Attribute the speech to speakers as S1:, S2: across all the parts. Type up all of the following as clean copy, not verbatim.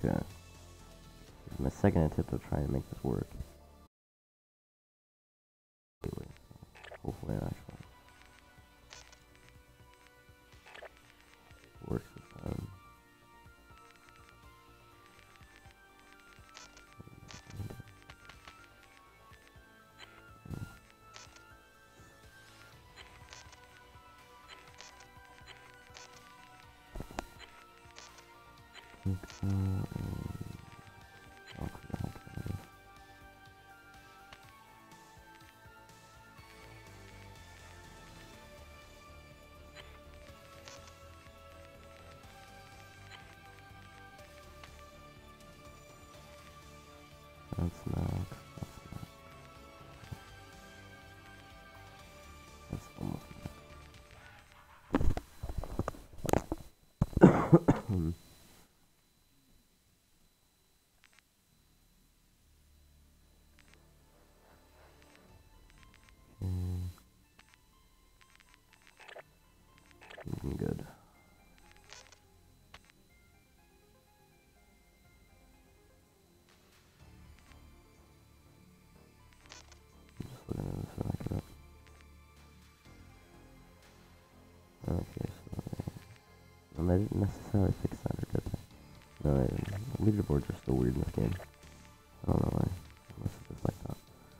S1: Okay. This is my second attempt of trying to make this work. Hopefully it actually works this time. That's not. That's almost. Looking good. Just looking at this record. Okay, so they didn't necessarily fix that, or did they? No, they didn't. The leaderboards are still weird in this game. I don't know why. Unless it's just like that.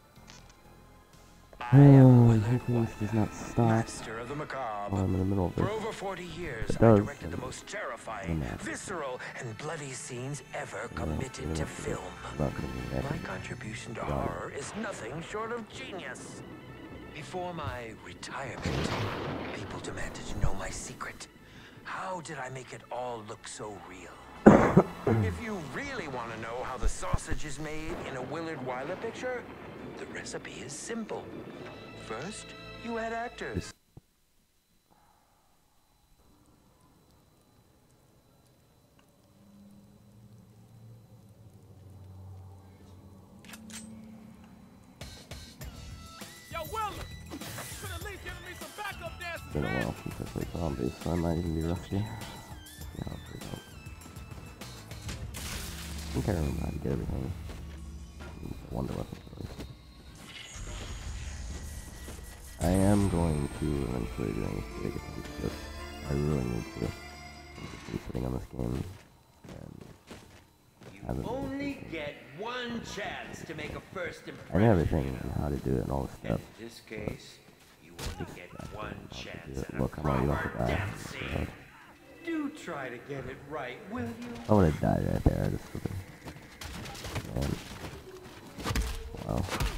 S1: Oh, hopefully this does not stop
S2: Master of the macabre.
S1: while I'm in the middle of this.
S2: For over 40 years,
S1: It
S2: I
S1: does,
S2: directed the most terrifying, visceral, and bloody scenes ever committed to film. My contribution to horror is nothing short of genius. Before my retirement, people demanded to know my secret. How did I make it all look so real? If you really want to know how the sausage is made in a Willard Wyler picture, the recipe is simple. First, you add actors.
S3: Yo, Willard! Could at least give me some backup dancers,
S1: It's been a
S3: man!
S1: while since I played zombies, so I might even be rusty. Yeah, I'll play that. I think I remember how to get everything. Wonder weapon. I am going to eventually do anything because I really need to. I'm just been sitting on this game and
S4: You only get one chance to make a first
S1: I
S4: impression.
S1: know everything and how to do it and all this
S4: And
S1: stuff.
S4: in this case, you only get one chance at a
S1: Look, I'm already off the
S4: proper
S1: guy.
S4: death scene. Do try to get it right, will you?
S1: I would have died right there. I just flipping. Man. Wow.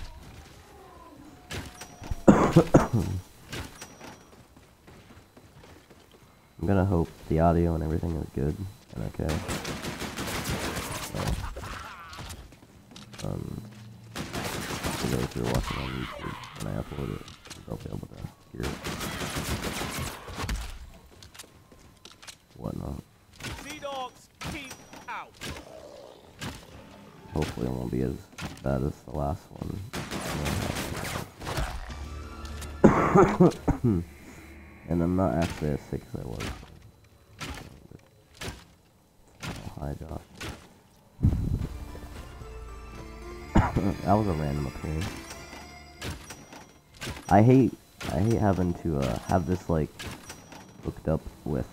S1: I'm gonna hope the audio and everything is good and okay. So, for those who are watching on YouTube, when I upload it, they'll be able to hear it. Whatnot.
S3: Sea dogs, keep out!
S1: Hopefully it won't be as bad as the last one. And I'm not actually as sick as I was. Oh, hi Josh. That was a random appearance. I hate having to have this like hooked up with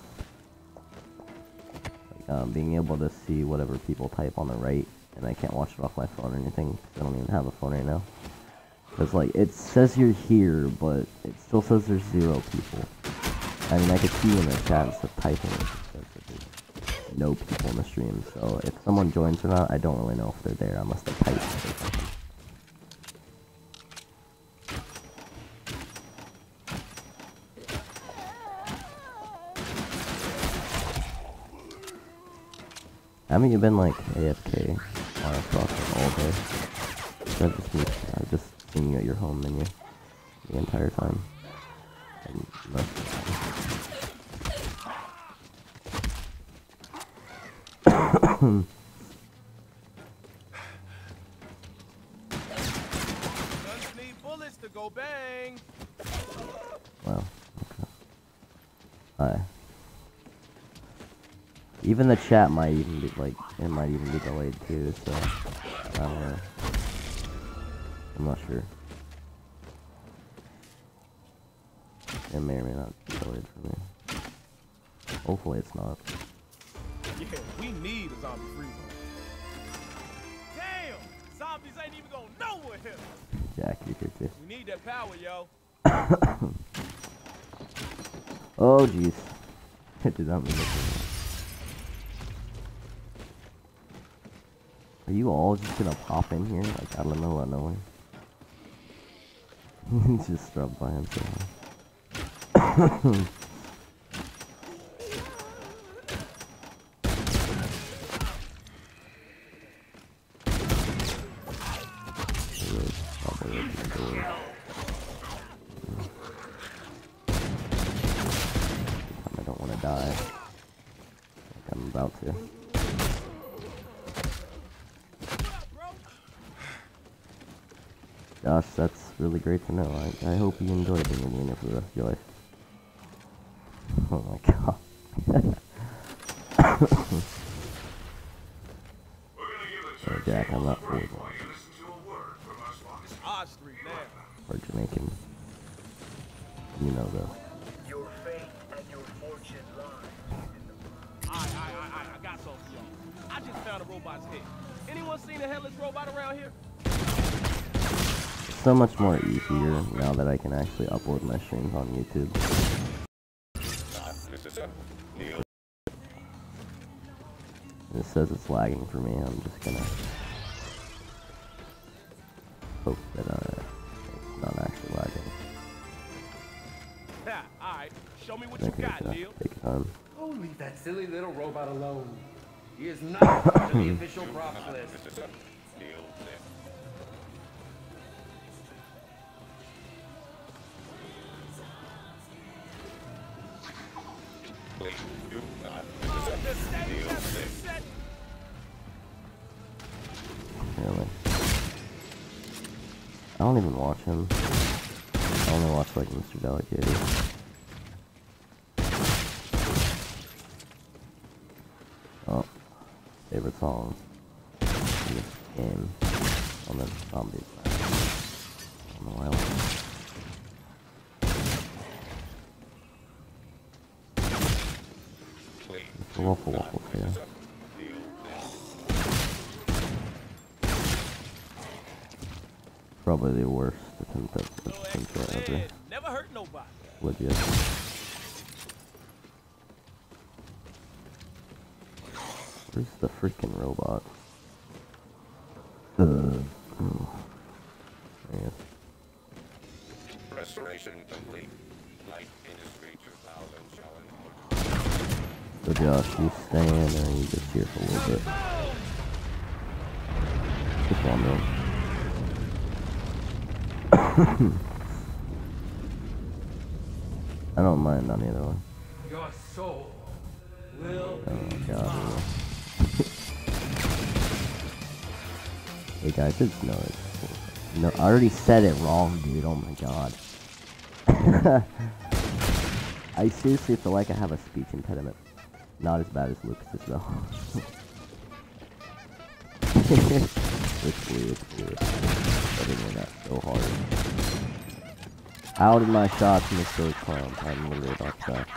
S1: being able to see whatever people type on the right, and I can't watch it off my phone or anything because I don't even have a phone right now. Because like it says you're here, but it still says there's 0 people. I mean, I could see in the chat instead of typing it says that there's no people in the stream. So if someone joins or not, I don't really know if they're there unless they type or something. Haven't you been like AFK on Xbox all day? I've just seen you at your home menu the entire time. And most of the time.
S3: Guns need bullets to go bang!
S1: Wow. Okay. Hi. Even the chat might even be like, it might even be delayed too, so I don't know. I'm not sure. It may or may not be delayed for me. Hopefully it's not.
S3: Yeah, we need a zombie free zone. Damn! Zombies ain't even gonna know we're here.
S1: Jack, you did too.
S3: We need that power, yo.
S1: Oh jeez. It did not mean to. Are you all just gonna pop in here like out of the middle of nowhere? Just struck by himself. I don't want to die. Like I'm about to. Josh, that's really great to know. I hope you enjoy being a wiener for the rest of your life. Oh my god. Oh, Jack, I'm not for it.
S3: Odd Street now.
S1: Or Jamaican. You know though.
S2: Your fate and your fortune lie.
S3: I got something for y'all. I just found a robot's head. Anyone seen a headless robot around here?
S1: It's so much more easier now that I can actually upload my streams on YouTube. It says it's lagging for me. I'm just gonna hope that it's not actually lagging.
S3: Ha, alright. Show me what you
S1: Okay,
S3: got,
S1: so
S3: Neil.
S1: take your time.
S4: Oh, leave that silly little robot alone. He is not on the official props list.
S1: Really. I don't even watch him. I only watch like Mr. Delegated. Oh, favorite song in this game on the zombies. I don't know why I like it. It's a waffle waffle here. Probably the worst attempt at intro ever.
S3: Never hurt nobody.
S1: Legit. Where's the freaking robot? Oh. Yeah.
S5: Restoration complete. Light Industry 2000 challenge.
S1: So Josh, you stay in or you just here for a little bit? Just wondering. I don't mind on either one.
S4: Your soul will
S1: Oh my god. Hey guys, it's no. No, I already said it wrong, dude. Oh my god. I seriously feel like I have a speech impediment. Not as bad as Lucas's though. It's weird. I didn't win that so hard. How did my shots miss those clowns? I'm literally about to die.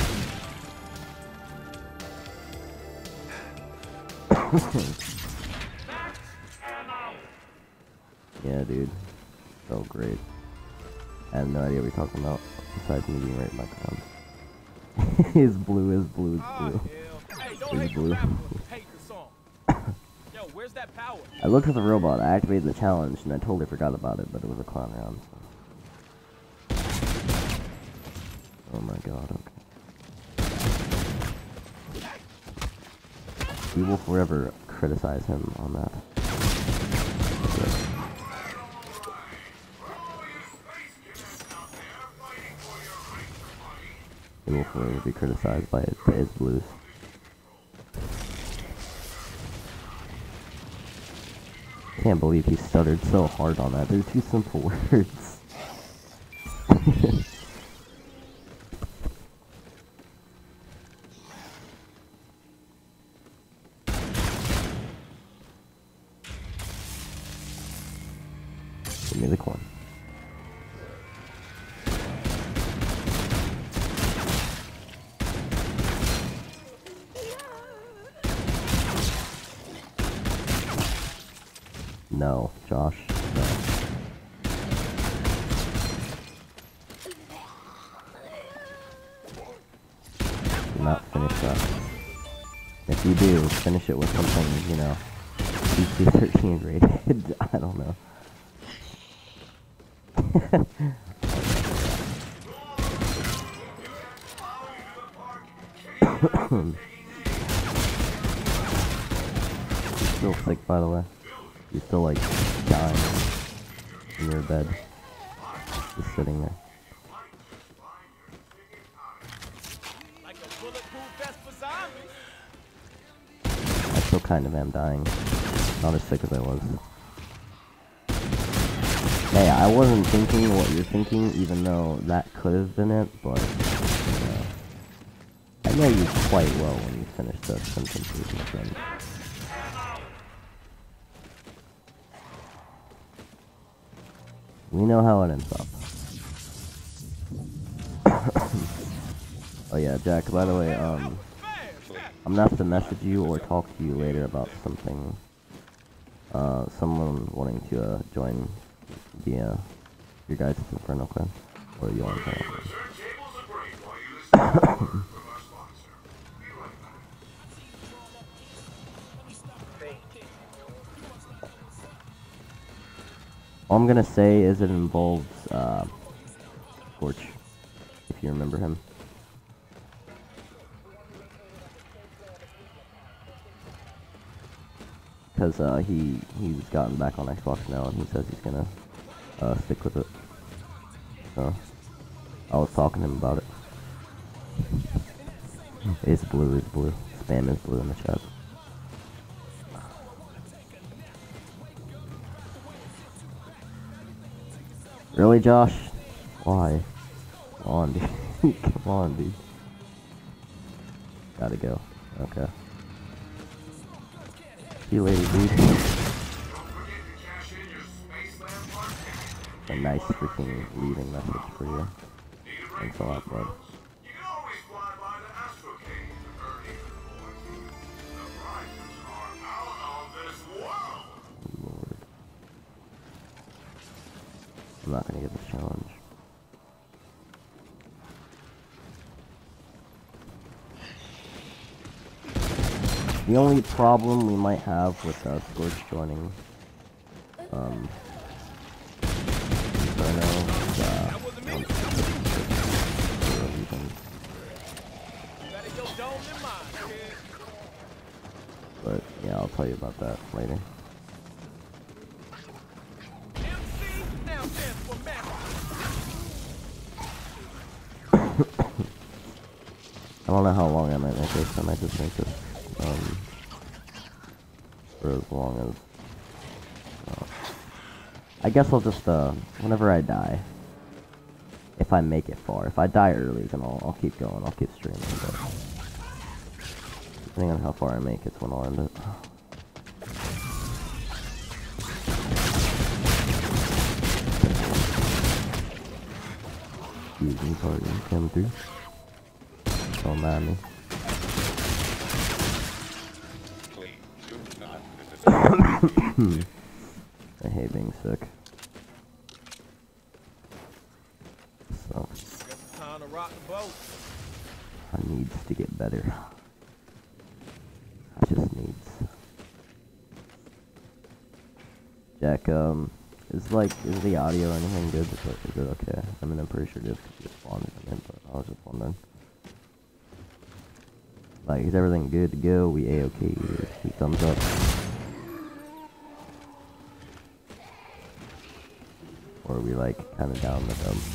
S1: Yeah, dude. So great. I have no idea what you're talking about, besides me being right back around. His blue is blue is blue.
S3: Hell. Hey, don't
S1: Is
S3: hate
S1: blue.
S3: the rapper, hate the song. Yo, where's that power?
S1: I looked at the robot, I activated the challenge, and I totally forgot about it, but it was a clown round. So. Oh my god, okay. We will forever criticize him on that. He will forever be criticized by his blues. Can't believe he stuttered so hard on that. They're two simple words. Give me the coin. No, Josh. No. Do not finish that. If you do, finish it with something, you know, PG-13 rated. I don't know. You're still sick, by the way. You're still, like, dying in your bed. Just sitting there.
S3: Like a bulletproof vest for zombies.
S1: I still kind of am dying. Not as sick as I was. Hey, I wasn't thinking what you're thinking, even though that could have been it, but, you know, I know you quite well when you finish the sentences and things. We know how it ends up. Oh yeah, Jack, by the way, I'm gonna have to message you or talk to you later about something. Someone wanting to join the, your guys' Inferno Quest, or you want to All I'm gonna say is it involves, Scorch, if you remember him. Because, he's gotten back on Xbox now, and he says he's gonna, stick with it. So, I was talking to him about it. It's blue, it's blue. Spam is blue in the chat. Really, Josh? Why? Come on, dude. Come on, dude. Gotta go. Okay. See you later, dude. A nice freaking leaving message for you. Thanks a lot, bud. Lord. I'm not gonna get this challenge. The only problem we might have with Scorch joining Inferno but yeah, I'll tell you about that later. I don't know how long I might make this. I might just make this for as long as I guess I'll just whenever I die, if I make it far. If I die early, then I'll keep going. I'll keep streaming, but depending on how far I make it, when I'll end it. Excuse me, party come through. Don't mind me. I hate being sick. So
S3: Time to rock the boat.
S1: I needs to get better. I just needs. Jack, is the audio or anything good? Is it okay? I mean, I'm pretty sure just because you spawned in it, but I was just wondering. Like, is everything good to go? We A-okay? 2 thumbs up. Or are we like kind of down the dump?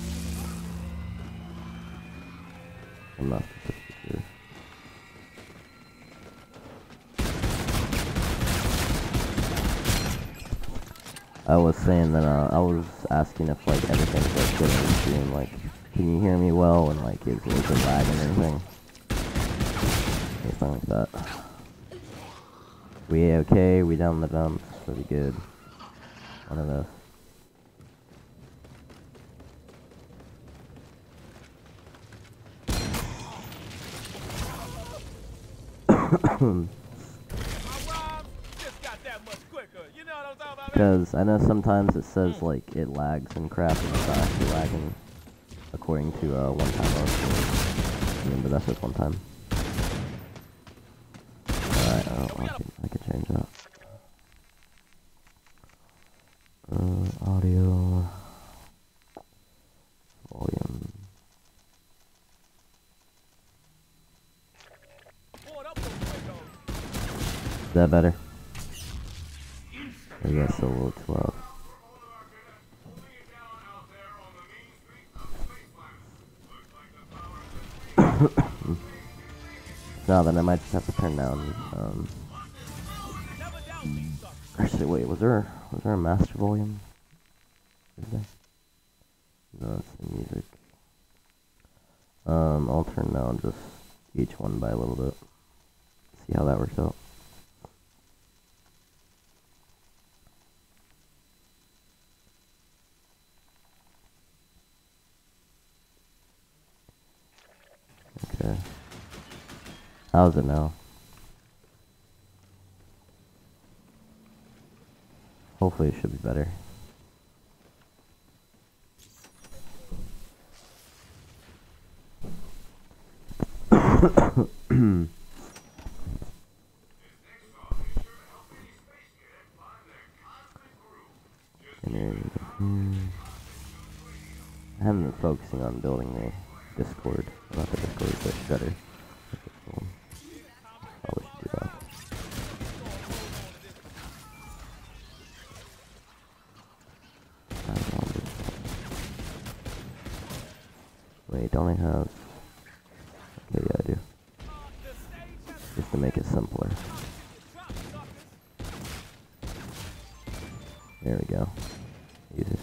S1: I'm not sure. I was saying that I was asking if like everything's like good on the stream. Like, can you hear me well? And like, is it lag and everything? Anything like that. We okay? We down the dumps? Pretty good. One of those.
S3: rhymes just got that much quicker. You know what I'm talking about?
S1: Because I know sometimes it says like it lags and crap, and it's not actually lagging according to one time I but that's just one time. Alright, I can change that. Audio volume. Is that better? I guess a little too loud. No, then I might just have to turn down. Actually, wait, was there a master volume? Is there? No, it's the music. I'll turn down just each one by a little bit. See how that works out. Okay. How's it now? Hopefully it should be better. I haven't been focusing on building the Discord, not the Discord, but Shredder. Probably should do that. Wait, don't I have... Okay, yeah, I do. Just to make it simpler. There we go. Easy.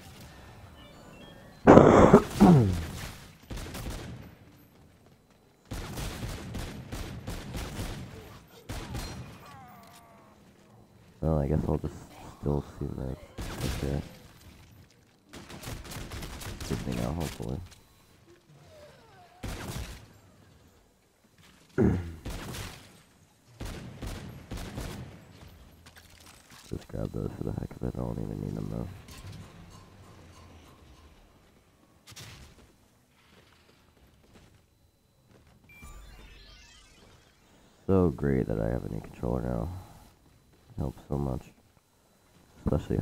S1: Well, I guess I'll just still see that. Okay. Good thing out, hopefully. Just grab those for the heck of it. I don't even need them though. So great that I have a new controller now. It helps so much. Especially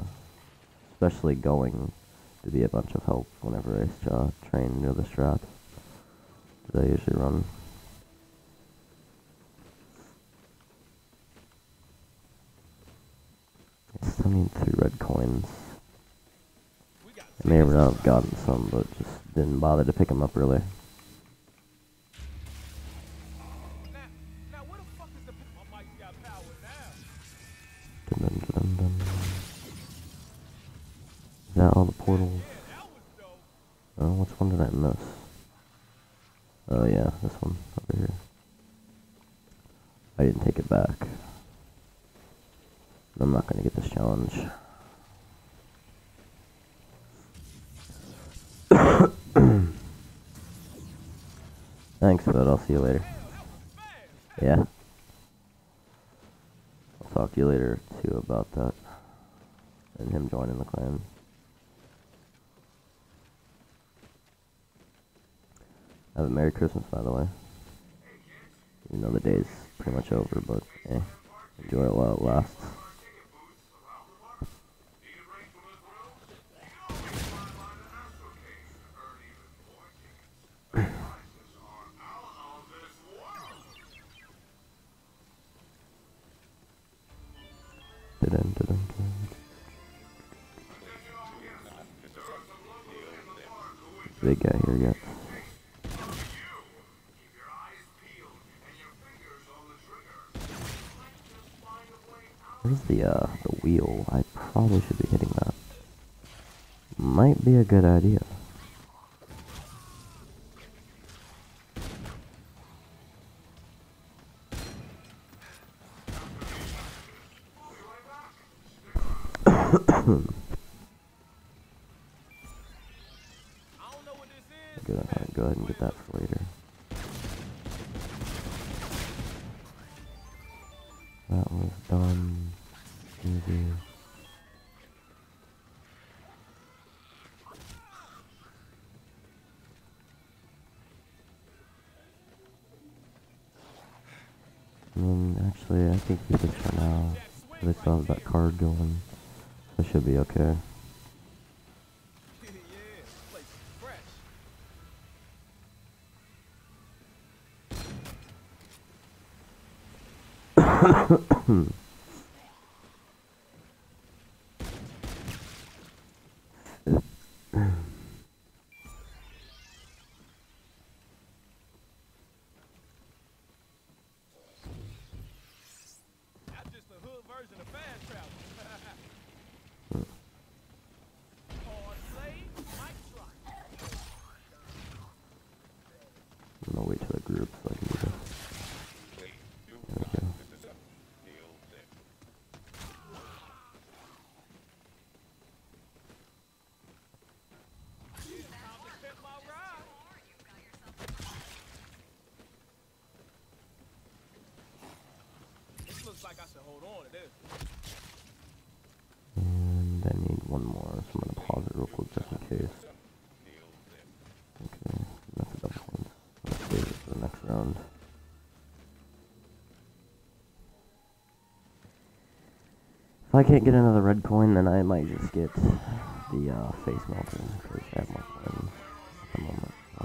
S1: going to be a bunch of help whenever I train near the strats that I usually run. I still need 3 red coins. I may or may not have gotten some, but just didn't bother to pick them up earlier. Dun, dun, dun, dun. Is that all the portals? Oh, which one did I miss? Oh yeah, this one over here. I didn't take it back. I'm not gonna get this challenge. Thanks, bud. I'll see you later. Yeah. I'll talk to you later, too, about that. And him joining the clan. Have a Merry Christmas, by the way. You know the day's pretty much over, but eh, enjoy it while it lasts. Big guy here yet. Where's the wheel? I probably should be hitting that. Might be a good idea. Go ahead and get that for later. That was done. Easy. I mean, actually, I think we could try now. They still have that card going. So it should be okay.
S3: Yeah, this place is fresh. That's just the hood version of fast travel. Hard slave, Mike Trot.
S1: I'm gonna wait till the group so I can do this.
S5: Please do
S1: There we
S5: not
S1: go.
S5: disassemble the old thing.
S3: Time to pimp my ride. This looks like I should hold on to this.
S1: And I need one more, so I'm gonna pause it real quick just in case.
S5: The old thing.
S1: Okay, that's a double point. Let's save it for the next round. If I can't get another red coin, then I might just get the face melter, because I have more coins at the moment. So.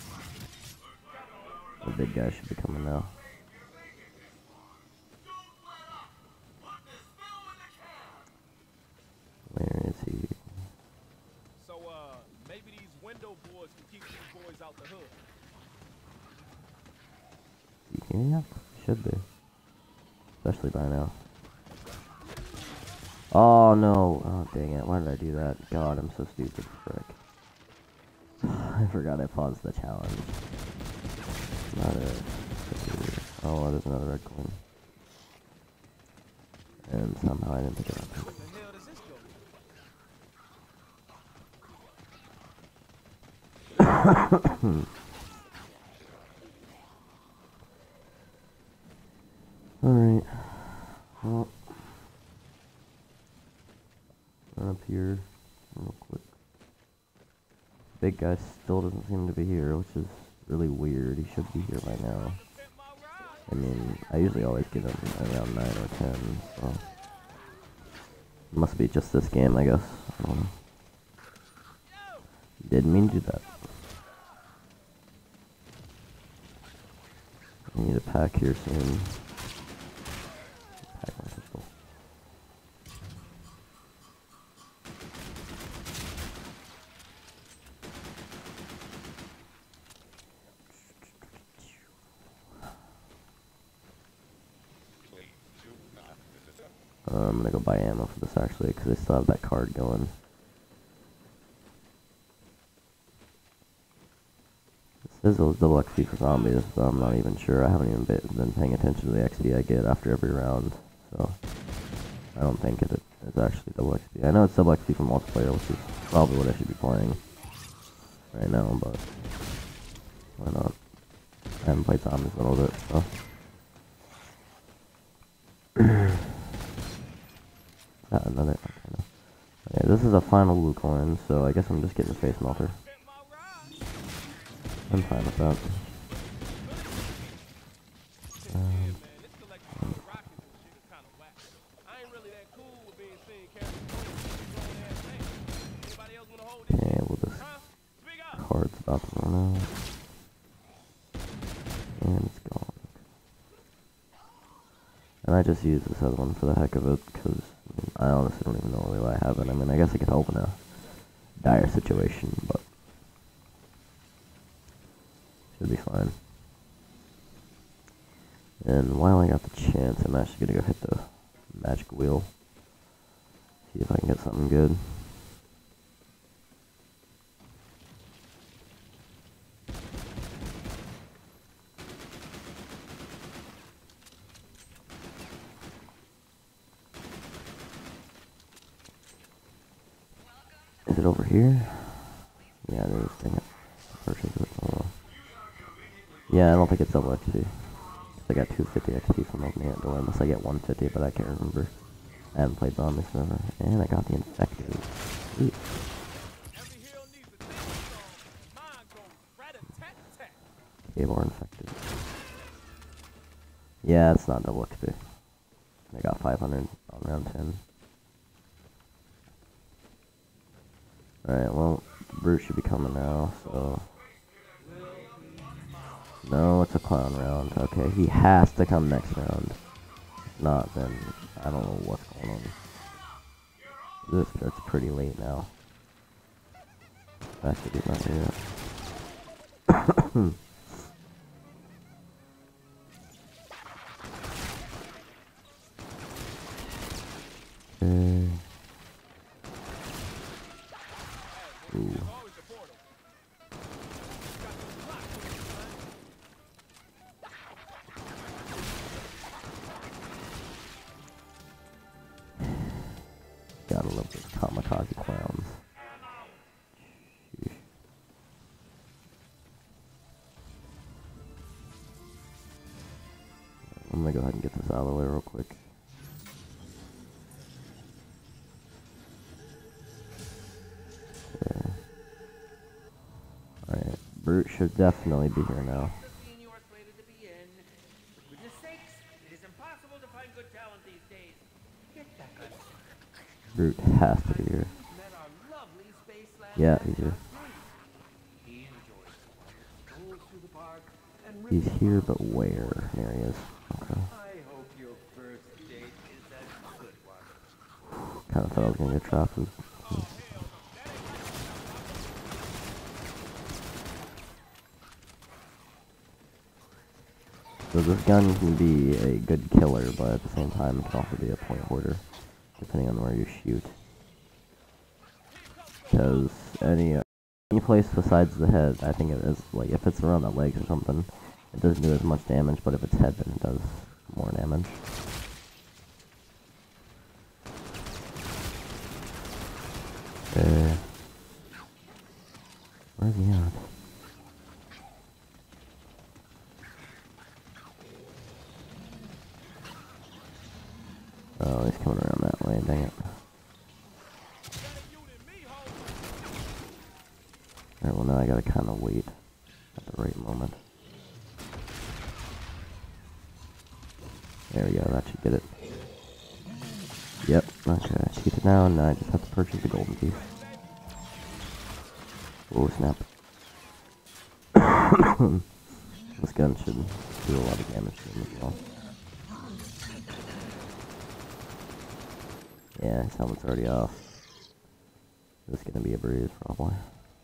S1: The big guy should be coming now. Where is he?
S3: So, maybe these window boards can keep these boys out the hood.
S1: Yeah, should be. Especially by now. Oh no! Oh dang it! Why did I do that? God, I'm so stupid. Frick. I forgot I paused the challenge. Not it. Oh, there's another red coin. And somehow I didn't pick it up.
S3: Where the hell does this go?
S1: Alright. Well. Run up here real quick. Big guy still doesn't seem to be here, which is really weird. He should be here by now.
S3: Pimp my ride.
S1: I mean, I usually always get him around 9 or 10, so... It must be just this game, I guess. I don't know. Didn't mean to do that. I need a pack here soon. Pack my pistol.
S5: Please do not disassemble.
S1: I'm gonna go buy ammo for this actually, because I still have that card going. It says it was double XP for zombies, but I'm not even sure. I haven't even been paying attention to the XP I get after every round, so I don't think it is actually double XP. I know it's double XP for multiplayer, which is probably what I should be playing right now, but why not? I haven't played zombies in a little bit, so. Another. Okay, no. Okay, this is a final blue coin, so I guess I'm just getting the face melter.
S3: Pimp my ride.
S1: I'm fine with that.
S3: Yeah, man, this collection of rockets and shit is kind of whack. I ain't really that cool with being seen carrying grown ass things. Anybody else wanna hold this?
S1: Okay, well this
S3: Huh? Speak up.
S1: card's about to run out. And it's gone. And I just used this other one for the heck of it, because I honestly don't even know really why I have it. I mean, I guess I could help in a dire situation, but should be fine. And while I got the chance, I'm actually gonna go hit the magic wheel. See if I can get something good. Is it over here? Yeah, it is. Dang it. Purchase it. Oh. Yeah, I don't think it's double XP. I I got 250 XP from opening that door, unless I get 150, but I can't remember. I haven't played zombies forever. And I got the infected. Sweet.
S3: Every hero needs a theme song. Mine goes rat-a-tat-tat.
S1: Cave or infected. Yeah, it's not double XP. I got 500 on round 10. Alright, well, Brute should be coming now, so... No, it's a clown round. Okay, he has to come next round. If not, then I don't know what's going on. This starts pretty late now. Actually, he's not here yet. Okay. Ooh. Gotta love those kamikaze clowns. Sheesh. I'm gonna go ahead and get this out of the way real quick. Okay. Alright, Brute should definitely be here now. Brute has to be here. Yeah, he's here. He's here, but where? There he is. Okay. Kind of thought I was gonna get trapped. So this gun can be a good killer, but at the same time it can also be a point hoarder, depending on where you shoot. Because any place besides the head, I think it is, like, if it's around the legs or something, it doesn't do as much damage, but if it's head, then it does more damage. Where's he at? Oh, he's coming around that way, dang it. Alright, well now I gotta kinda wait at the right moment. There we go, that should get it. Yep, okay, keep it down, now I just have to purchase the golden piece. Oh snap. This gun should do a lot of damage to him as well. Yeah, his helmet's already off. This is gonna be a breeze, probably.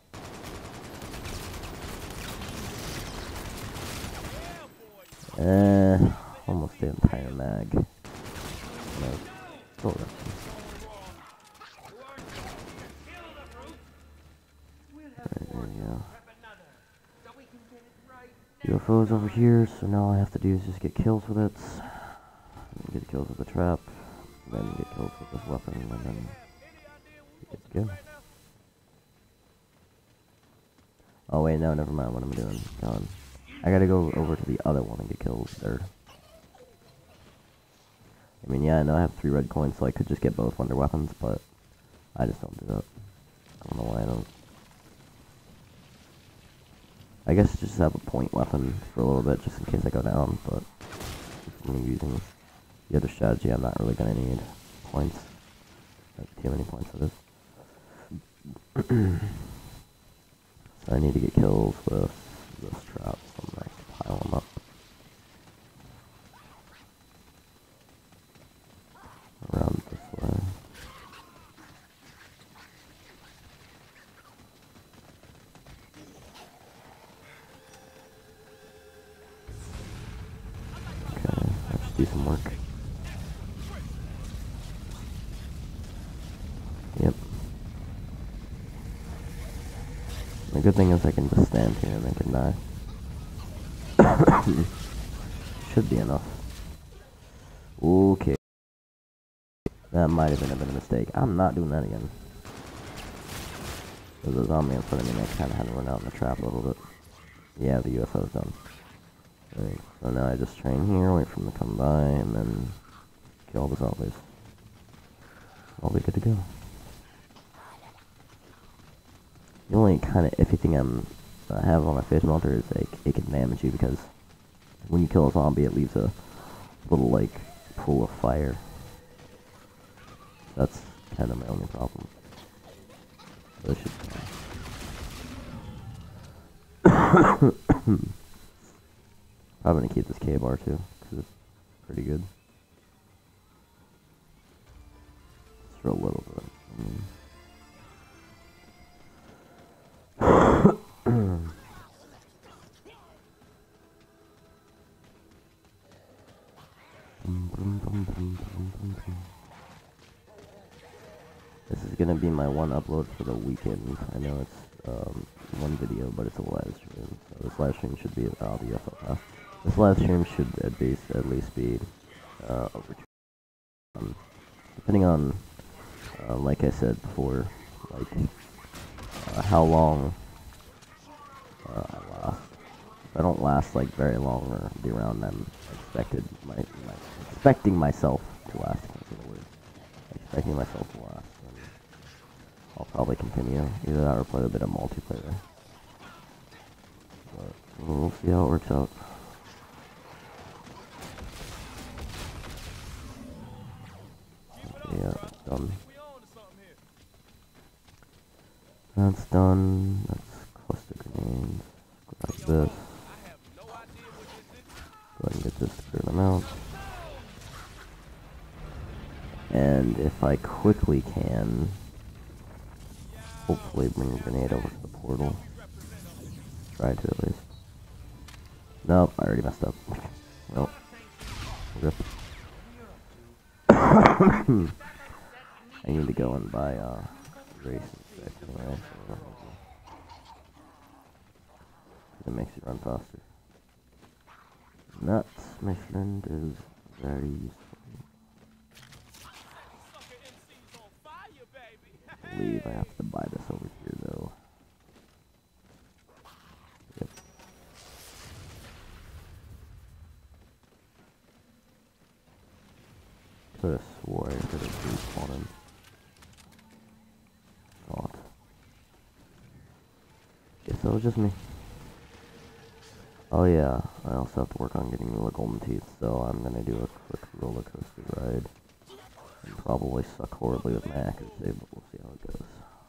S1: Almost the entire mag. No, still rusty. There we go. UFO's over here, so now all I have to do is just get kills with it. Get kills with the trap. Then get kills with this weapon, and then it's good. Oh wait, no, never mind what I'm doing. Gone. I gotta go over to the other one and get kills there. I mean, yeah, I know I have 3 red coins, so I could just get both wonder weapons, but I just don't do that. I don't know why I don't. I guess just have a point weapon for a little bit, just in case I go down, but I'm using the other strategy, I'm not really gonna need points. Too many points for this. So I need to get kills with this trap, so I'm gonna have to pile them up. Around this way. Okay, that should do some work. Yep. The good thing is I can just stand here and they can die. Should be enough. Okay. That might have been a bit of a mistake. I'm not doing that again. There's a zombie in front of me and I kind of had to run out in the trap a little bit. Yeah, the UFO's done. Alright, so now I just train here, wait for them to come by, and then kill all the zombies. I'll be good to go. The only kind of iffy thing I have on my face melter is like it can damage you because when you kill a zombie, it leaves a little like pool of fire. That's kind of my only problem. So should I'm gonna keep this K-bar too, because it's pretty good. Just for a little bit. This is gonna be my one upload for the weekend. I know it's one video, but it's a live stream. So this live stream should be this live stream should at least be over. Depending on, like I said before, like how long I last. If I don't last like very long or the round I'm expecting myself to last. Expecting myself to last. I'll probably continue either that or play a bit of multiplayer. But we'll see how it works out. Okay, yeah, that's done. That's done. That's cluster grenades. Grab this. Go ahead and get this to clear them out. And if I quickly can, hopefully bring a grenade over to the portal. Try to at least. Nope, I already messed up. Nope. Rip. I need to go and buy race inspect anyway. So it makes you run faster. Nuts, my friend, is very useful. I believe I have to buy this over here though. Yep. Could have swore I could have respawned him. God. Guess that was just me. Oh yeah, I also have to work on getting the golden teeth, so I'm gonna do a quick roller coaster ride. And probably suck horribly with my accuracy, but we'll see how it goes.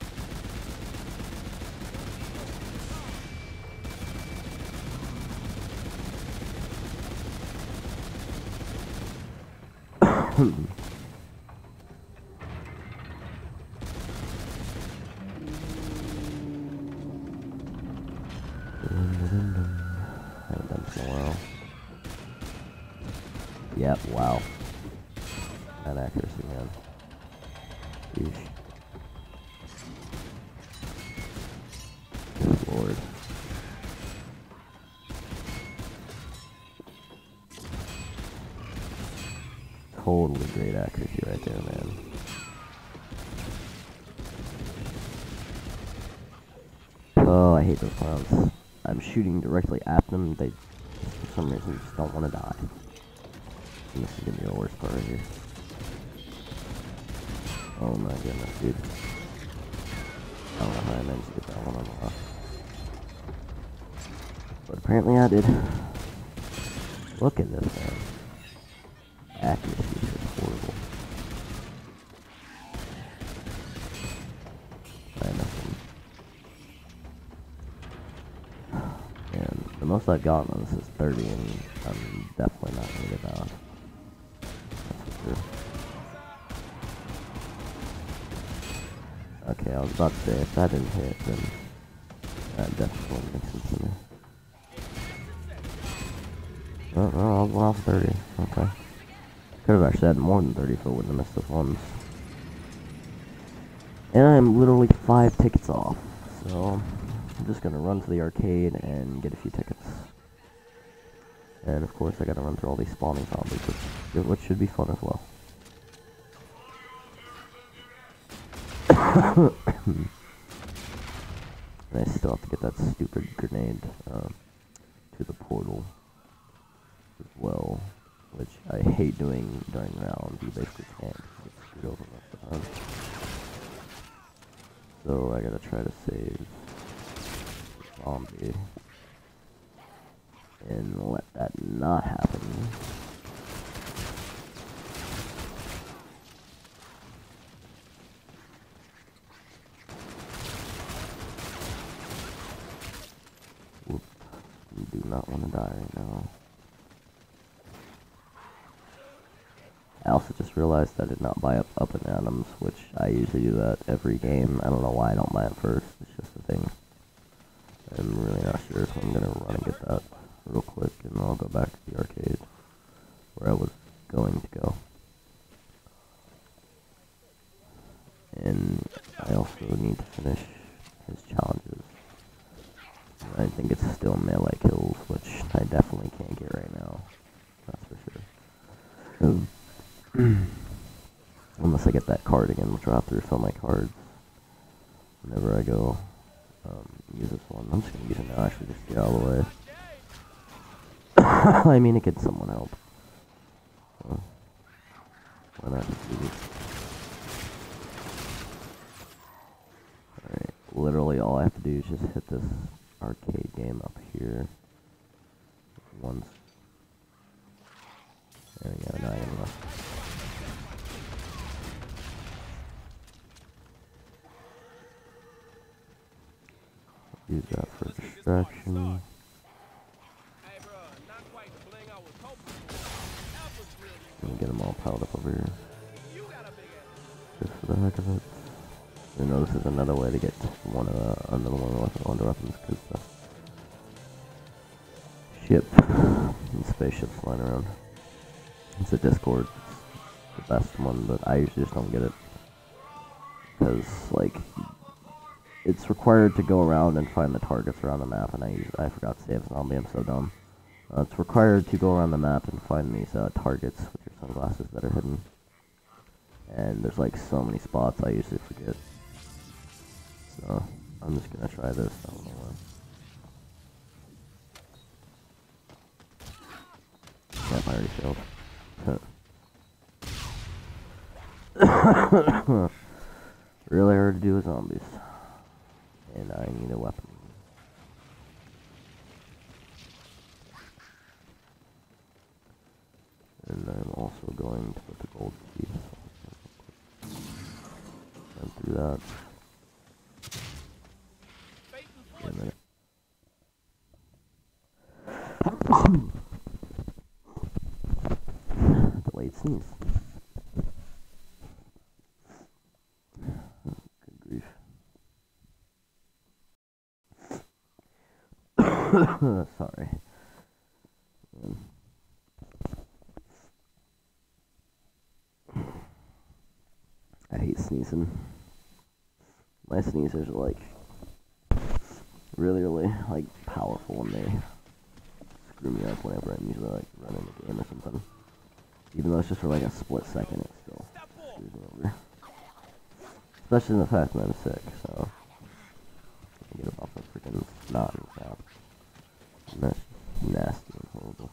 S1: Haven't done this in a while. Yep, wow. That accuracy, man. Yeesh. Good lord. Totally great accuracy right there, man. Oh, I hate those clowns. I'm shooting directly at them, they, for some reason, just don't want to die. And this is gonna be the worst part right here. Oh my goodness, dude. I don't know how I managed to get that one on the left. But apparently I did. Look at this, man. Accuracy is horrible. I missed him. And the most I've gotten on this is 30, and I'm definitely not gonna get that one. That's for sure. Okay, I was about to say, if that didn't hit, then that definitely makes sense to me. Oh, no, I was 1 off 30. Okay. Could have actually had more than 30 if I wouldn't have missed those ones. And I'm literally 5 tickets off. So, I'm just gonna run to the arcade and get a few tickets. And of course, I gotta run through all these spawning zombies, which should be fun as well. And I still have to get that stupid grenade to the portal. as well, which I hate doing during rounds. You basically can't get screwed over most of the time. So I gotta try to save the zombie and let that not happen. Whoop. You do not want to die right now. I also just realized I did not buy up and atoms, which I usually do that every game. I don't know why I don't buy it first. It's just a thing. I'm really not sure, so I'm gonna run and get that real quick, and then I'll go back to the arcade where I was going to go. And I also need to finish his challenges. I think it's still melee kills, which I definitely can't get right now. That's for sure. Unless I get that card again, which I'll have to refill my cards whenever I go use this one. I'm just gonna use it now, actually, just to get out of the way. I mean, it could someone help. So, why not just use it? Alright, literally all I have to do is just hit this arcade game up here once. There we go, now I got enough. Use that for distraction. And get them all piled up over here. Just for the heck of it. You know, this is another way to get another one with wonder weapons, because the ship and spaceships flying around. It's a Discord. It's the best one, but I usually just don't get it. Because, like, it's required to go around and find the targets around the map, and I forgot to save zombie, I'm so dumb. It's required to go around the map and find these targets with your sunglasses that are hidden. And there's like so many spots I usually forget. So, I'm just gonna try this, I don't know why. Yep, I already failed. Really hard to do with zombies. And I need a weapon. And I'm also going to put the gold key. Run through that. Wait a minute. Delayed sneeze. Good grief. Sorry. I hate sneezing. My sneezers are like really like powerful, and they screw me up whenever I'm usually like running a game or something. Even though it's just for like a split second, it still screws me over. Especially in the fact that I'm sick, so I get off the freaking snot and crap. And that's nasty and horrible.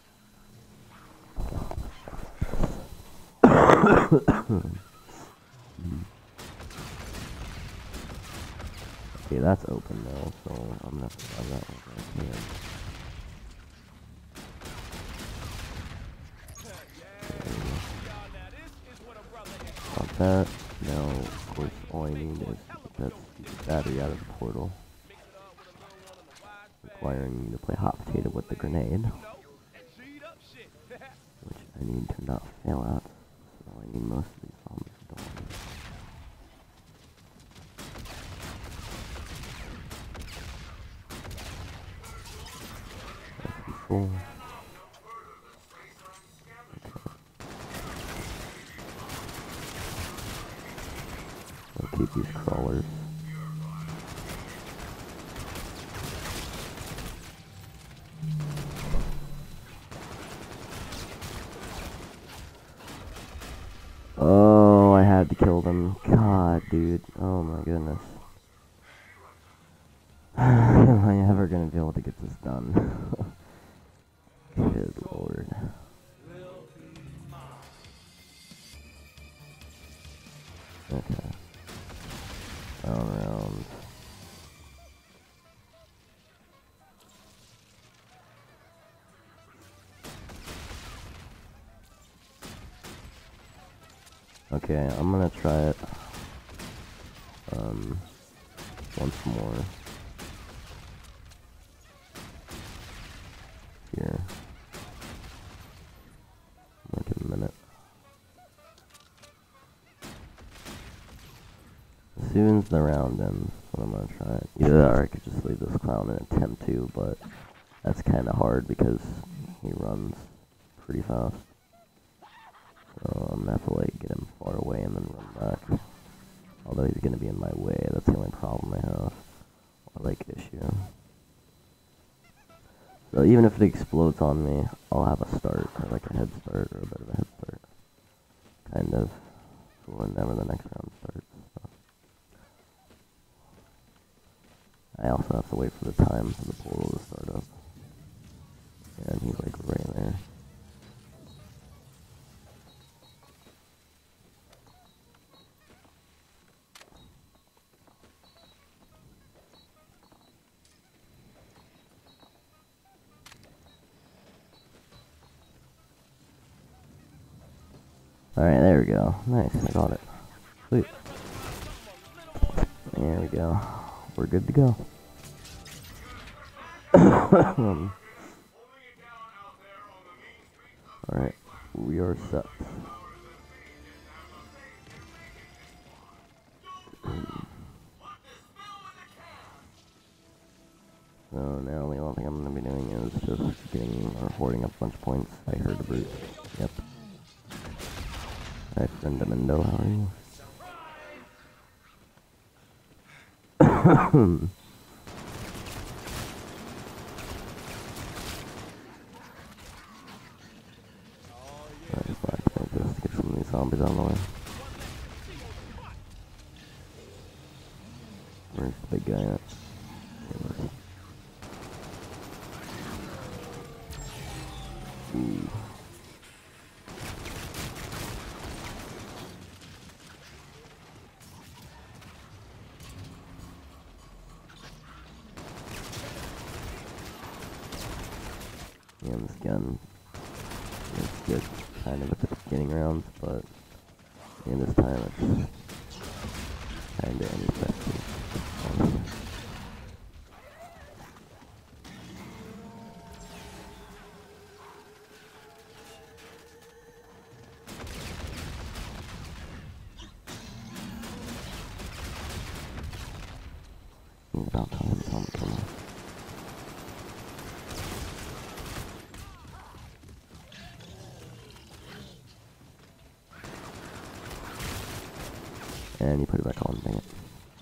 S1: Okay, that's open now, so I'm gonna have to grab that one if I can. Got that. Now, of course, all I need is that battery out of the portal, requiring me to play hot potato with the grenade, which I need to not fail at. So I need most of these zombies to die. That's control. I'll keep these crawlers. Oh, I had to kill them. God, dude. Oh my goodness. Am I ever gonna be able to get this done? Good lord. Okay. Around. Okay, I'm gonna try it. Once more. Here. I'll give it a minute. As soon as the round ends, I'm gonna try it. Either that or I could just leave this clown and attempt to, but that's kinda hard because he runs pretty fast. So I'm gonna have to like get him far away and then run back. Although he's gonna be in my way, that's the only problem I have. Or like issue. So even if it explodes on me, I'll have a start, or like a head start, or a bit of a head start. Kind of. For whenever the next round starts. So. I also have to wait for the time for the portal to start up. And he's like right there. Alright, there we go. Nice, I got it. Sweet. There we go. We're good to go. Alright, we are set. So now the only thing I'm going to be doing is just getting or hoarding up a bunch of points. I heard a brute. Yep. Hi, friend Amendo, how are you? Alright, Black Panther, just get some of these zombies out of the way. Where's the big guy at? Ooh. Yeah, this gun is good kind of at the beginning rounds, but in this time it's kinda ineffective. It's about time to come on. And you put it back on, dang it.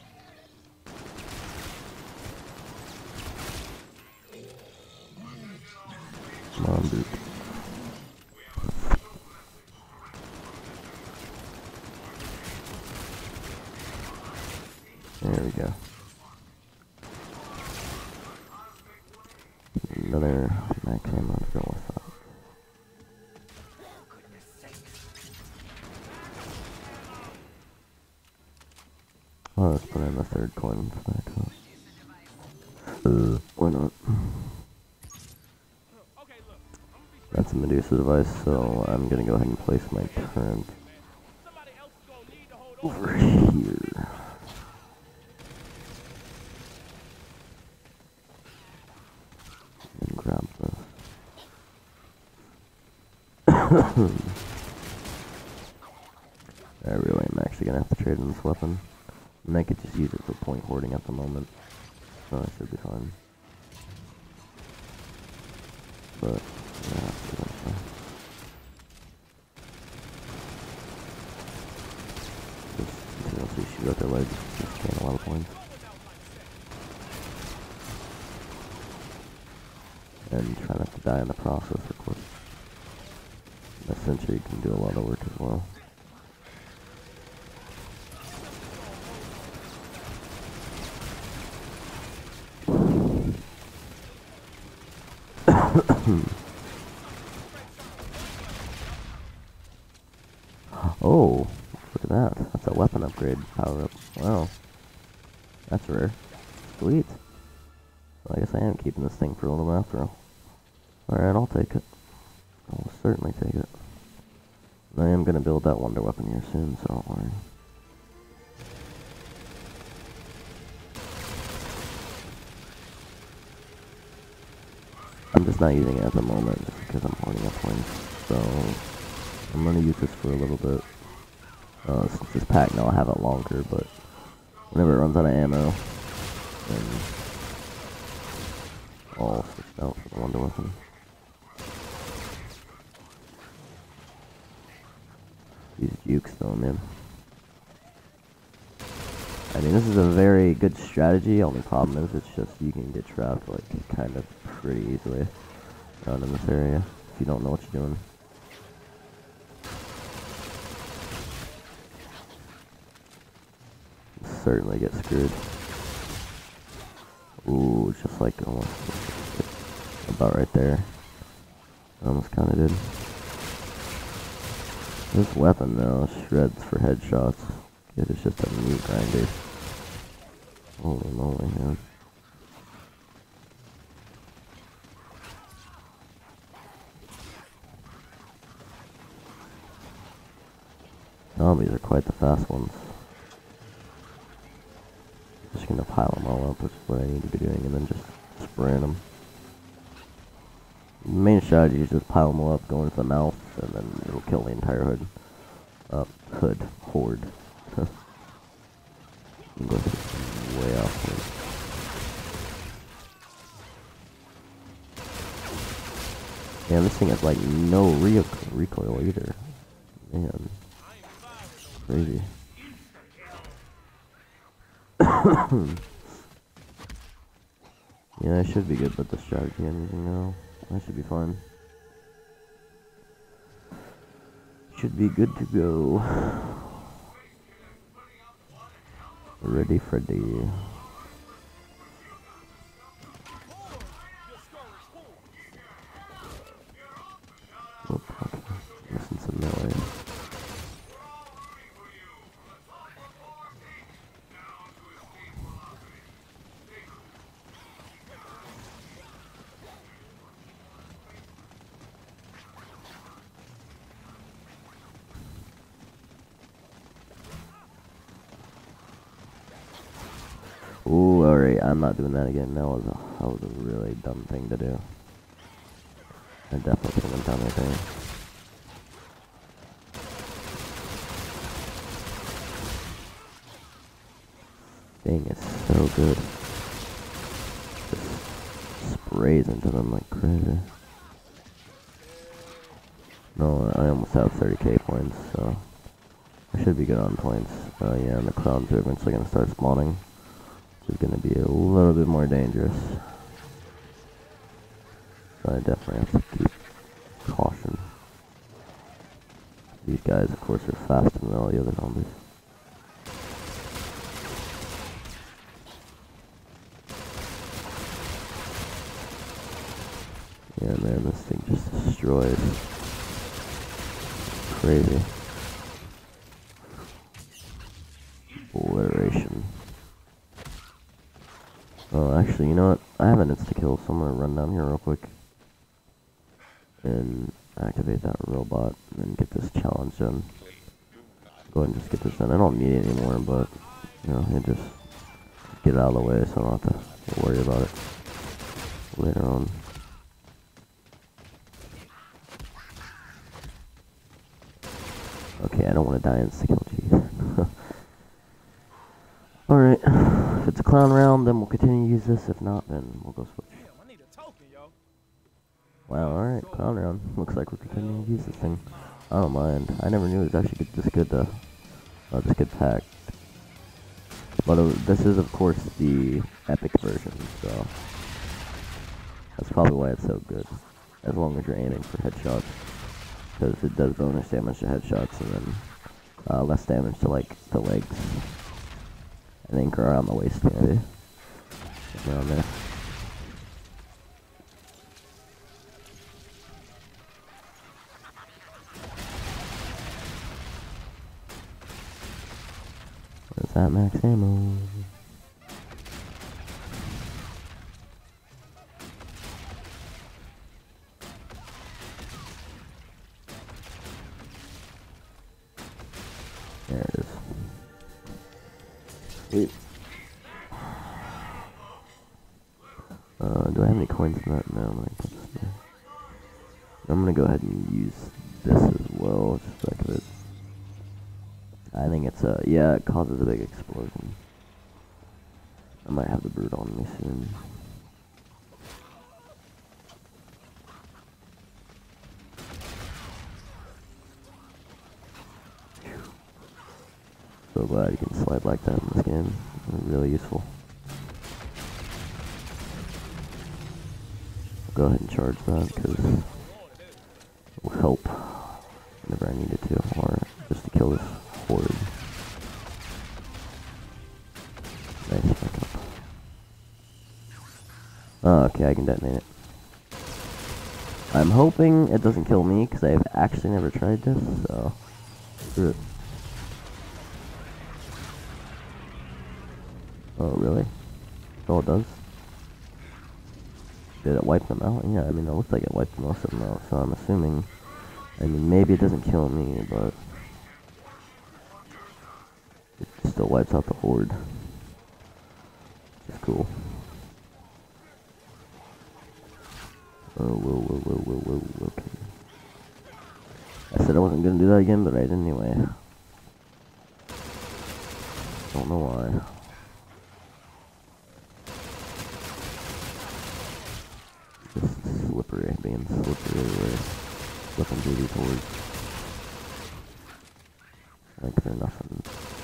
S1: Come on, dude. There we go. Another max ammo to go with that. Oh, let's put in the third coin back up. Why not? That's a Medusa device, so I'm gonna go ahead and place my turret over here. And grab this. I really am actually gonna have to trade in this weapon. And I could just use it for point hoarding at the moment. So I should be fine. But, yeah, eventually. Just continuously shoot out their legs, just gain a lot of points. And try not to die in the process, of course. The sentry can do a lot of work as well. Oh, Look at that. That's a weapon upgrade power up. Wow. That's rare. Sweet. Well, I guess I am keeping this thing for a little while after all. Alright, I'll take it. I'll certainly take it. I am gonna build that wonder weapon here soon, so don't worry. I'm just not using it at the moment just because I'm holding up points. So I'm gonna use this for a little bit. Since this pack now I have it longer, but whenever it runs out of ammo, then I'll switch it out for the wonder weapon. These jukes though, man. I mean, this is a very good strategy. Only problem is, it's just you can get trapped like kind of pretty easily around in this area if you don't know what you're doing. Certainly get screwed. Ooh, just like almost about right there. Almost kind of did. This weapon though shreds for headshots. It is just a meat grinder. Holy moly, man. Zombies are quite the fast ones. Just gonna pile them all up, which is what I need to be doing, and then just spraying them. The main strategy is just pile them all up, go into the mouth, and then it'll kill the entire hood. Horde. I'm going way off here. Yeah, this thing has like no recoil either. Man. Crazy. Yeah, I should be good with the strategy I'm using now. I should be fine. Should be good to go. Ready, Freddy. Oop, okay. Missing some melee. Ooh, alright, I'm not doing that again. That was a really dumb thing to do. I definitely could have went down right there. Dang, it's so good. Just sprays into them like crazy. No, I almost have 30k points, so I should be good on points. Yeah, and the clowns are eventually going to start spawning. Is going to be a little bit more dangerous. So I definitely have to keep caution. These guys, of course, are faster than all the other zombies. Yeah, man, this thing just destroys. Crazy. Obliteration. Oh, actually, you know what? I have an insta-kill, so I'm gonna run down here real quick and activate that robot and then get this challenge done. Go ahead and just get this done. I don't need it anymore, but, you know, it just get it out of the way so I don't have to worry about it later on. Okay, I don't want to die insta-kill, jeez. Alright, if it's a clown round, then we'll continue to use this. If not, then we'll go switch.
S3: Damn, I need a token, yo.
S1: Wow, alright, clown round. Looks like we're continuing to use this thing. I don't mind. I never knew it was actually this good pack. But this is, of course, the epic version, so that's probably why it's so good. As long as you're aiming for headshots. Because it does bonus damage to headshots and then less damage to, like, the legs. And anchor around the waist, maybe. Around there. That's that max ammo. There it is. Sweet. Do I have any coins in that? No, I'm gonna put this there. I'm gonna go ahead and use this as well, just like it. I think it's yeah, it causes a big explosion. I might have the brute on me soon. So glad you can slide like that in this game. Really useful. I'll go ahead and charge that because it will help whenever I need it to, or just to kill this horde. Nice, back up. Oh, okay, I can detonate it. I'm hoping it doesn't kill me because I've actually never tried this, so screw it. Oh, really? That's all it does? Did it wipe them out? Yeah, I mean, it looks like it wiped most of them out, so I'm assuming... I mean, maybe it doesn't kill me, but... it still wipes out the horde. Which is cool. Oh, whoa, okay. I said I wasn't gonna do that again, but I did anyway. Don't know why. Just slippery, being slippery everywhere. Slipping through these hordes. Like they're nothing.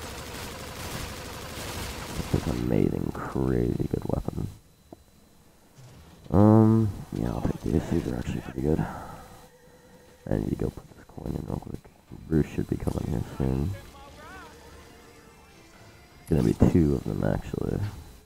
S1: It's an amazing, crazy good weapon. Yeah, I'll take these. These are actually pretty good. I need to go put this coin in real quick. Bruce should be coming here soon. Gonna be 2 of them actually.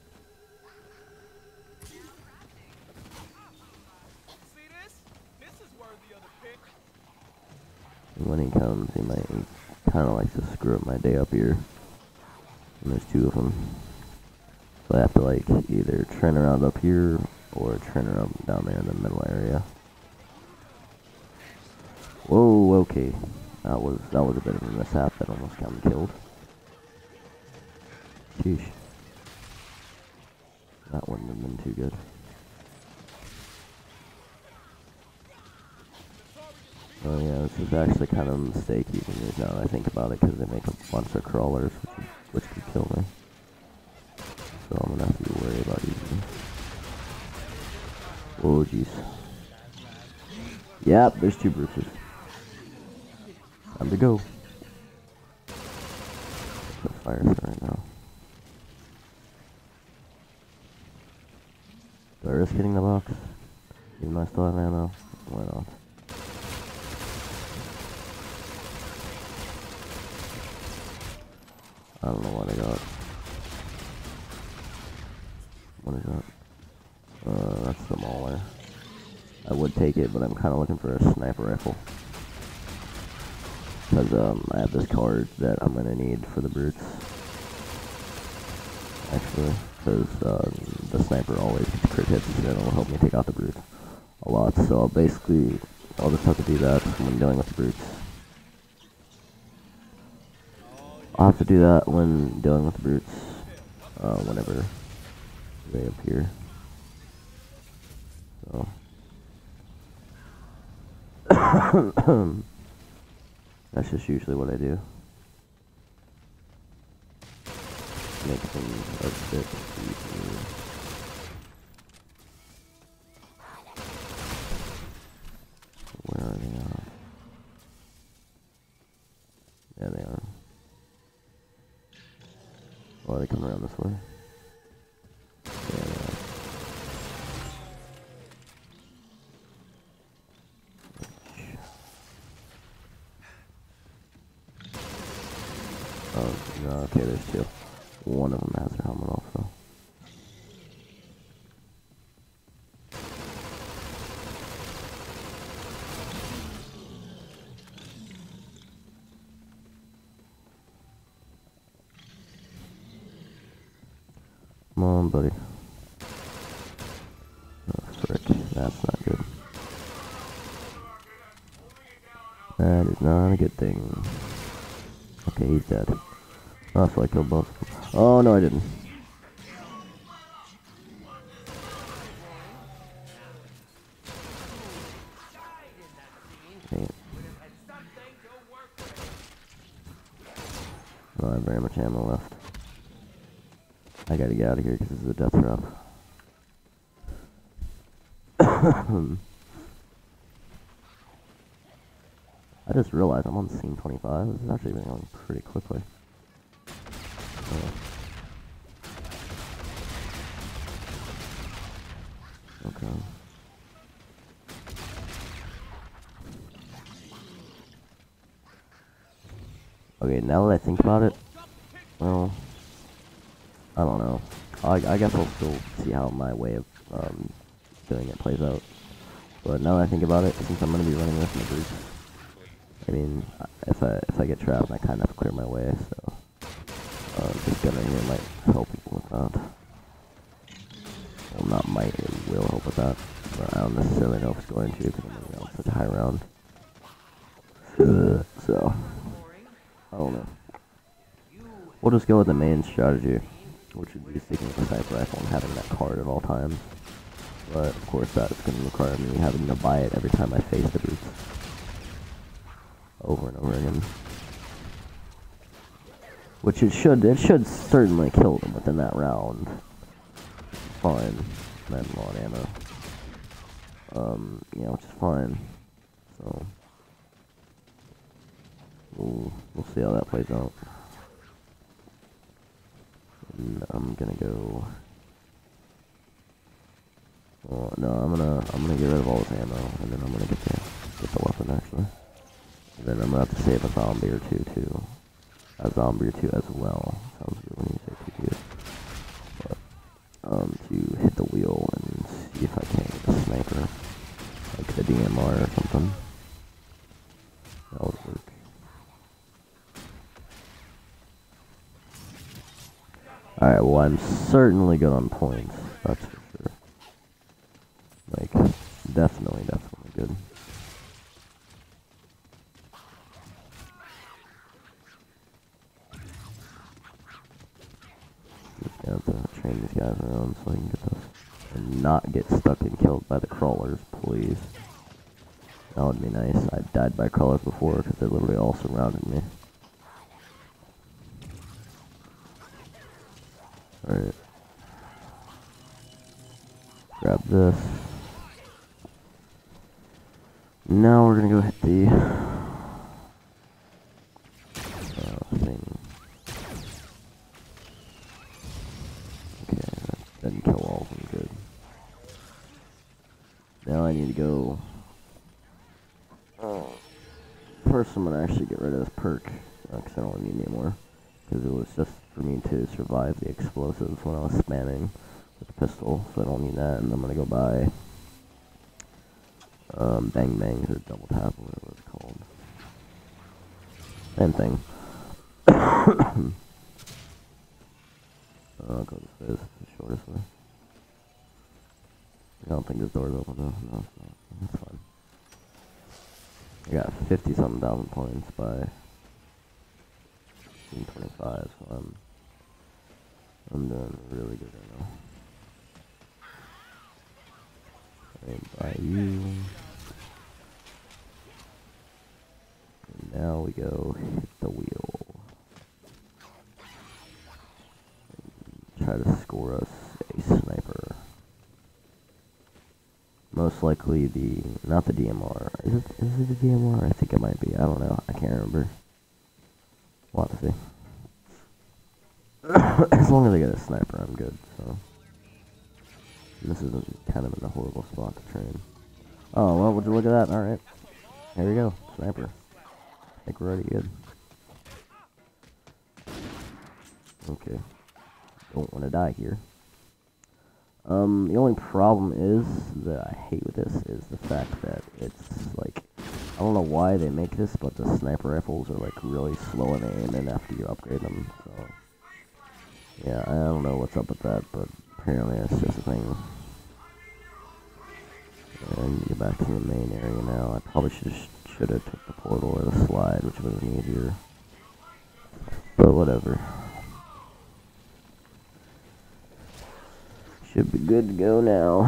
S1: When he comes, he kind of likes to screw up my day up here. And there's 2 of them. So I have to like either turn around up here or turn around down there in the middle area. Whoa, okay. That was a bit of a mishap. That almost got me killed. Sheesh. That wouldn't have been too good.
S3: Sorry to
S1: Oh yeah, this is actually kind of a mistake using these now that I think about it, because they make a bunch of crawlers, which could kill me. So I'm gonna have to be worried about using them. Oh jeez. Yep, there's 2 Bruces. Time to go. Put fire right now. Do I risk hitting the box? Even though I still have ammo? Why not? I don't know what I got. What is that? That's the Mauler. I would take it, but I'm kind of looking for a sniper rifle. Because, I have this card that I'm gonna need for the brutes. Actually, because, the sniper always gets crit hits, and it'll help me take out the brutes a lot. So, I'll just have to do that when dealing with the brutes. I'll have to do that when dealing with the brutes, whenever they appear. So. That's just usually what I do. Make things a bit easier. Where are they at? There they are. Oh, are they coming around this way? Yeah, they are. Oh, no, okay, there's 2. One of them has their helmet off, though. Come on, buddy. Oh, frick. That's not good. That is not a good thing. Okay, he's dead. Oh, so I killed both of them. Oh, no, I didn't. Dang it. I don't have very much ammo left. I gotta get out of here because this is a death trap. I just realized I'm on scene 25. This is actually been going pretty quickly. Okay. Okay, now that I think about it, well, I don't know. I guess I'll still see how my way of doing it plays out. But now that I think about it, since I'm gonna be running this in the group, I mean, if I get trapped, I kind of have to clear my way. So just gunner here might help with that. Well, not might, it will help with that. But I don't necessarily know if it's going to because I'm on such a high round. So I don't know. We'll just go with the main strategy, which would be sticking with the sniper rifle and having that card at all times. But of course that's going to require me having to buy it every time I face the boots. Over and over again. Which it should certainly kill them within that round. Fine. And I'm low on ammo. Yeah, which is fine. So we'll see how that plays out. And I'm gonna go. Oh, no, I'm gonna get rid of all this ammo, and then I'm gonna get the weapon actually. And then I'm gonna have to save a zombie or two too. A zombie or two as well. Sounds good when you say two. But to hit the wheel and see if I can get the sniper, like the DMR or something. That would work. Alright, well I'm certainly good on points, that's for sure. Like, definitely good. Just gonna have to train these guys around so I can get this. And not get stuck and killed by the crawlers, please. That would be nice. I died by crawlers before because they literally all surrounded me. Alright. Grab this. Now we're gonna go hit the thing. Okay, that didn't kill all of them, good. Now I need to go. First I'm gonna actually get rid of this perk, because I don't need it anymore. Because it was just for me to survive the explosives when I was spamming with the pistol, so I don't need that. And I'm gonna go buy bang bangs or double tap or whatever it's called. Same thing. I'll go this way, it's the shortest way. I don't think this door's open though. No, it's not. That's fine. I got 50-something thousand points by 25, so I'm doing really good right now. Right by you. And now we go hit the wheel. And try to score us a sniper. Most likely not the DMR. Is it the DMR? I think it might be. I don't know. I can't remember. We'll have to see. As long as I get a sniper, I'm good, so. This is kind of in a horrible spot to train. Oh, well, would you look at that? Alright. Here we go. Sniper. I think we're already good. Okay. Don't want to die here. The only problem is that I hate with this is the fact that it's like, I don't know why they make this, but the sniper rifles are like really slow in aim and after you upgrade them, so Yeah, I don't know what's up with that, but apparently it's just a thing. I need to get back to the main area now. I probably should have took the portal or the slide, which would have been easier. But whatever. Should be good to go now.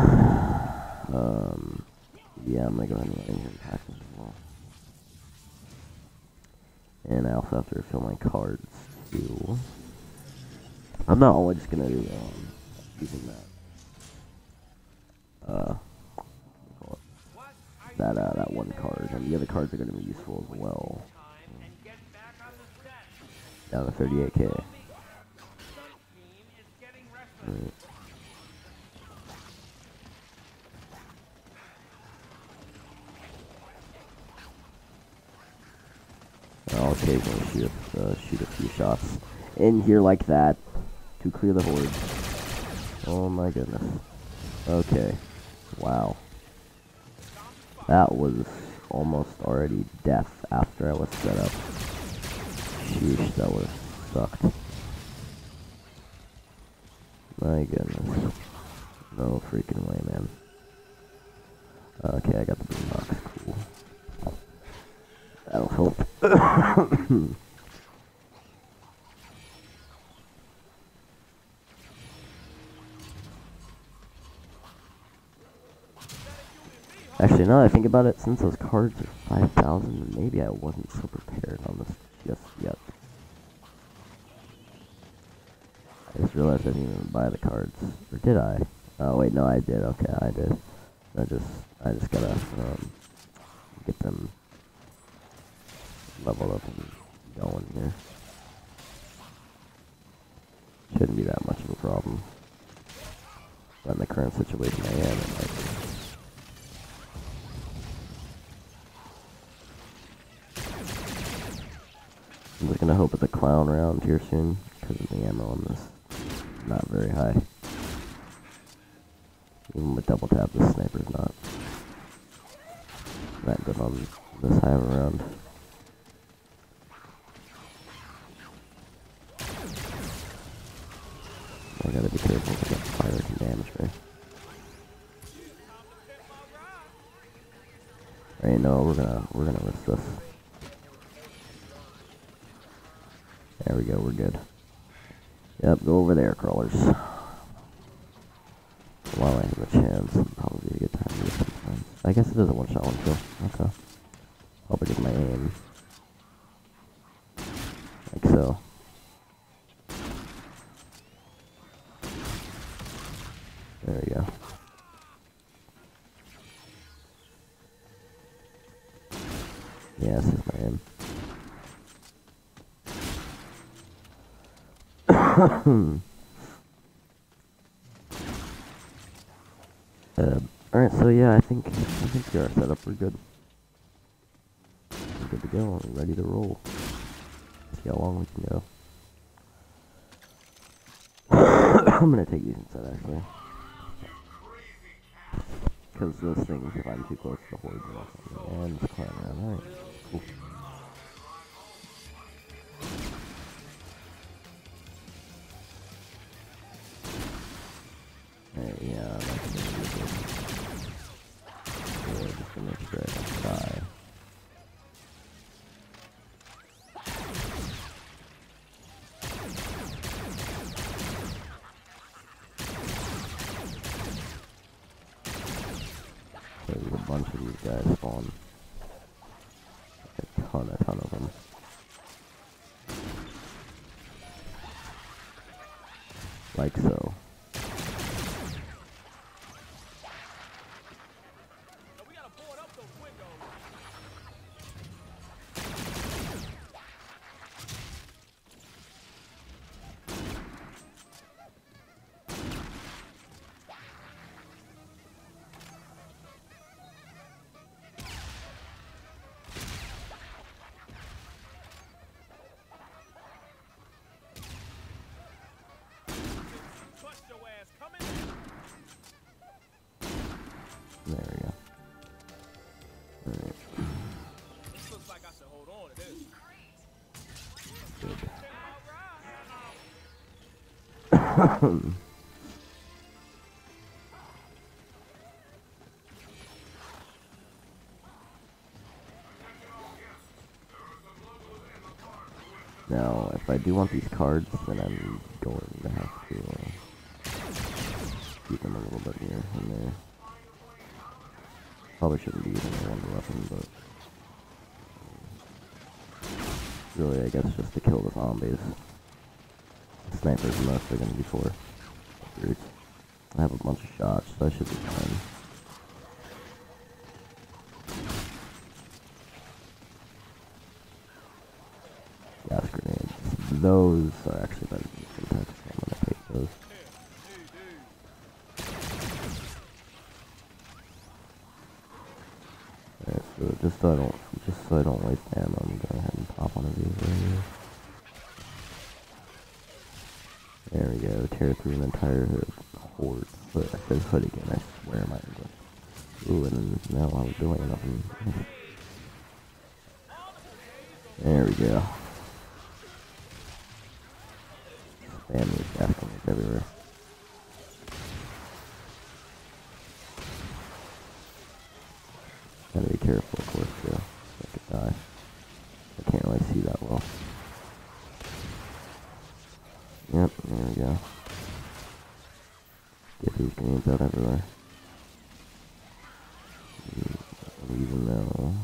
S1: Yeah, I'm gonna go ahead and run in here and pack this as well. And I also have to refill my cards too. I'm not always just gonna do using that one card, and the other cards are gonna be useful as well. Down to 38k. Right. I'll occasionally shoot a few shots in here like that to clear the horde. Oh my goodness. Okay. Wow. That was almost already death after I was set up. Sheesh, that would have sucked. My goodness. No freaking way, man. Okay, I got the boom box. Cool. That'll help. Actually, now that I think about it, since those cards are 5,000, maybe I wasn't so prepared on this just yet. I just realized I didn't even buy the cards. Or did I? Oh wait, no I did. Okay, I did. I just gotta get them leveled up and going here. Shouldn't be that much of a problem. But in the current situation I am, it might be. I'm just gonna hope it's a clown round here soon, because the ammo on this is not very high. Even with double tap, this sniper's not that good on this high of a round. I gotta be careful because that fire can damage me. Alright, no, we're gonna risk this. There we go, we're good. Yep, go over there, crawlers. While I have a chance, it'd probably be a good time to get some friends. I guess it is a one-shot one kill. Okay. Hope I get my aim. Like so. There we go. Yeah, this is my aim. Alright, so yeah, I think our setup, we're good. We're good to go, we're ready to roll. See how long we can go. I'm gonna take these inside actually. Because those things, if I'm too close to the horde, and it's climbing around. Alright, cool. Yeah, that's gonna be good. So just to make sure I don't die. So there's a bunch of these guys spawn. Like a ton of them. Like so. There we go. Alright.
S3: Looks like I should hold on to this.
S1: Good. Now, if I do want these cards, then I'm going to have to keep them a little bit here and there. Probably shouldn't be using the one weapon, but really, I guess just to kill the zombies. Snipers are mostly going to be for. I have a bunch of shots, so I should be fine. Gas grenades. Those are actually better than Syntax, so I'm gonna take those. Alright, so just so I don't waste ammo, I'm gonna go ahead and pop one of these right here. There we go, tear through an entire horde. Hood, I said hood again, I swear my English. Ooh, and then now I was doing nothing. There we go. Spam these gas grenades everywhere. Gotta be careful, of course, too. I could die. I can't really see that well. Yep, there we go. Get these grenades out everywhere. Even though...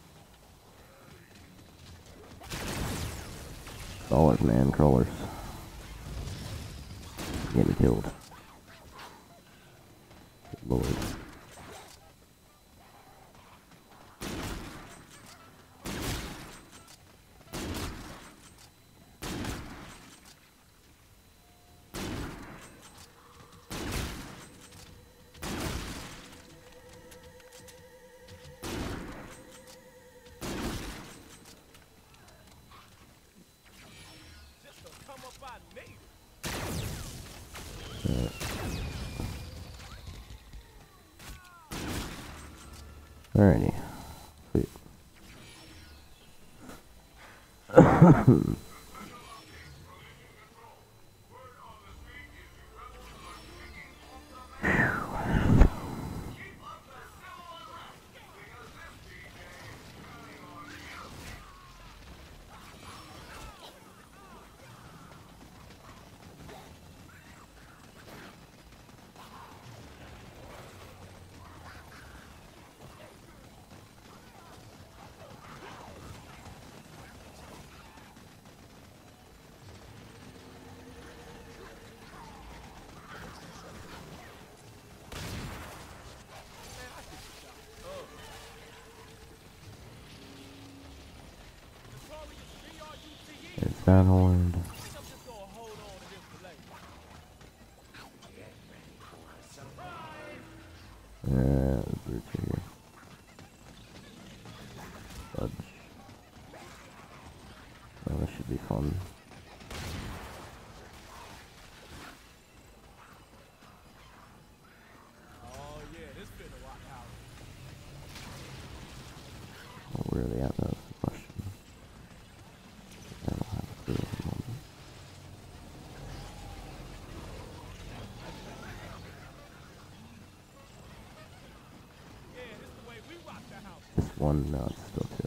S1: Crawlers, man, crawlers. Get me killed. Good Lord. Alrighty. Sweet. It's that horde. Yeah, the brutes are here. Fudge. Well, this should be fun. Well, where are they at? That's the question. I don't have a clue at the moment. Just one? No, it's still two.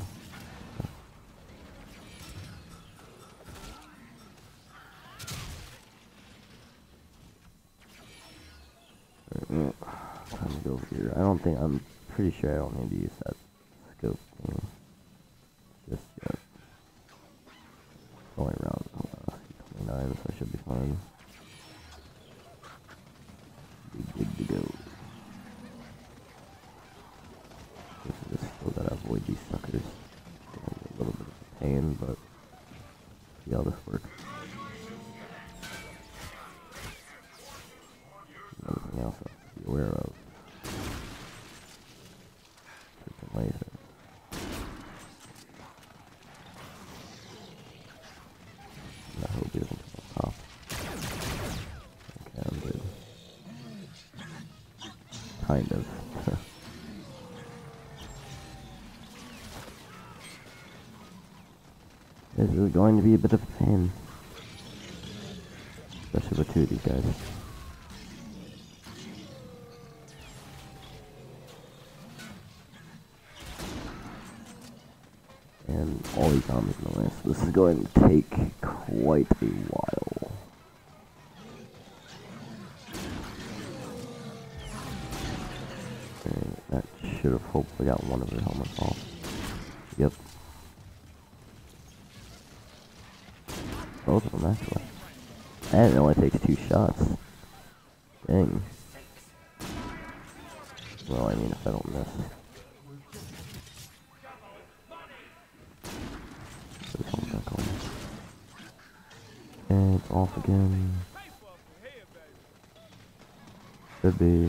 S1: Time to go over here. I don't think, I'm pretty sure I don't need to use that scope thing just yet. Only around 29, so I should be fine. Be good to go. Just still gotta avoid these suckers. It's gonna be a little bit of a pain, but see how this works. Anything else I have to be aware of? Freaking laser. I hope he doesn't come up top. Okay, I'm good. Kind of. This is going to be a bit of a pain. especially with two of these guys. And all these zombies in the way, so this is going to take quite a while. Alright, that should have hopefully got one of their helmets off. Yep. Both of them, actually. And it only takes 2 shots. Dang. Well, I mean, if I don't miss. And it's off again. Should be.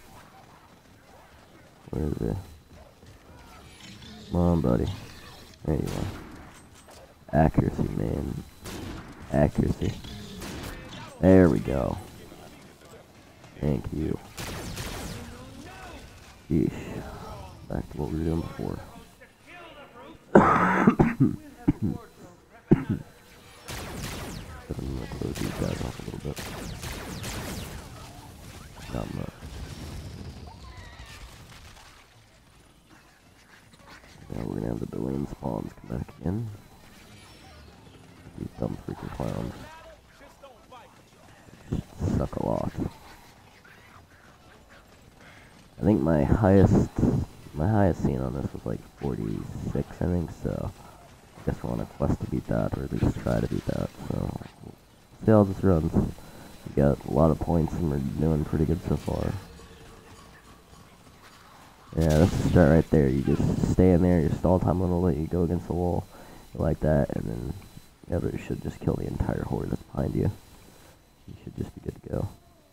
S1: Where is it? Come on, buddy. There you are. Accuracy, man. Accuracy. There we go. Thank you. Yeesh. Back to what we were doing before. I'm gonna close these guys off a little bit. Not much. Now we're gonna have the billion spawns come back in. These dumb freaking clowns. Suck a lot. I think my highest scene on this was like 46, I think, so I guess we're on a quest to beat that, or at least try to beat that, so see how this runs. We got a lot of points and we're doing pretty good so far. Yeah, that's the start right there. You just stay in there, your stall time little, let you go against the wall, like that, and then it should just kill the entire horde that's behind you. You should just be good to go.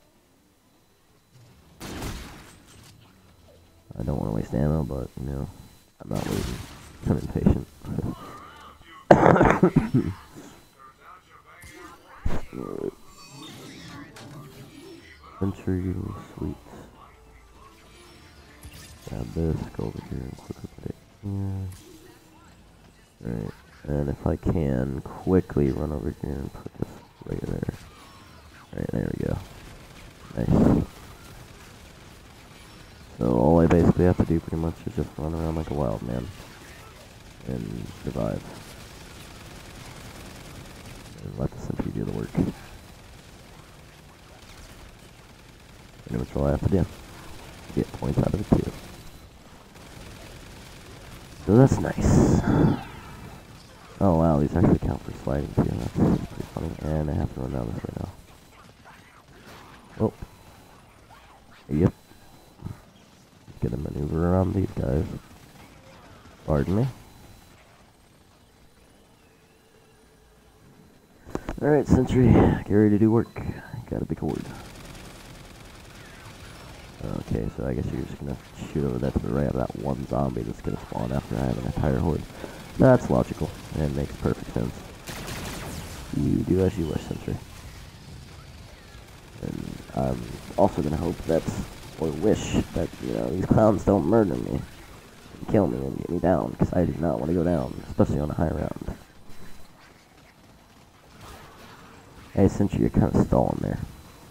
S1: I don't want to waste ammo, but, you know, I'm not waiting. I'm impatient. Century sweets. Grab this, go over here and quickly put it here. Alright, and if I can, quickly run over here and put this right there. Alright, there we go. Nice. So all I basically have to do pretty much is just run around like a wild man and survive. And let the sentry do the work. Pretty much all I have to do. Get points out of it too. So that's nice. Oh wow, these actually count for sliding too. That's pretty funny. And I have to run down this right now. Oh. Yep. Gonna maneuver around these guys. Pardon me. Alright, sentry, get ready to do work. Got a big horde. Okay, so I guess you're just gonna shoot over that to the right of that one zombie that's gonna spawn after I have an entire horde. That's logical, and makes perfect sense. You do as you wish, sentry. And I'm also gonna hope that, or wish that, you know, these clowns don't murder me, and kill me, and get me down, because I do not want to go down, especially on a high round. Hey, sentry, you're kind of stalling there.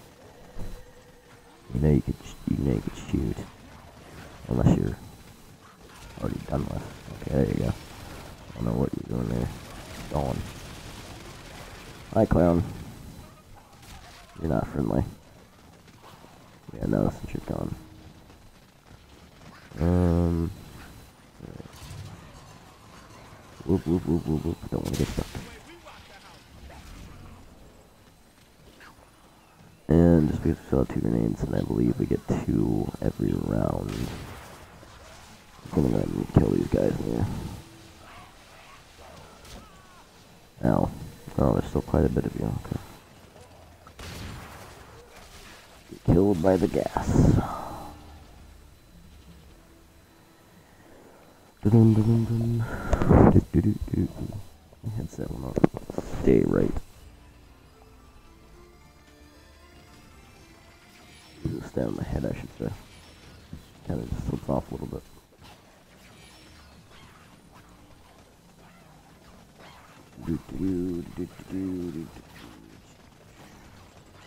S1: You know you could shoot, unless you're already done with. Okay, there you go. I don't know what you're doing there. Stalling. Hi, clown. You're not friendly. Yeah, no, since you're gone. Whoop, whoop, whoop, whoop, whoop. Don't want to get stuck. And just because we still have 2 grenades, and I believe we get 2 every round. I'm gonna go ahead and kill these guys here. Ow. Oh, there's still quite a bit of you. Okay. Get killed by the gas. Dun dun dun dun. Do do do do. My headset will not stay right. Just stay on my head, I should say. Kind of just slips off a little bit. Do do do do do do.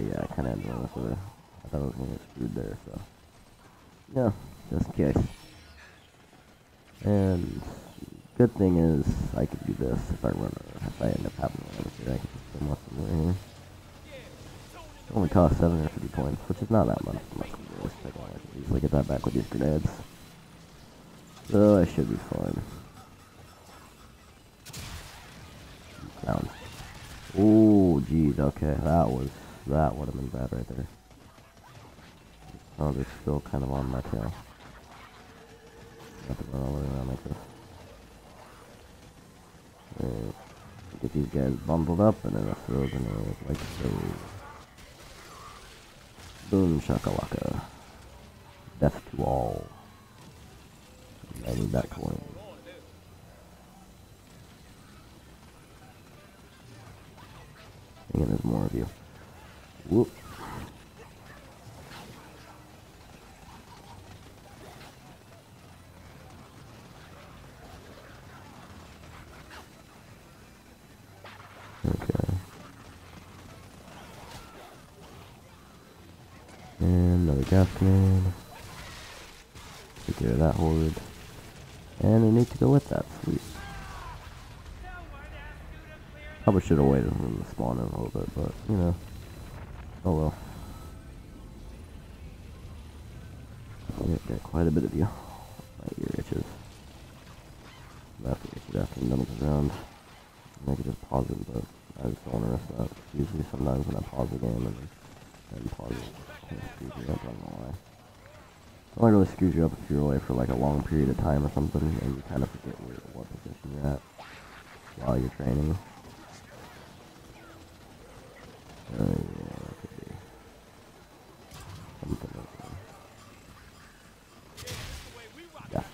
S1: yeah, I kind of ended up with it. I thought I was going to get screwed there, so. Yeah, just in case. And good thing is, I could do this if I end up having one here. I could just film up somewhere here. It only costs 750 points, which is not that much. I can easily get that back with these grenades. So I should be fine. Down. Oh, geez, okay, that would have been bad right there. Oh, they're still kind of on my tail. Have to run all the way around like this. Alright. Get these guys bundled up and then I throw grenades like so. Boom shakalaka. Death to all. I need that coin. And there's more of you. Whoop. Okay. And another gas cannon. Take care of that horde. And I need to go with that. Sweet. Probably should have waited for them to spawn in a little bit, but, you know. Oh well. Yeah, got quite a bit of you. My ear itches. I'm after I'm done with the round. I could just pause it, but I just don't want to risk that. Usually sometimes when I pause the game and then pause it, it kind of screws you up, I don't know why. It only really screws you up if you're away for like a long period of time or something, and you kind of forget what position you're at while you're training. Yeah, that could be something like that. Yeah.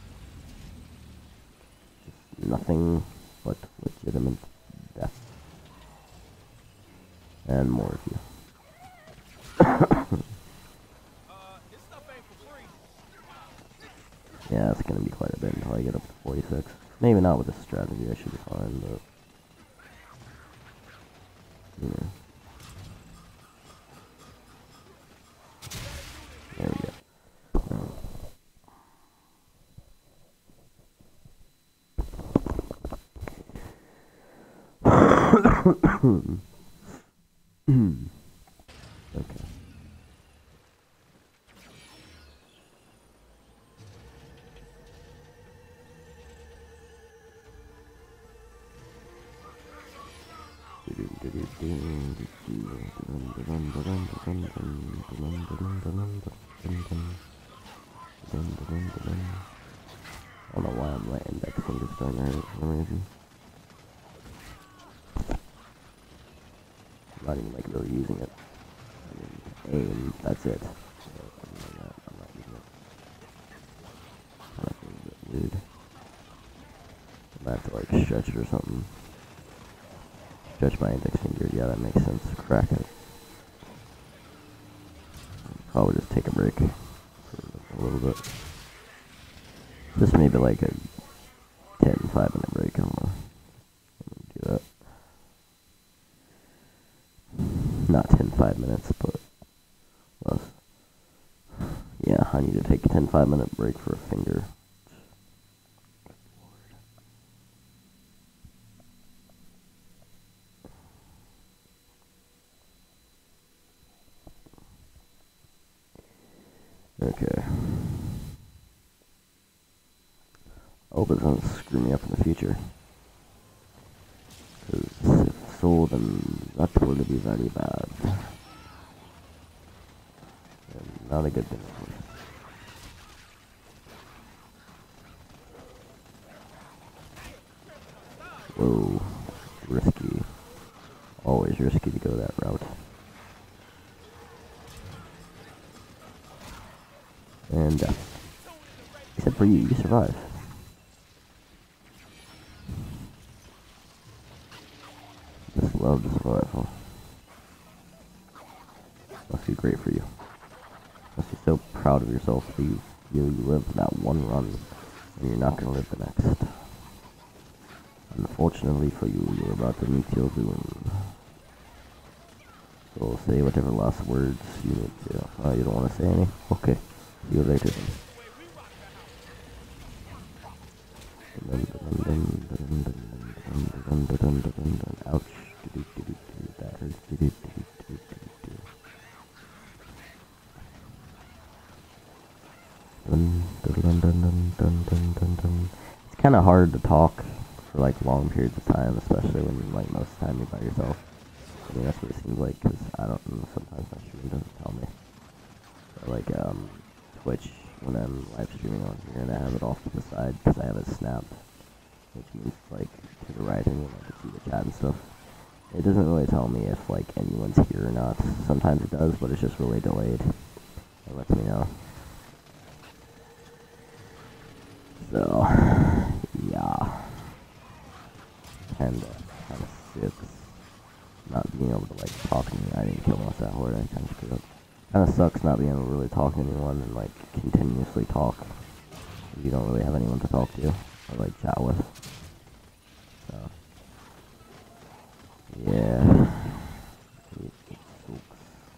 S1: Just nothing but legitimate death. And more of you. Yeah, it's gonna be quite a bit until I get up to 46. Maybe not with this strategy, I should be fine, but... Yeah. There we go. Okay. I don't know why my index finger's starting to hurt for some reason. I'm not even like really using it. I mean, aim, that's it. So, I'm not using it. Kind of feels a bit weird. I might have to like stretch it or something. Stretch my index finger, yeah, that makes sense. Crack it. Probably just take a break for a little bit. Just maybe like a 5-minute break. I'm gonna do that. Not 5 minutes, but less. Yeah, I need to take a 5-minute break for a finger. Okay. I hope it doesn't screw me up in the future. Because if so, then that will be very bad. And not a good thing. Whoa. Risky. Always risky to go that route. And except for you survive. Just love the survival. Must be great for you. Must be so proud of yourself that you lived that one run, and you're not gonna live the next. Unfortunately for you, you're about to meet your doom. So say whatever last words you need to. Oh, you don't want to say any? Okay. See you later then. Ouch. That hurts. It's kind of hard to talk for like long periods of time, especially when like most of the time you're by yourself. I mean, that's what it seems like, because I don't know, sometimes my stream doesn't tell me. But like, Twitch, when I'm live streaming on here and I have it off to the side, because I have it snapped, which means like to the right and I can see the chat and stuff. It doesn't really tell me if like anyone's here or not. Sometimes it does, but it's just really delayed. It lets me know. So, yeah. Kinda sucks not being able to like talk to me. I didn't kill myself that hard. I kind of screwed up. Kinda sucks not being able to really talk to anyone and like continuously talk. You don't really have anyone to talk to or like chat with. So, yeah. It sucks.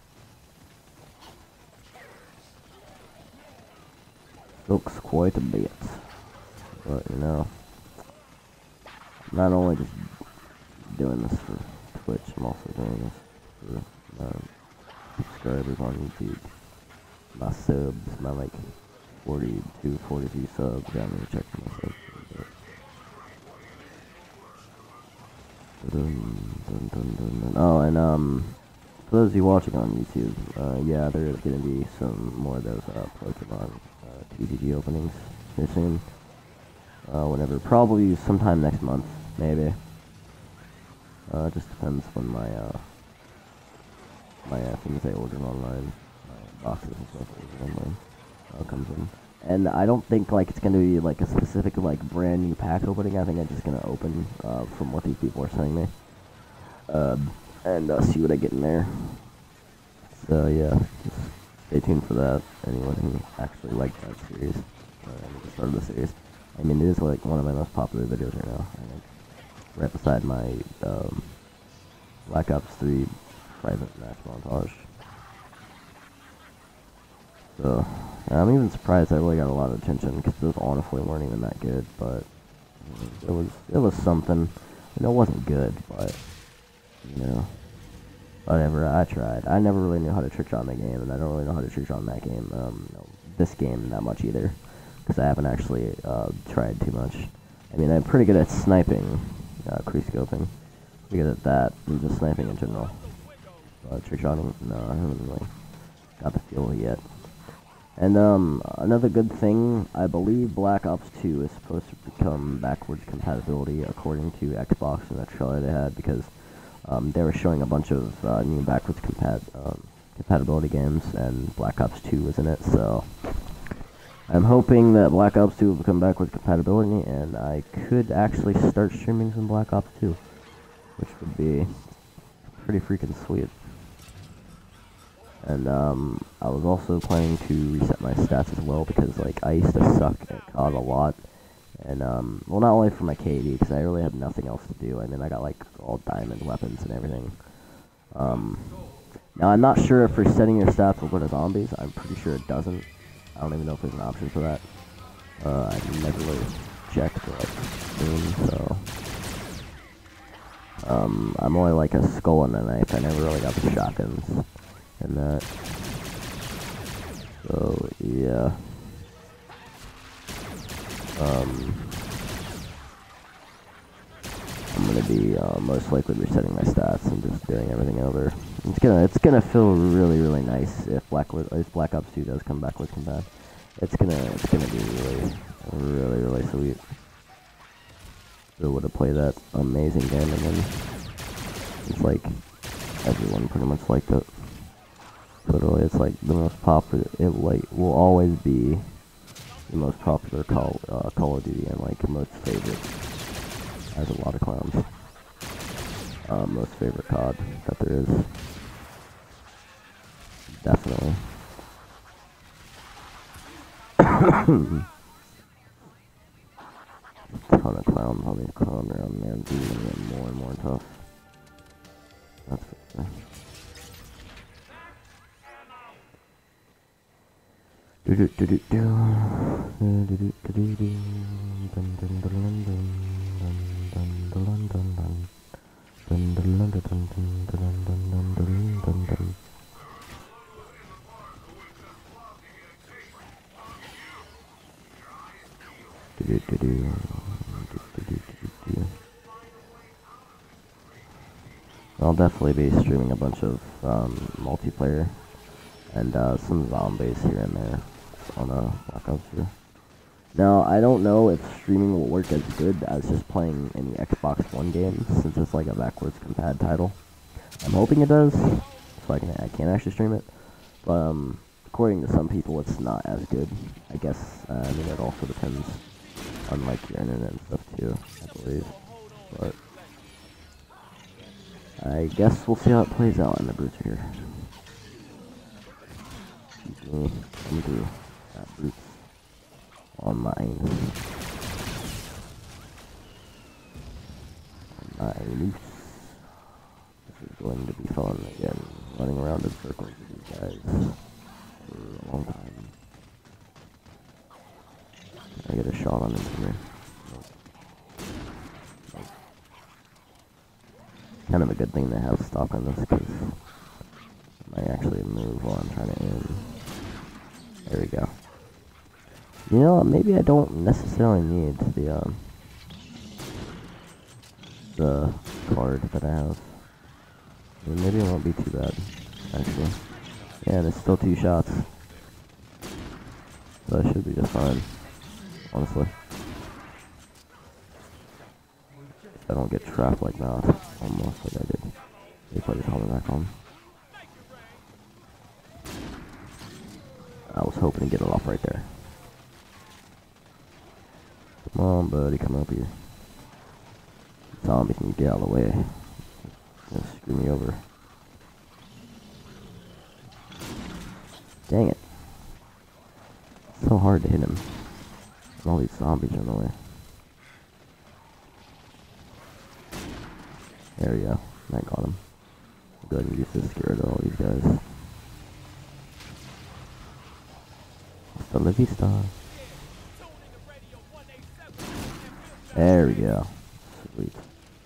S1: Sucks quite a bit. But you know, I'm not only just doing this for Twitch, I'm also doing this for my subscribers on YouTube. My subs, my like 42, 43 subs. I need to check my subs. Oh, and for those of you watching on YouTube, yeah, there is gonna be some more of those Pokemon TCG openings here soon. Whenever, probably sometime next month, maybe. Just depends when my things I ordered online, boxes and stuff ordered online, comes in. And I don't think like it's gonna be like a specific like brand new pack opening. I think I'm just gonna open from what these people are sending me, and see what I get in there. So yeah, just stay tuned for that. Anyone who actually liked that series, the start of the series. I mean, it is like one of my most popular videos right now. I think right beside my Black Ops 3 private match montage. So I'm even surprised I really got a lot of attention, because those honestly weren't even that good. But it was something. It wasn't good, but you know, whatever. I tried. I never really knew how to trick shot in the game, and I don't really know how to trick shot in that game. This game not much either, because I haven't actually tried too much. I mean, I'm pretty good at sniping, crease scoping. Pretty good at that, and just sniping in general. Trick shotting, no, I haven't really got the feel yet. And another good thing, I believe Black Ops 2 is supposed to become backwards compatibility according to Xbox in the trailer they had, because they were showing a bunch of new backwards compatibility games, and Black Ops 2 was in it, so I'm hoping that Black Ops 2 will become backwards compatibility, and I could actually start streaming some Black Ops 2, which would be pretty freaking sweet. And I was also planning to reset my stats as well, because like I used to suck at COD a lot, and well, not only for my KD, because I really have nothing else to do. I mean, I got like all diamond weapons and everything. Now I'm not sure if resetting your stats will go to zombies. I'm pretty sure it doesn't. I don't even know if there's an option for that. I never really checked like soon, so I'm only like a skull and a knife. I never really got the shotguns and that. So yeah. I'm gonna be most likely resetting my stats and just doing everything over. It's gonna feel really nice if Black Ops 2 does come back with combat. It's gonna be really sweet. So would have played that amazing game, and then it's like everyone pretty much liked it. Literally, it's like the most popular. It like will always be the most popular Call of Duty, and like most favorite. Has a lot of clowns. Most favorite COD that there is. Definitely. Ton of clowns on these clowns around there, and beating them more and more tough. That's for sure. Do do do do do. Do do do do do. Dun dun dun dun dun dun dun dun dun dun. Dun dun dun dun dun dun dun dun dun dun dun. Do do do do. Do do do do do. I'll definitely be streaming a bunch of multiplayer and some zombies here and there on Black Ops 2. Now, I don't know if streaming will work as good as just playing any Xbox One games, since it's like a backwards compat title. I'm hoping it does, so I can actually stream it. But according to some people, it's not as good. I guess I mean it also depends on like your internet and stuff too, I believe. But I guess we'll see how it plays out in the brutes here. Let me do that brutes on mine. Loose. This is going to be fun again. Running around in circles with these guys for a long time. Can I get a shot on him from here? Nope. Nope. Kind of a good thing to have stock on this because I might actually move while I'm trying to aim. There we go. You know, maybe I don't necessarily need the card that I have. I mean, maybe it won't be too bad, actually. Yeah, and it's still 2 shots. So I should be just fine, honestly. If I don't get trapped like that, almost like I did. They put his helmet back on. I was hoping to get it off right there. Come on, buddy, come up here. Zombie can get out of the way. Gonna screw me over. Dang it. It's so hard to hit him. And all these zombies are in the way. There we go. I got him. I'll go ahead and use this to get rid of all these guys. Hasta la vista. There we go. Sweet.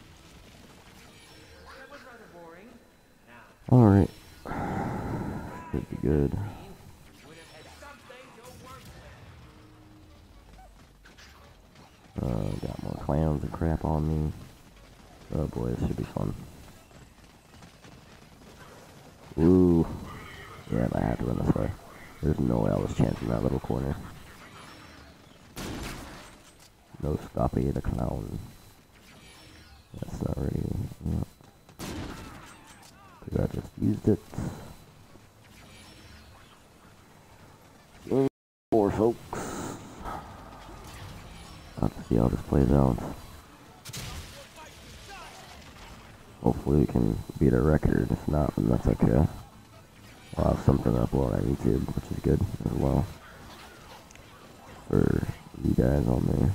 S1: Alright. Should be good. Got more clowns and crap on me. Oh boy, this should be fun. Ooh. Yeah, I have to run this way. There's no way I was chancing that little corner. No Scoppy the clown. That's not ready. Yep. Cause I just used it. More folks. Have to see how this plays out. Hopefully we can beat our record. If not, then that's okay. I'll have something uploaded on YouTube, which is good as well. For you guys on there.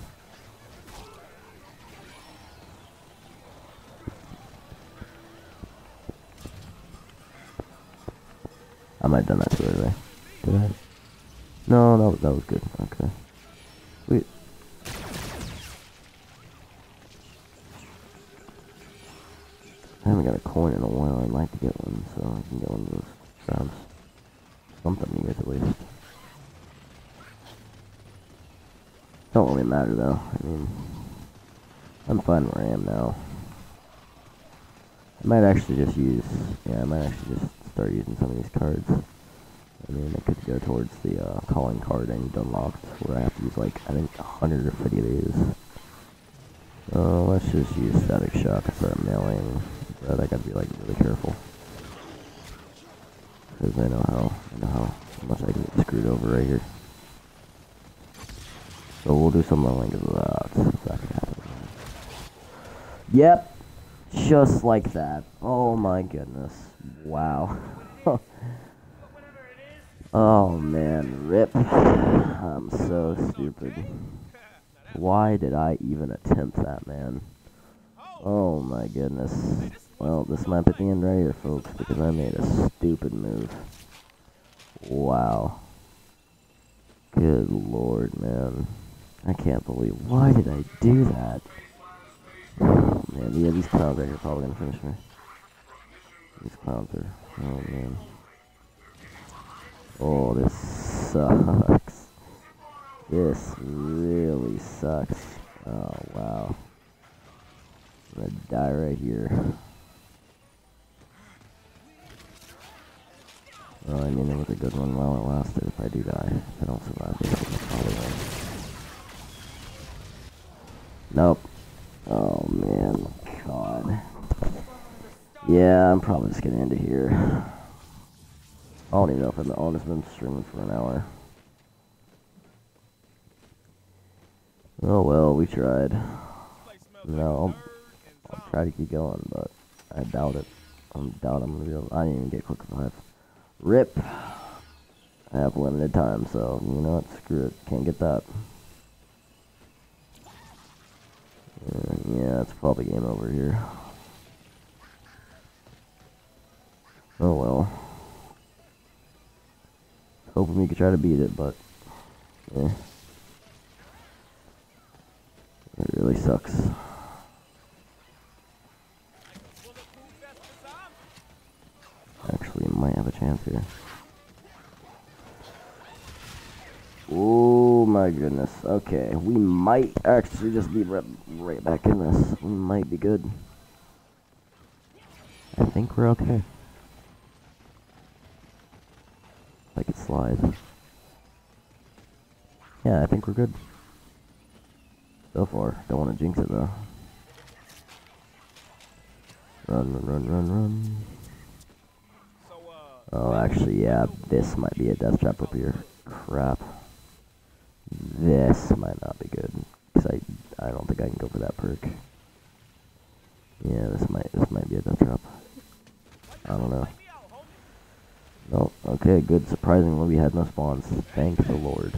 S1: I might have done that too early. Did I? No, that was good. Okay. Sweet. I haven't got a coin in a while. I'd like to get one, so I can get one of those traps. Something to get at least. Don't really matter though. I mean, I'm fine where I am now. I might actually just use, I might actually just start using some of these cards. I mean, it could go towards the calling card I need unlocked, where I have to use like, I think 150 of these. Let's just use Static Shock and start mailing, but I gotta be like really careful. Because I know how much I can get screwed over right here. So we'll do something like that, if that can happen. Yep, just like that. Oh my goodness. Wow. Oh man, rip. I'm so stupid. Why did I even attempt that, man? Oh my goodness. Well, this might be the end right here, folks, because I made a stupid move. Wow. Good lord, man. I can't believe. Why did I do that? Oh, man, yeah, these clowns right here are probably gonna finish me. These clowns are. Oh, man. Oh, this sucks. This really sucks. Oh, wow. I'm gonna die right here. Well, I mean, it was a good one while it lasted. If I do die, if I don't survive this, I probably won't. Nope. Oh, man. God. Yeah, I'm probably just gonna end it here. I don't even know if I've honestly been streaming for an hour. Oh well, we tried. No, I'll try to keep going, but I doubt it. I doubt I'm gonna be able. I didn't even get quick revive. RIP. I have limited time, so you know what? Screw it. Can't get that. Yeah, it's probably game over here. Oh well. Hoping we could try to beat it, but yeah. It really sucks. Actually, might have a chance here. Oh my goodness. Okay, we might actually just be right back in this. We might be good. I think we're okay. If I could slide. Yeah, I think we're good. So far. Don't want to jinx it though. Run, run, run, run, run. Oh, actually, yeah, this might be a death trap up here. Crap. This might not be good. Because I don't think I can go for that perk. Yeah, this might be a death trap. I don't know. No, okay, good. Surprisingly, we had no spawns. Thank the Lord.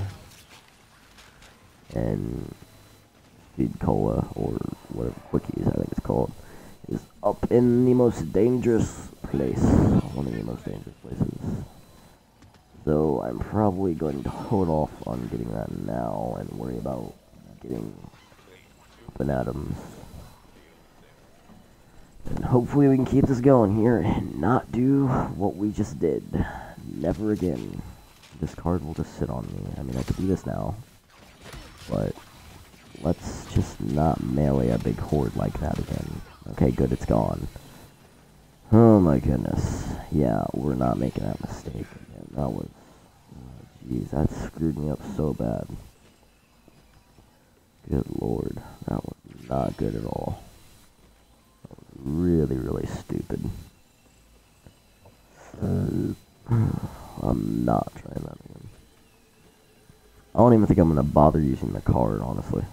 S1: And Speed Cola, or whatever, Quickies, I think it's called, is up in the most dangerous place. One of the most dangerous places. So I'm probably going to hold off on getting that now and worry about getting Fanatims. And hopefully we can keep this going here and not do what we just did. Never again. This card will just sit on me. I mean, I could do this now. But let's just not melee a big horde like that again. Okay, good, it's gone. Oh my goodness. Yeah, we're not making that mistake again. That was... Jeez, that screwed me up so bad. Good lord. That was not good at all. That was really, really stupid. I'm not trying that again. I don't even think I'm going to bother using the card, honestly.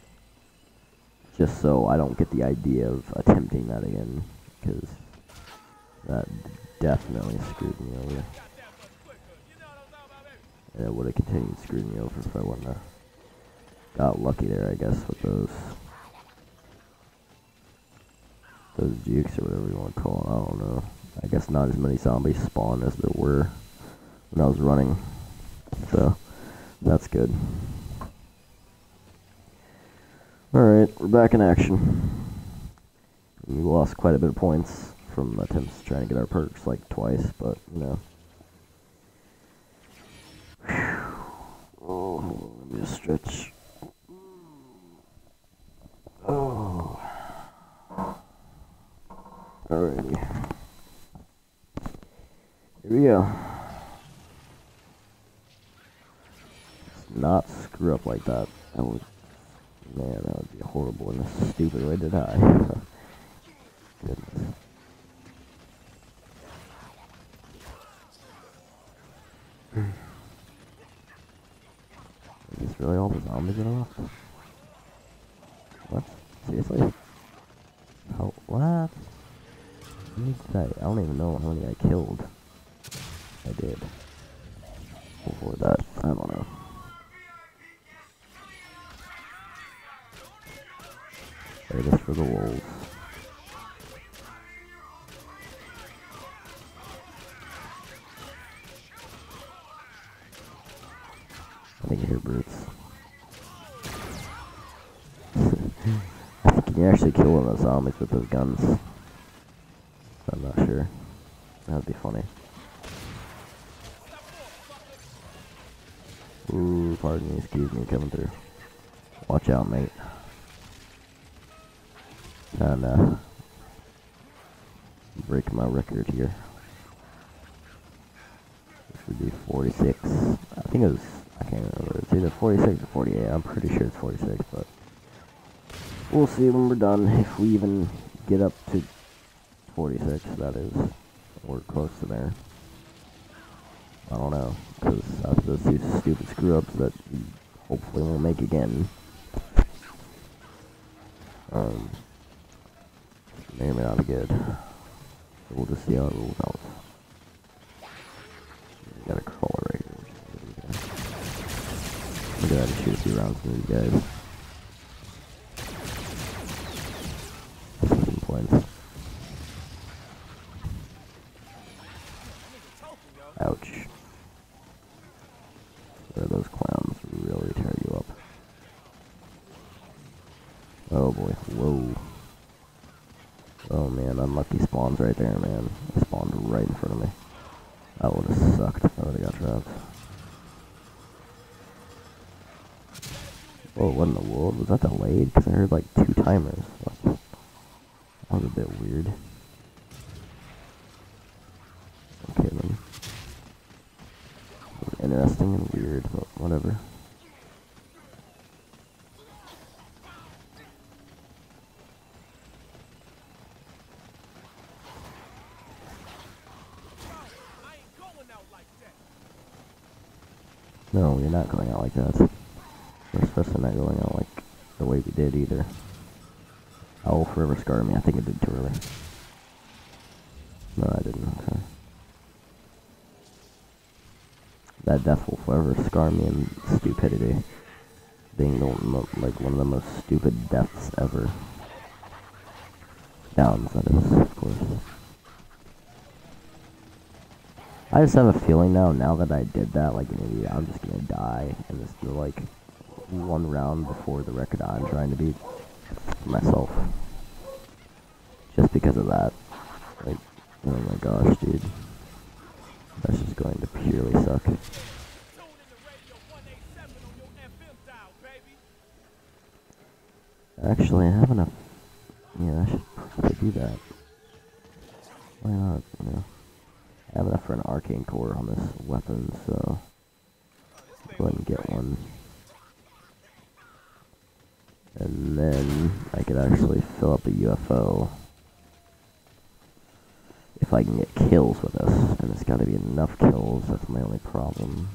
S1: Just so I don't get the idea of attempting that again. Because that definitely screwed me over. And it would have continued screwing me over if I wouldn't have got lucky there, I guess, with those jukes or whatever you want to call it. I don't know. I guess not as many zombies spawn as there were when I was running. So, that's good. Alright, we're back in action. We lost quite a bit of points from attempts trying to get our perks like twice, but, you know. Oh, let me just stretch. Oh. Alrighty. Here we go. Let's not screw up like that. That would, man, that would be horrible in a stupid way to die. Goodness. Is this really all the zombies that are left? What? Seriously? How? What? How many did I don't even know how many I killed. I did. Before that, I don't know. There it is for the wolves. I here, brutes. I think you can actually kill one of those zombies with those guns. I'm not sure. That'd be funny. Ooh, pardon me, excuse me, coming through. Watch out, mate. And, break my record here. This would be 46. I think it was, I can't remember. It's either 46 or 48. I'm pretty sure it's 46, but we'll see when we're done. If we even get up to 46, that is. We're close to there. I don't know, because after those two stupid screw-ups that we hopefully won't make again. May or may not be good. So we'll just see how it rolls out. We got a crawler right here. Look at that, shoot a few rounds from these guys. That's some points. Ouch. Those clowns really tear you up. Oh boy, whoa. Oh man, unlucky spawns right there, man. They spawned right in front of me. That would have sucked if I would have got trapped. Whoa, what in the world? Was that delayed? Because I heard like 2 timers. What? That was a bit weird. Okay then. Interesting and weird, but whatever. No, you're not going out like that. We're especially not going out like the way we did either. I will forever scar me. I think it did too early. No, I didn't. Okay. That death will forever scar me in stupidity. Being like one of the most stupid deaths ever. Downs, that is, of course. I just have a feeling now that I did that, like an idiot, I'm just gonna die in this, like, 1 round before the record I'm trying to beat myself. Just because of that. Like, oh my gosh, dude. That's just going to purely suck. Actually, I have enough. Yeah, I should probably do that. Why not, you know? I have enough for an arcane core on this weapon, so I'll go ahead and get one. And then I could actually fill up a UFO if I can get kills with this. And it's gotta be enough kills, that's my only problem.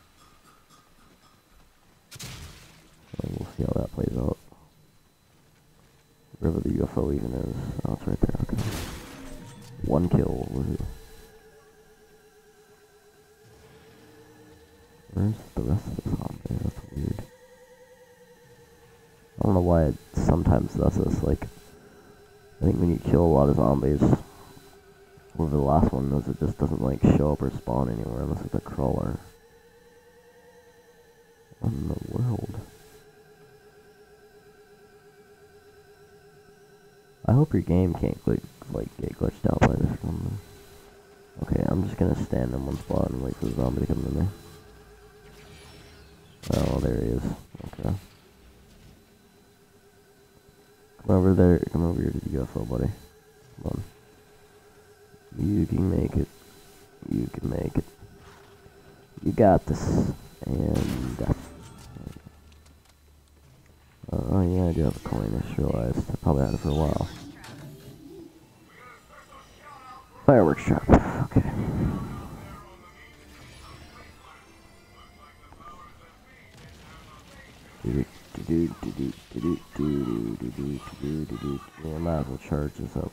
S1: So we'll see how that plays out. Wherever the UFO even is. Oh, it's right there, okay. 1 kill, woohoo. Where's the rest of the zombie? That's weird. I don't know why it sometimes does this, like, I think when you kill a lot of zombies, whatever the last one is, it just doesn't, like, show up or spawn anywhere unless it's a crawler. What in the world? I hope your game can't, like get glitched out by this or something. Okay, I'm just gonna stand in one spot and wait for the zombie to come to me. Oh, there he is. Okay. Come over there. Come over here to the UFO, buddy. Come on. You can make it. You can make it. You got this. And... oh yeah, I do have a coin. I just realized. I probably had it for a while. Fireworks shop. Okay. Yeah, I might as well charge this up.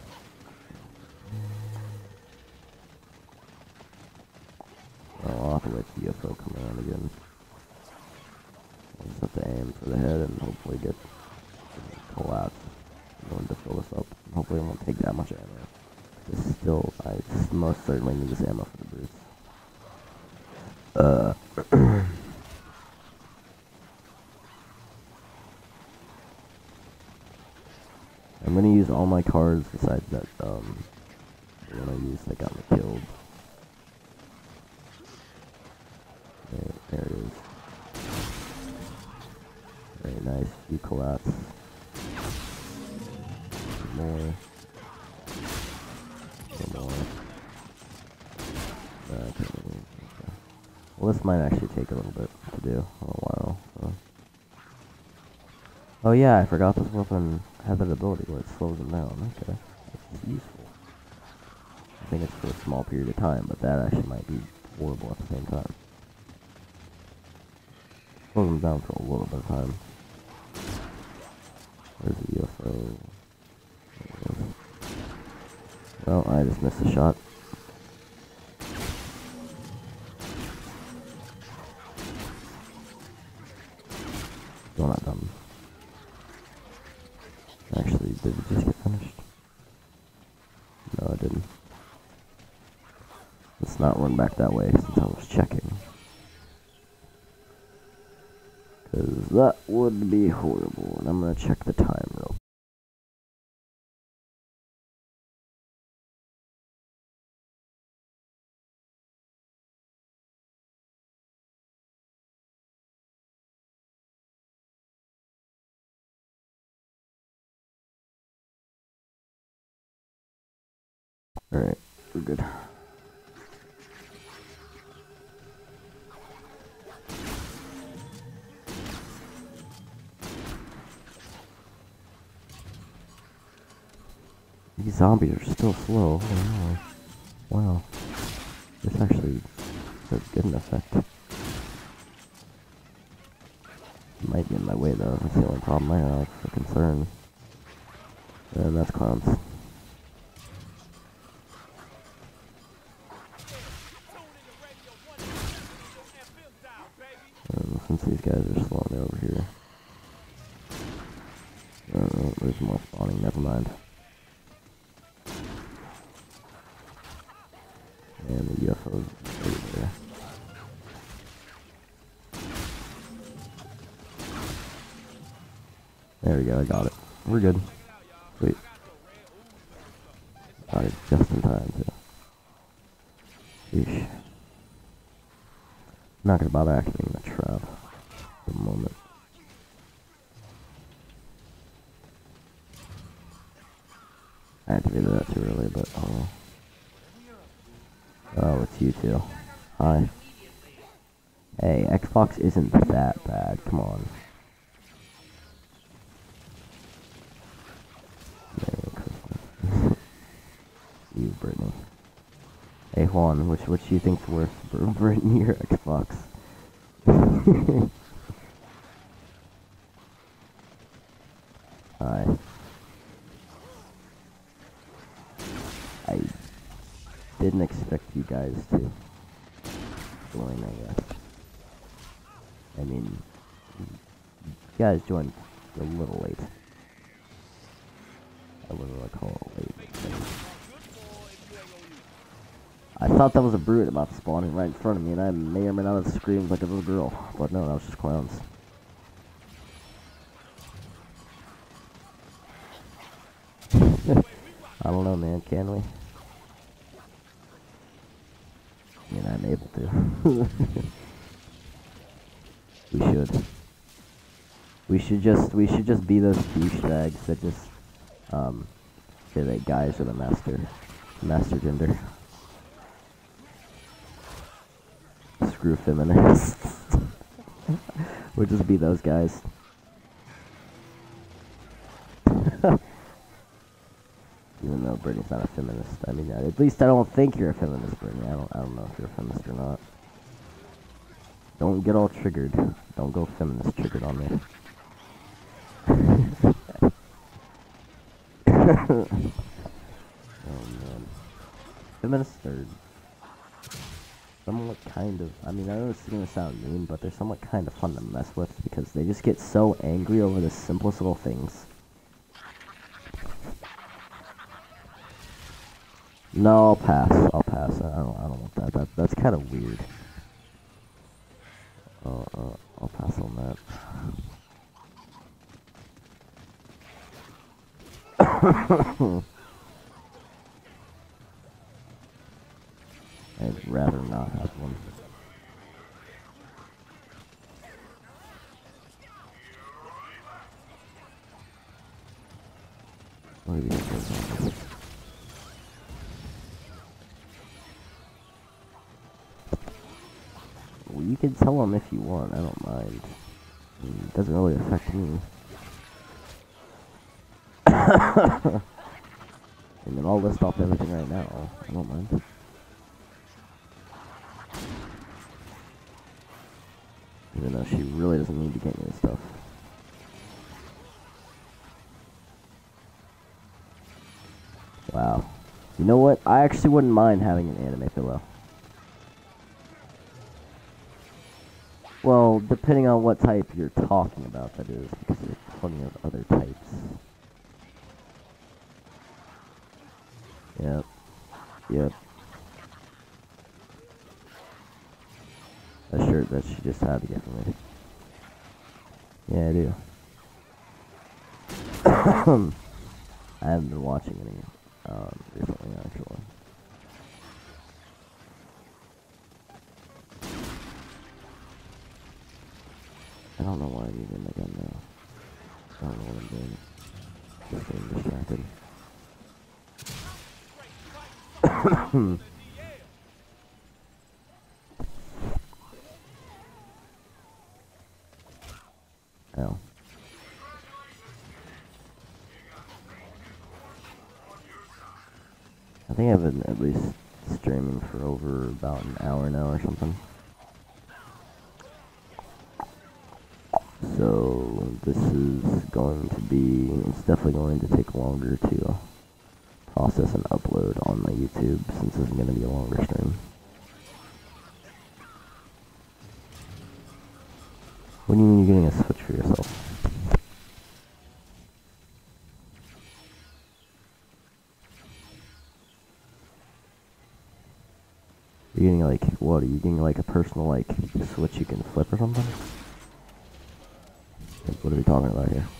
S1: Oh, I'll have to wait for the UFO come around again. I'll just have to aim for the head and hopefully get collapse. I'm going to fill this up. Hopefully it won't take that much ammo. It's still, I most certainly need this ammo for the brutes. I'm gonna use all my cards besides that, the one I used that got me killed. There it is. Very nice. You collapse. More. More. Okay. Well, this might actually take a little bit to do. A while. So. Oh yeah, I forgot this weapon had that ability where it slows them down. Okay. That's useful. I think it's for a small period of time, but that actually might be horrible at the same time. Slows them down for a little bit of time. Where's the UFO? Well, I just missed a shot. Still not done. Actually, did it just get finished? No, it didn't. Let's not run back that way since I was checking. Because that would be horrible. And I'm going to check the time real quick. Alright, we're good. These zombies are still slow. Oh, wow. This actually does get an effect. Might be in my way though, that's the only problem I have for concern. And that's clowns. Since these guys are slowing over here. There's more spawning, never mind. And the UFO's right there. There we go, I got it. We're good. Sweet. Got it just in time, too. Sheesh. Not gonna bother activating the trap at the moment. I activated that too early, but oh. Oh, it's you two. Hi. Hey, Xbox isn't that bad. Come on. Merry Christmas. You, Brittany. Hey, Juan, which do you think's worse, Brittany or Xbox? Hi. I didn't expect you guys to join, I guess. I mean, you guys joined a little late. I wouldn't really call it late. I thought that was a brute about spawning right in front of me, and I may or may not have screamed like a little girl. But no, that was just clowns. I don't know, man. Can we? I mean, I'm able to. We should just be those douchebags that just, say that guys are the master gender. Screw feminists. We'll just be those guys. Even though Brittany's not a feminist. I mean, at least I don't think you're a feminist, Brittany. I don't know if you're a feminist or not. Don't get all triggered. Don't go feminist triggered on me. Oh man. Feminists are somewhat kind of, I mean, I know it's gonna sound mean, but they're somewhat kind of fun to mess with because they just get so angry over the simplest little things. No, I'll pass. I'll pass. I don't want that. That's kind of weird. I'll pass on that. I'd rather not have one. What are these guys? Well, you can tell them if you want, I don't mind. It doesn't really affect me. And then I'll list off everything right now. I don't mind. Even though she really doesn't need to get me this stuff. Wow. You know what? I actually wouldn't mind having an anime pillow. Well, depending on what type you're talking about, that is, because there's plenty of other types. Yep. Yep. A shirt that she just had to get for me. Yeah, I do. I haven't been watching any recently, actually. I don't know why I'm using my gun now. I don't know what I'm doing. Just getting distracted. Oh. I think I've been at least streaming for over about an hour now or something. So this is going to be, it's definitely going to take longer to process and upload on my YouTube since this is going to be a longer stream. What do you mean you're getting a Switch for yourself? You're getting like, what, are you getting like a personal like Switch you can flip or something? Like, what are we talking about here?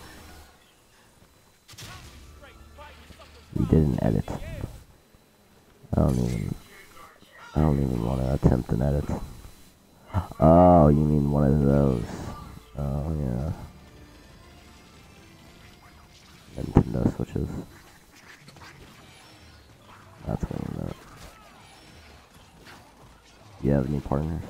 S1: You did an edit. I don't even want to attempt an edit. Oh, you mean one of those. Oh, yeah. Nintendo Switches. That's what I meant. You have any partners?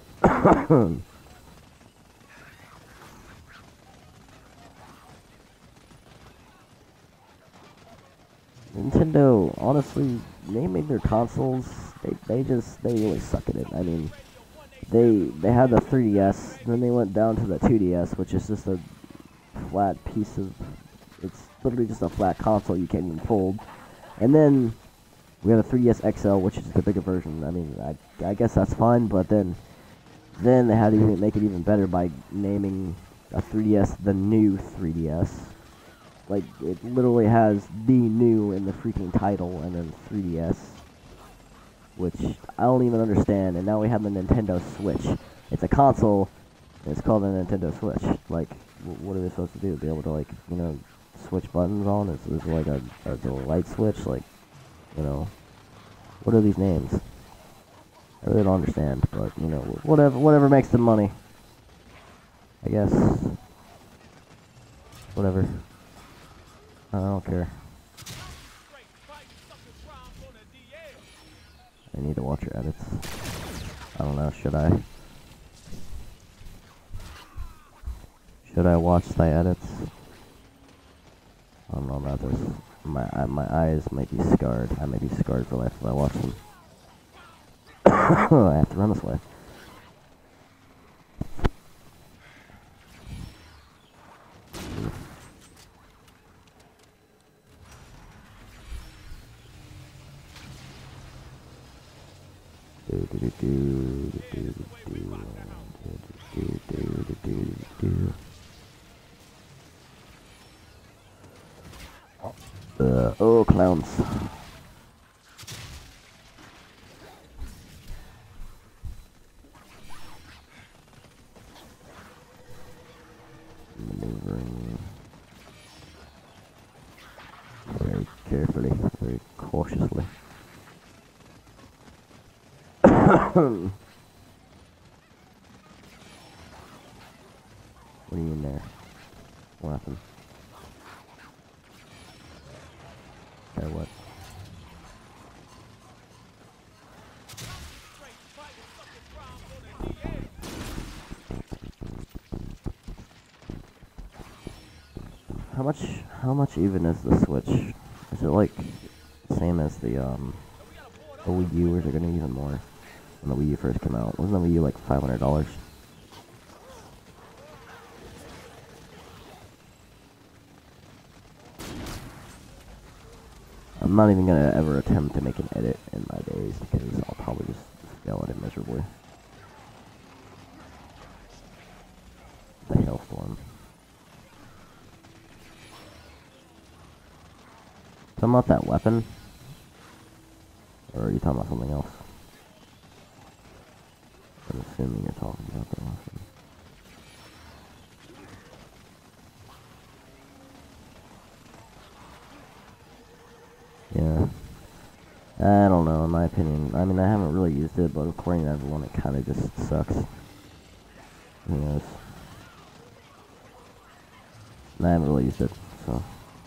S1: Nintendo, honestly, naming their consoles, they really suck at it. I mean, they had the 3DS, then they went down to the 2DS, which is just a flat piece of, it's literally just a flat console you can't even fold. And then we have a 3DS XL, which is the bigger version. I mean, I guess that's fine, but then they had to even make it even better by naming a 3DS the new 3DS. Like, it literally has the new in the freaking title, and then 3DS, which I don't even understand. And now we have the Nintendo Switch. It's a console, and it's called the Nintendo Switch. Like, what are they supposed to do? Be able to, like, you know, switch buttons on? Is like a light switch? Like, you know, what are these names? I really don't understand, but, you know, whatever makes them money. I guess. Whatever. I don't care. I need to watch your edits. I don't know, should I? Should I watch thy edits? I don't know about this. My eyes might be scarred. I may be scarred for life if I watch them. I have to run this way. Oh, clowns. Maneuvering. carefully, very cautiously. What do you mean there? What happened? Okay, what? How much even is the Switch? Is it like same as the Wii U, or is it gonna be even more? When the Wii U first came out, wasn't the Wii U like $500? I'm not even gonna ever attempt to make an edit in my days because I'll probably just fail at it miserably. The hailstorm. Talking about that weapon? Or are you talking about something else? I'm assuming you're talking about that weapon. Yeah. I don't know, in my opinion. I mean, I haven't really used it, but according to everyone, it kind of just sucks. Who knows? And I haven't really used it, so.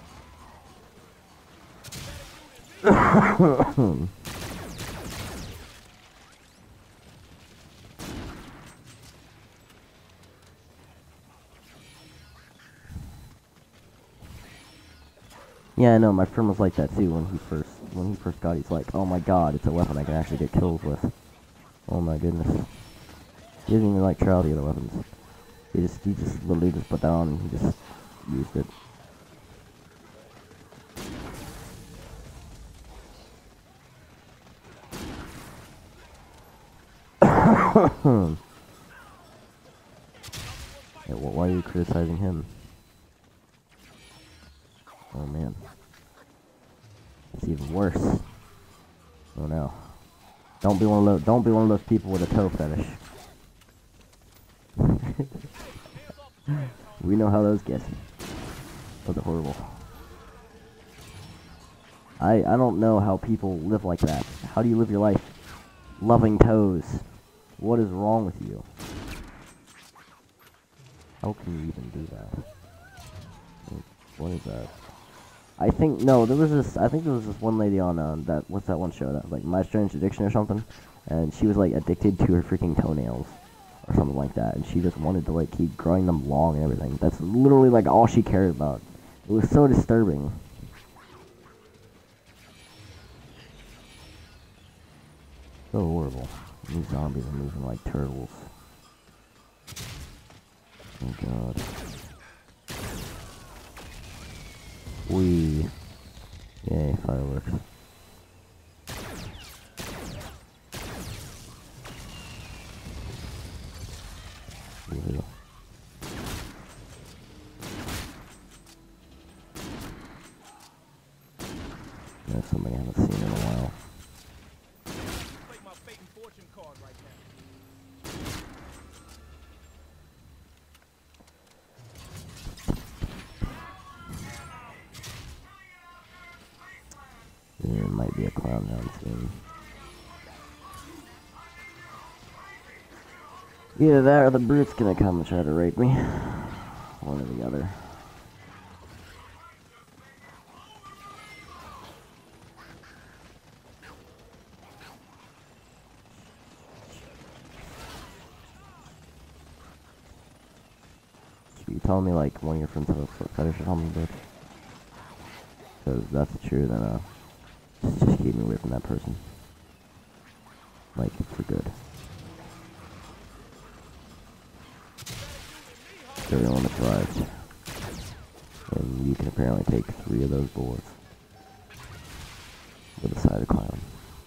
S1: Yeah, I know, my friend was like that too when he first got it. He's like, oh my god, it's a weapon I can actually get kills with. Oh my goodness. He doesn't even like try out the other weapons. He just literally just put that on and he just used it. Yeah, well, why are you criticizing him? Oh man. It's even worse. Oh no. Don't be one of those people with a toe fetish. We know how those get. Those are horrible. I don't know how people live like that. How do you live your life loving toes? What is wrong with you? How can you even do that? What is that? I think there was this one lady on that, what's that one show, that like My Strange Addiction or something, and she was like addicted to her freaking toenails or something like that, and she just wanted to like keep growing them long and everything. That's literally like all she cared about. It was so disturbing. So horrible. These zombies are moving like turtles. Oh god. Wee. Yay, fireworks. Ew. That's something I haven't seen in a while.
S3: Play my fate and fortune card right now.
S1: There might be a clown down soon. Either that or the brute's gonna come and try to rape me. One or the other. You telling me like one of your friends have a foot fetish or something, bitch? Because if that's true, then just keep me away from that person. Like, for good. Everyone that thrives. And you can apparently take 3 of those bullets. With a side of clown.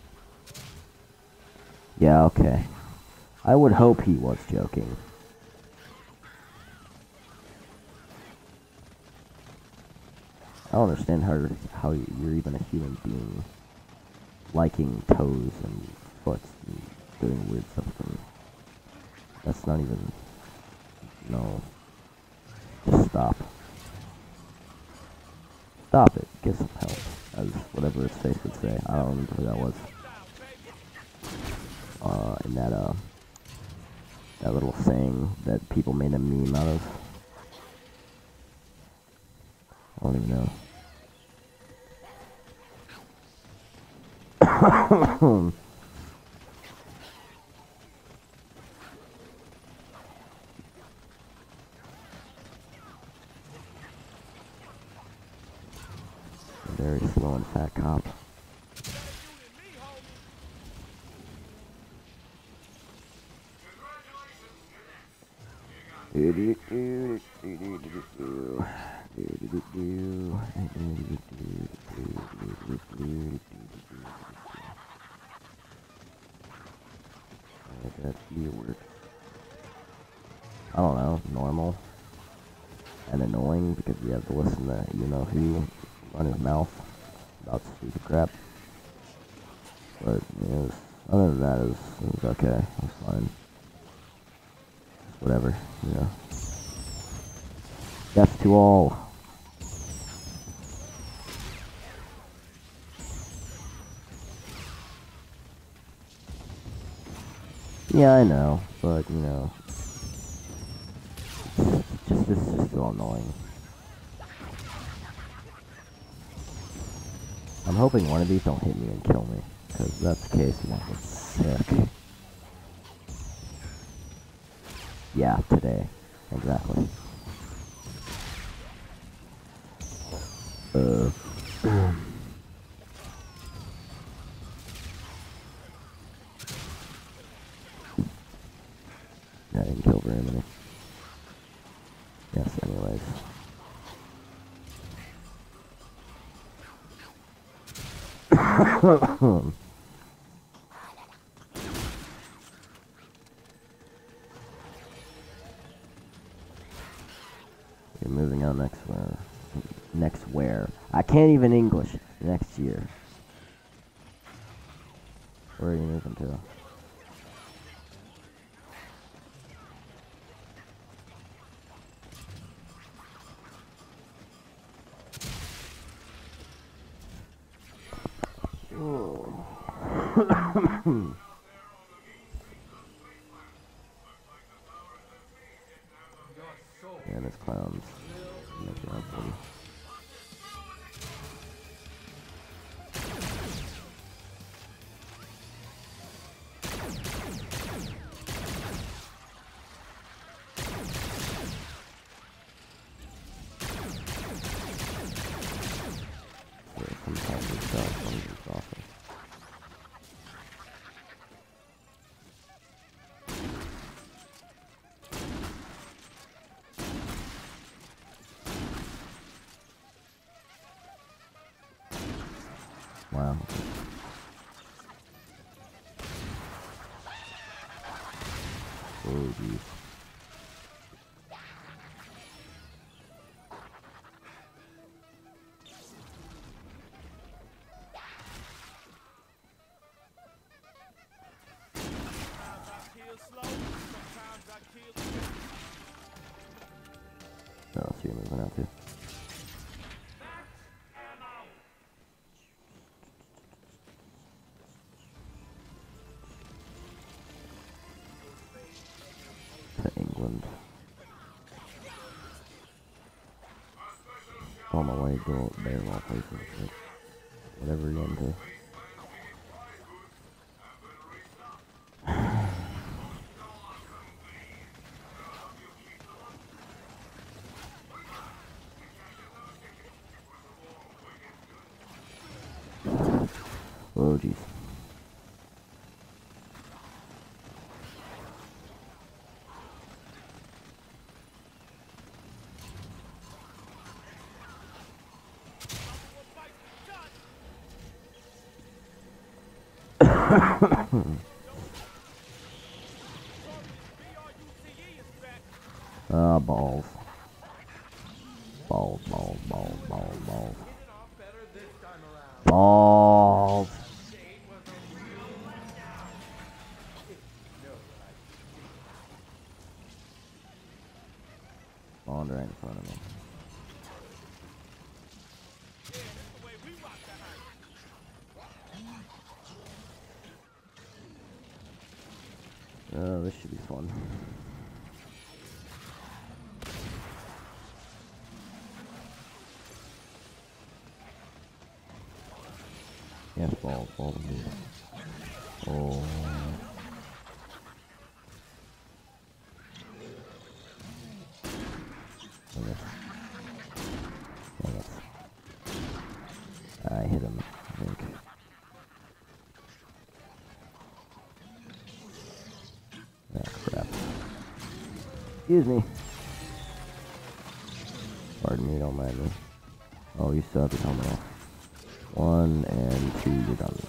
S1: Yeah, okay. I would hope he was joking. I don't understand how you're even a human being liking toes and foot and doing weird stuff to me. That's not even... No. Just stop. Stop it. Get some help. as whatever his face would say. I don't remember who that was. In that little saying that people made a meme out of. I don't even know. Very slow and fat cop. I don't know, normal and annoying because you have to listen to you know who run his mouth about stupid crap. But other than that, it was okay. It was fine. Just whatever, you know. Death to all. Yeah, I know, but you know, this is just so annoying. I'm hoping one of these don't hit me and kill me, because if that's the case, I'm gonna sick. Yeah, today. Exactly. Yeah, I didn't kill very many. Yes, anyways. You're moving on next where? Next where? I can't even English. Next year. Where are you moving to? Yeah, this clown's making up for me. Yeah, sometimes it's sometimes it's awful. Wow. Oh, geez. No, so you're moving out too. To England. On my way to there of all places. Like, whatever you're into. Oh, jeez. Balls. Balls, balls, balls, balls, balls. Balls. Spawned right in front of me. This should be fun. Yes, balls, dude. Oh. Dang it. Dang it. I hit him, I think. Ah, crap. Excuse me. Pardon me, don't mind me. Oh, you still have your helmet off. 1 and 2, you're done.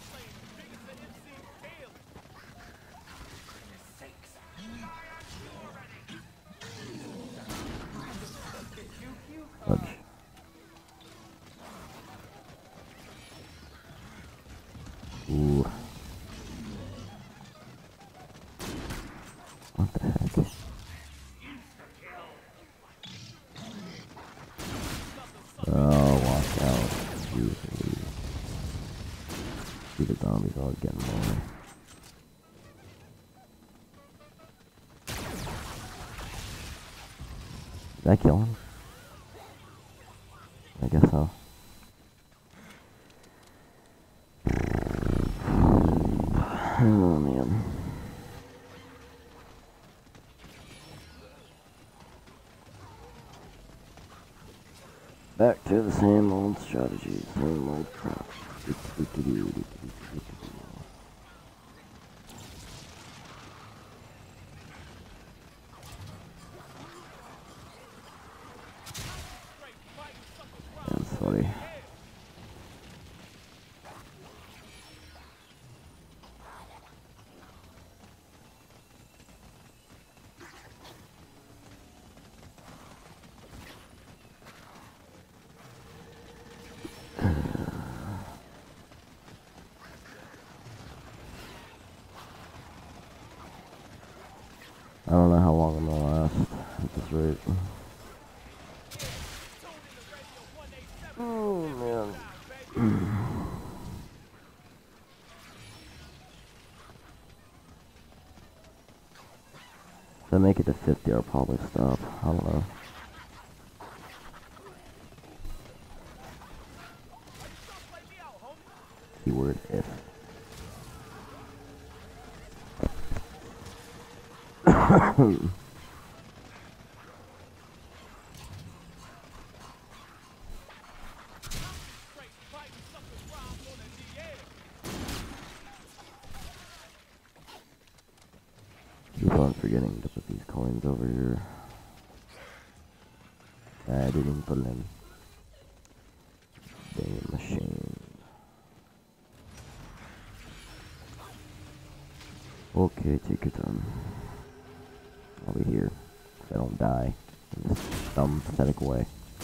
S1: Fudge. Ooh. What the heck? Oh, watch out. Seriously. See the zombies all getting lower. Did I kill him? I guess so. Oh man. Back to the same old strategy, same old crap. That's funny. I don't know how long I'm gonna last at this rate. Oh man. If I make it to 50, I'll probably stop. I don't know. Keyword if. Keep on forgetting to put these coins over here. I didn't put it in. Dang machine. Okay, take your time. I'll be here if I don't die in this dumb, pathetic way.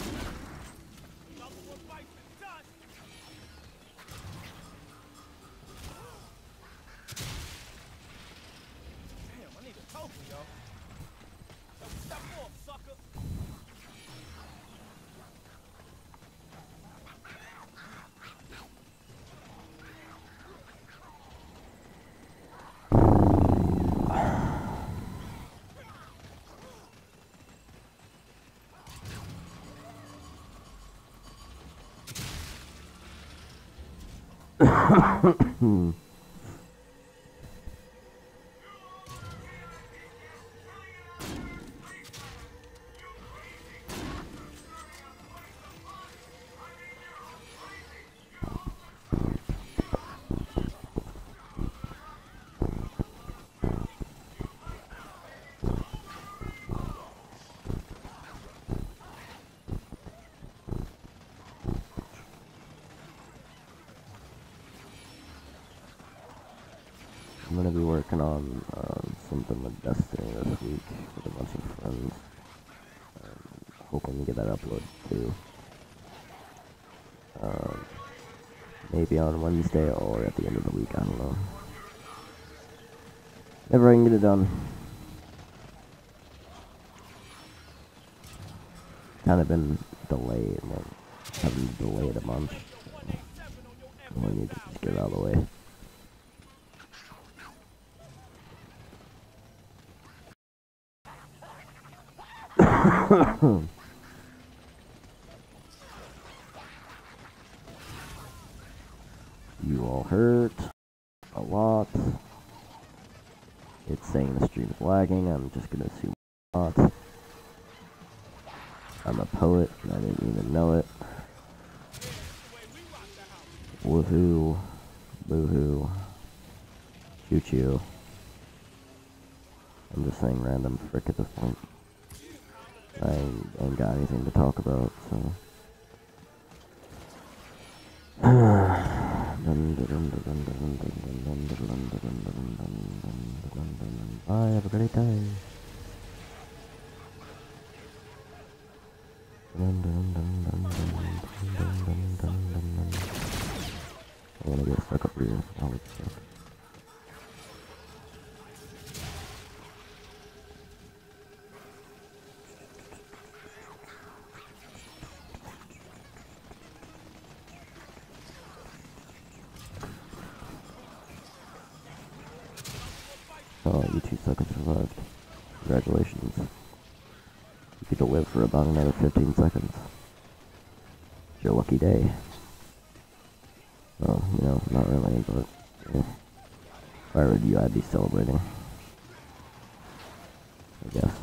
S1: I'm gonna be working on something with Destiny this week with a bunch of friends. Hoping to get that upload too. Maybe on Wednesday or at the end of the week, I don't know. Never I can get it done. Kind of been delayed, like having to delay it a month. I need to just get it out of the way. You all hurt a lot. It's saying the stream is lagging. I'm just gonna assume not. I'm a poet and I didn't even know it. Woohoo. Boo-hoo. Choo-choo. I'm just saying random frick at this point. I ain't got anything to talk about, so... Bye, have a great day. I wanna get stuck up here. I'll get stuck. Oh, you 2 seconds survived. Congratulations. You get to live for about another 15 seconds. It's your lucky day. Well, you know, not really, but yeah. If I were you, I'd be celebrating. I guess.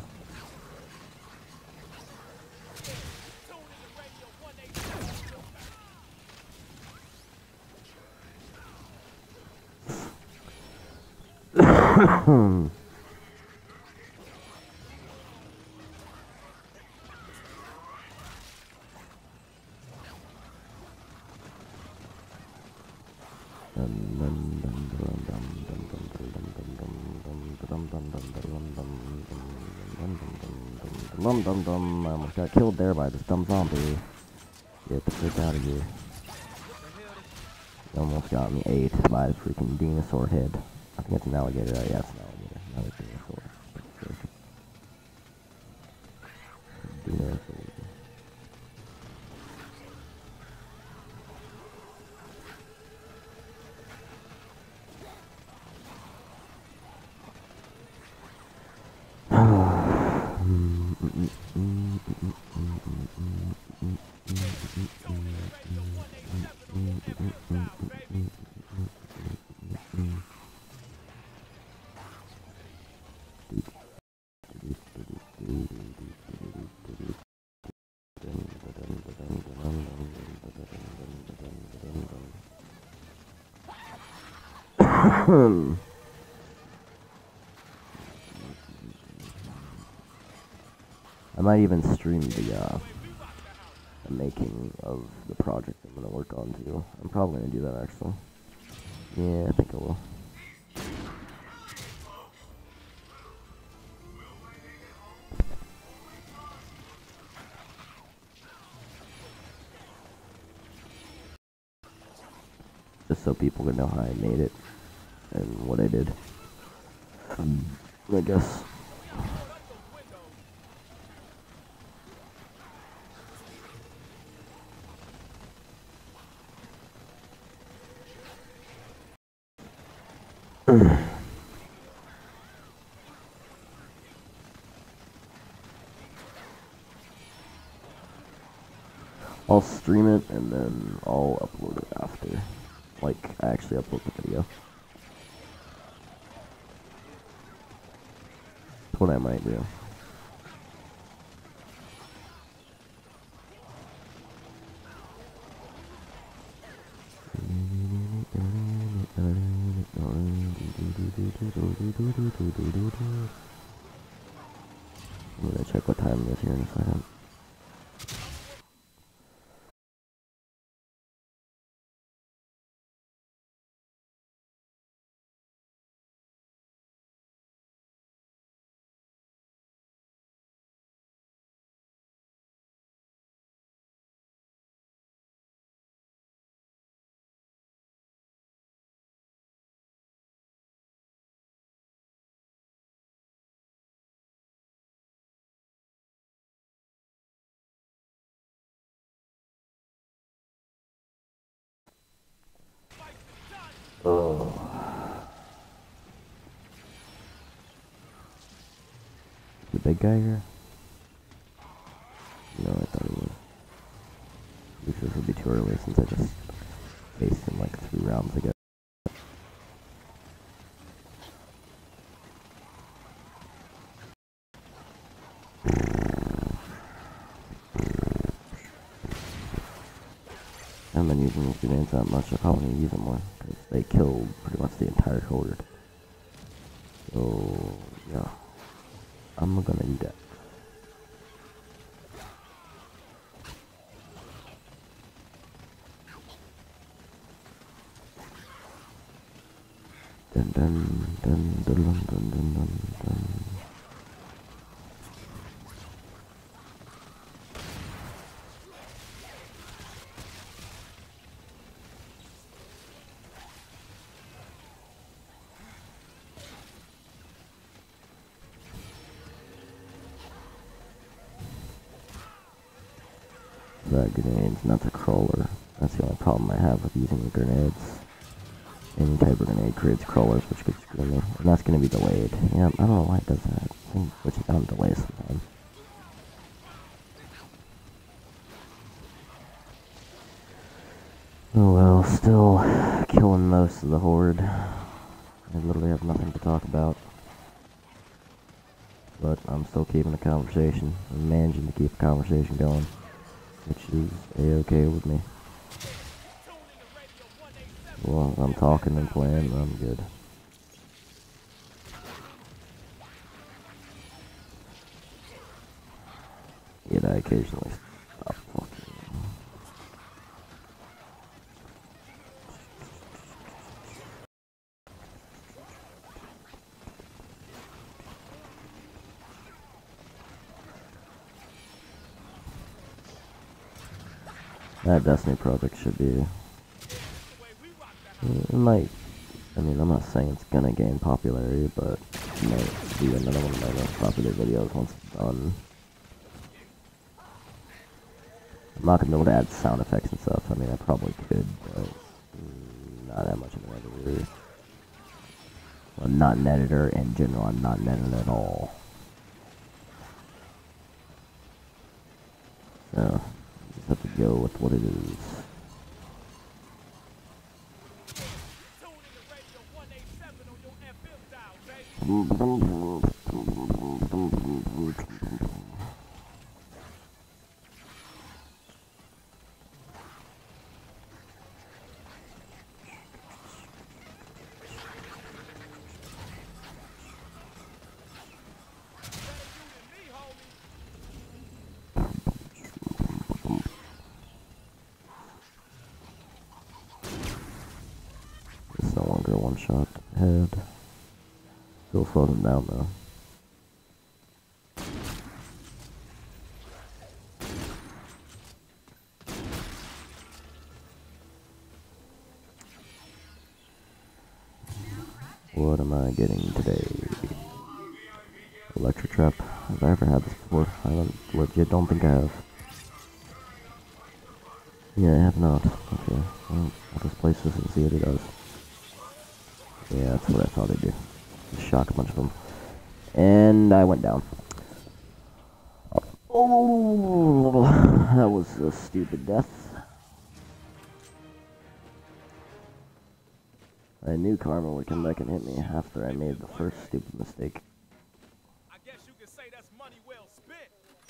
S1: I almost got killed there by this dumb zombie. Get the frick out of here. He almost got me ate by the freaking dinosaur head. I think it's an alligator. Oh, yeah, it's an alligator. Not a dinosaur. Dinosaur. I might even stream the making of the project I'm gonna work on too. I'm probably gonna do that actually. Yeah, I think I will. Just so people can know how I made it and what I did. I guess. I'll stream it and then I'll upload it after. Like, I actually upload the video. That's what I might do. I'm gonna check what time it is here in a second. Oh. The big guy here? No, I thought it was. Which this would be too early since I just faced him like 3 rounds ago. I haven't been using these grenades that much. I probably need to use them more because they killed pretty much the entire horde. So yeah, I'm gonna do that. Dun dun dun dun dun dun dun dun dun. That grenades, not the crawler. That's the only problem I have with using the grenades. Any type of grenade creates crawlers, which could screw me. And that's gonna be delayed. Yeah, I don't know why it does that. I think which is on delay sometimes. Oh well, still killing most of the horde. I literally have nothing to talk about. But I'm still keeping a conversation. I'm managing to keep a conversation going. Which is a-okay with me. Well, I'm talking and playing, I'm good. Yet I occasionally stop talking. That Destiny project should be... It might... I mean, I'm not saying it's gonna gain popularity, but it might be another one of my most popular videos once it's done. I'm not gonna be able to add sound effects and stuff. I mean, I probably could, but not that much of an editor. I'm not an editor in general. I'm not an editor at all. So, just have to go with what it is. It's no longer a one-shot head. Still slows him down though. What am I getting today? Electric trap. Have I ever had this before? I legit don't think I have. Yeah, I have not. Okay, well, I'll just place this and see what it does. Yeah, that's what I thought I'd do. Just shock a bunch of them. And I went down. Oh, that was a stupid death. I knew Karma would come back and hit me after I made the first stupid mistake.
S3: I guess you could say that's money well spent.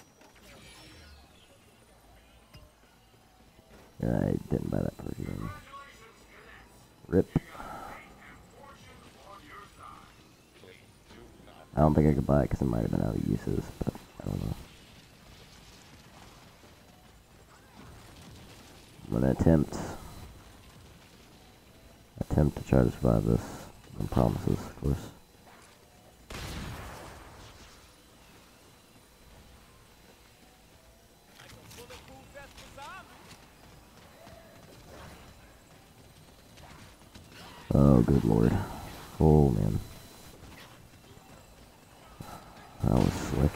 S1: I didn't buy that perk again. RIP. I don't think I could buy it because it might have been out of uses, but I don't know. I'm gonna attempt to try to survive this. No promises, of course. Oh, good lord. Oh, man. That was slick.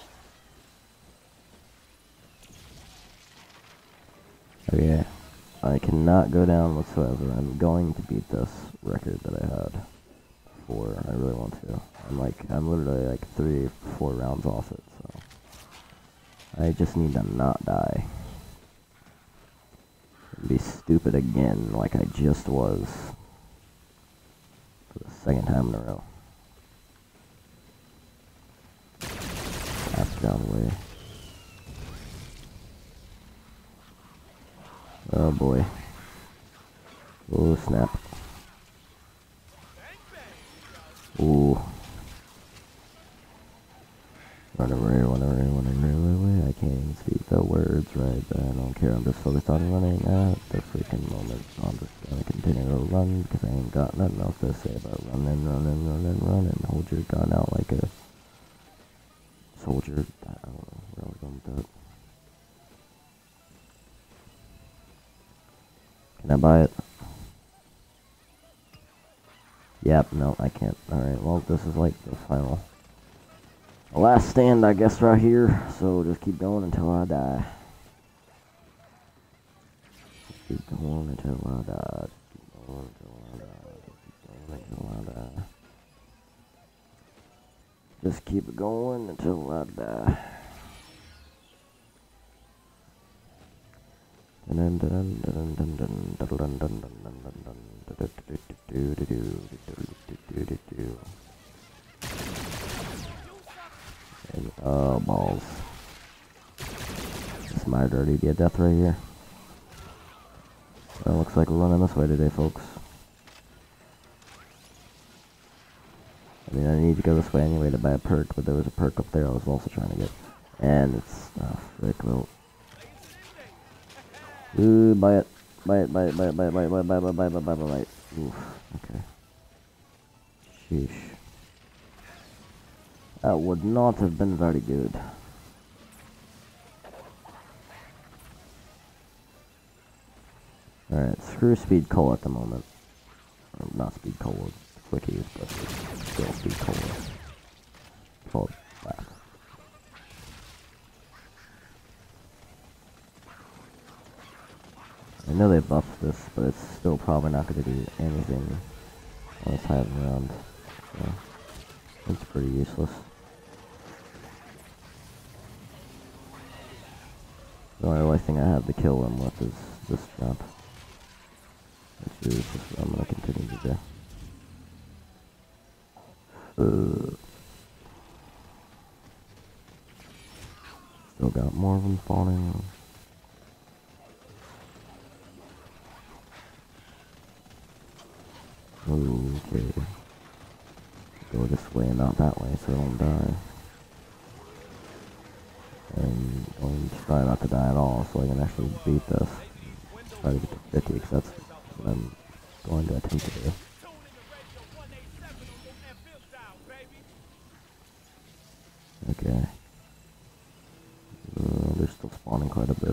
S1: Okay. I cannot go down whatsoever. I'm going to beat this record that I had before. I really want to. I'm literally like 3-4 rounds off it, so. I just need to not die. Be stupid again like I just was. For the second time in a row. That's down way. Oh boy. Oh snap. Ooh. Run away, run away, run away, run away. I can't even speak the words right, but I don't care. I'm just focused on running at the freaking moment. I'm just gonna continue to run because I ain't got nothing else to say about running, running, running, running. Hold your gun out like a soldier. I don't know where I was going with that. Can I buy it? Yep, no, I can't. Alright, well, this is like the final. The last stand, I guess, right here. So just keep going until I die. Just keep going until I die. Just keep going until I die. Just keep going until I die. Just keep it going. Oh, balls. This might already be a death right here. Well, looks like we're running this way today, folks. I mean, I need to go this way anyway to buy a perk, but there was a perk up there I was also trying to get. And it's... oh, frick, well... ooh, buy it. Buy it, buy it, buy it, buy it, buy it, buy it, buy it, buy it, buy it, buy it, buy it. Oof, okay. Sheesh. That would not have been very good. Alright, screw Speed Cola at the moment. Or not Speed Cola, Quickies, but still Speed Cola. Called that. I know they buffed this, but it's still probably not going to do anything on this high of round. So, it's pretty useless. The only really thing I have to kill him with is this jump. Which is just what I'm going to continue to do. Still got more of them spawning. Okay. Go this way and not that way so I don't die. And I'm trying not to die at all so I can actually beat this. Try to get to 50 because that's what I'm going to attempt to do. Okay. They're still spawning quite a bit.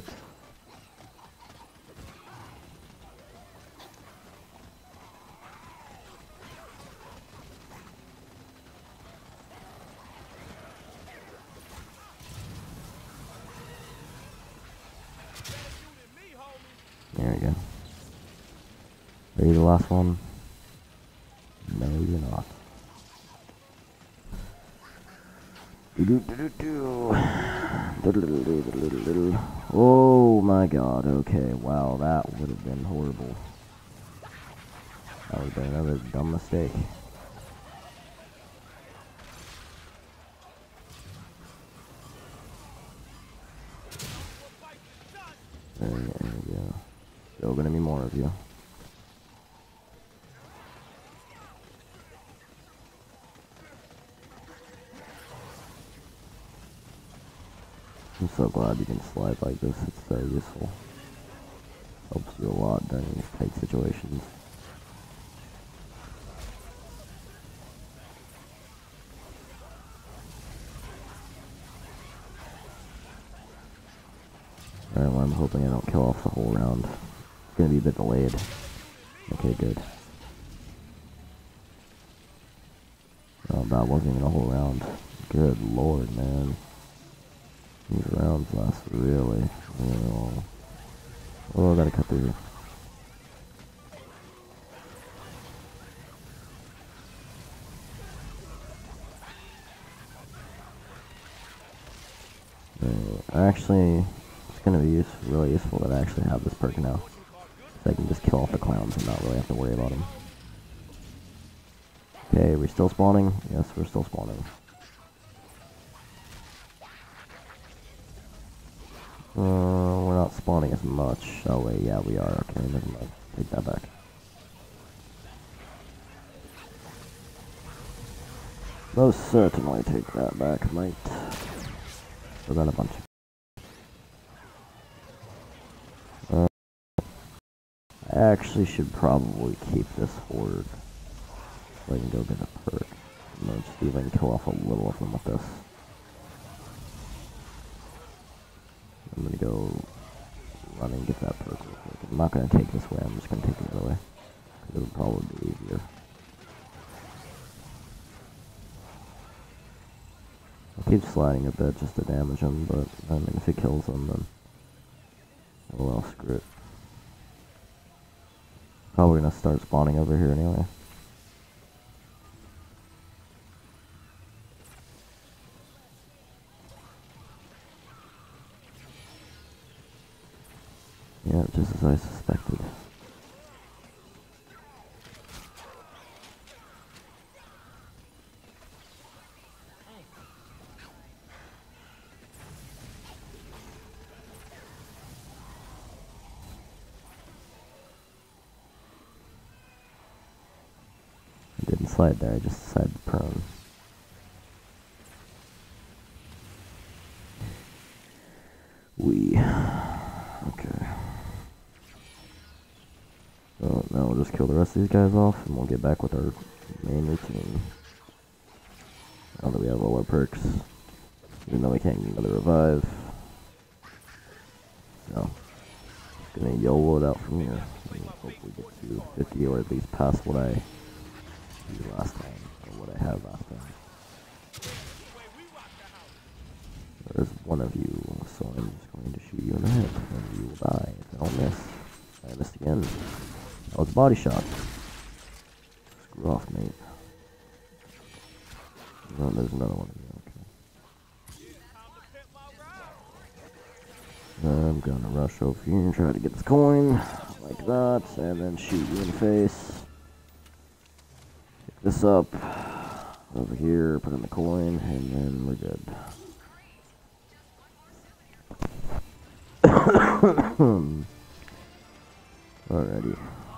S1: There we go. Are you the last one? No, you're not. Oh my god, okay, wow, that would have been horrible. That would have been another dumb mistake. There we go. Still gonna be more of you. I'm so glad you can slide like this, it's so useful. Helps you a lot during these tight situations. Alright, well I'm hoping I don't kill off the whole round. It's gonna be a bit delayed. Okay, good. Oh, that wasn't even a whole round. Good lord, man. These rounds last really long. Oh, I gotta cut through here. Actually, it's gonna be really useful that I actually have this perk now. So I can just kill off the clowns and not really have to worry about them. Okay, we're still spawning? Yes, we're still spawning. We're not spawning as much. Oh wait, yeah we are. Okay, never mind. Take that back. Most certainly take that back, mate. So then a bunch of... I actually should probably keep this horde. So I can go get a perk. And then see if I can kill off a little of them with this. I'm gonna go run and get that perk real quick. I'm not gonna take this way, I'm just gonna take the other way. Because it'll probably be easier. I'll keep sliding a bit just to damage him, but I mean if it kills him then... oh well, screw it. Probably gonna start spawning over here anyway. Yeah, just as I suspected. I didn't slide there, I just decided to prone. Okay. So now we'll just kill the rest of these guys off and we'll get back with our main routine. Now that we have all our perks. Even though we can't get another revive. So, just gonna YOLO it out from here. And hopefully get to 50 or at least past what I did last time. Or what I had last time. There's one of you, so I'm just going to shoot you in the head, and you will die if I don't miss. I missed again. Oh, it's a body shot. Screw off, mate. No, there's another one of you, okay. I'm gonna rush over here and try to get this coin, like that, and then shoot you in the face. Pick this up, over here, put in the coin, and then we're good. Alrighty.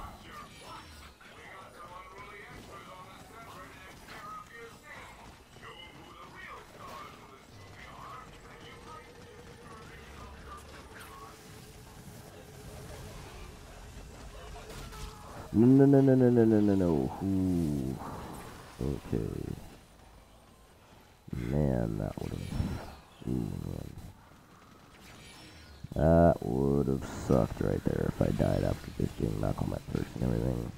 S1: No. Ooh. Okay. Man, that would have... man. That would have sucked right there if I died after just getting knocked on my perks and everything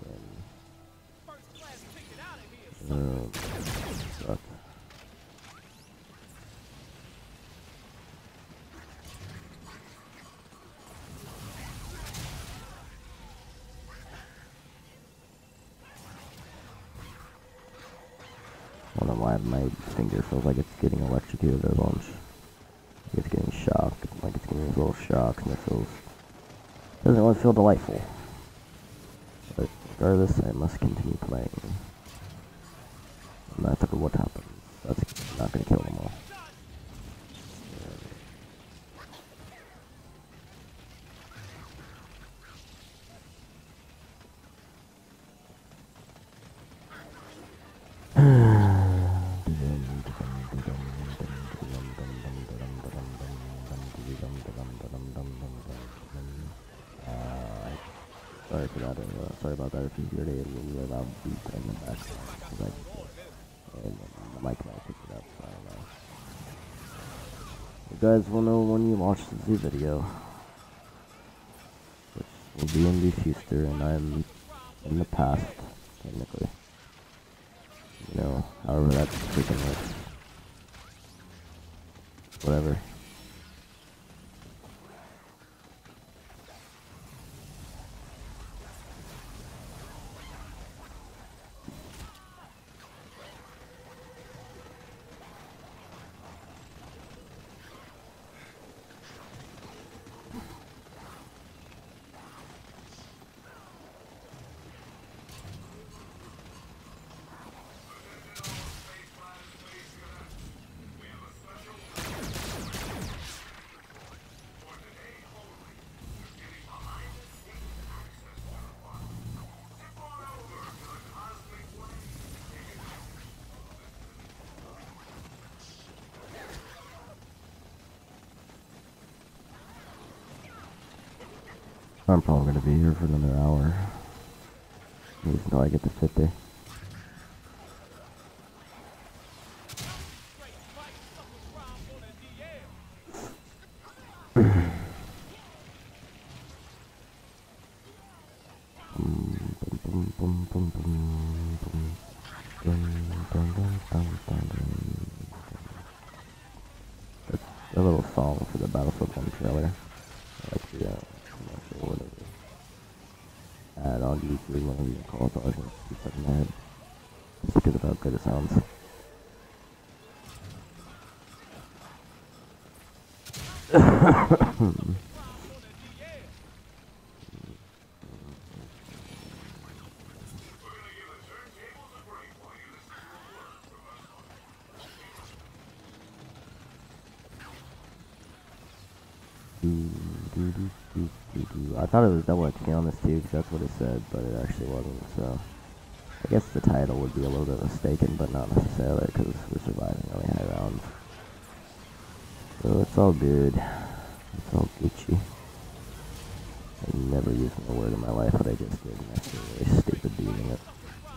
S1: again. Sucked. I don't know why my finger feels like it's getting electrocuted a bunch. It's getting shocked, like it's getting these little shocks, and doesn't really feel delightful. But regardless, I must continue playing. No matter what happens, that's not gonna kill them all. Sorry for that. Sorry about that. If you heard a really loud beep in the background, and the mic might pick it up. So I don't know. You guys will know when you watch the video, which will be in the future, and I'm in the past, technically. You know, however that freaking works. Whatever. I'm probably gonna be here for another hour. At least until I get to 50. A little song for the Battlefield 1 trailer. Like the commercial or whatever. Ad on YouTube, whatever you call it, it's always gonna be stuck in my head. Just because of how good it sounds. I thought it was double XP on this too, because that's what it said, but it actually wasn't, so... I guess the title would be a little bit mistaken, but not necessarily, because we're surviving really high rounds. So it's all good. It's all Gucci. I've never used a word in my life, but I just did, and I feel really stupid using it.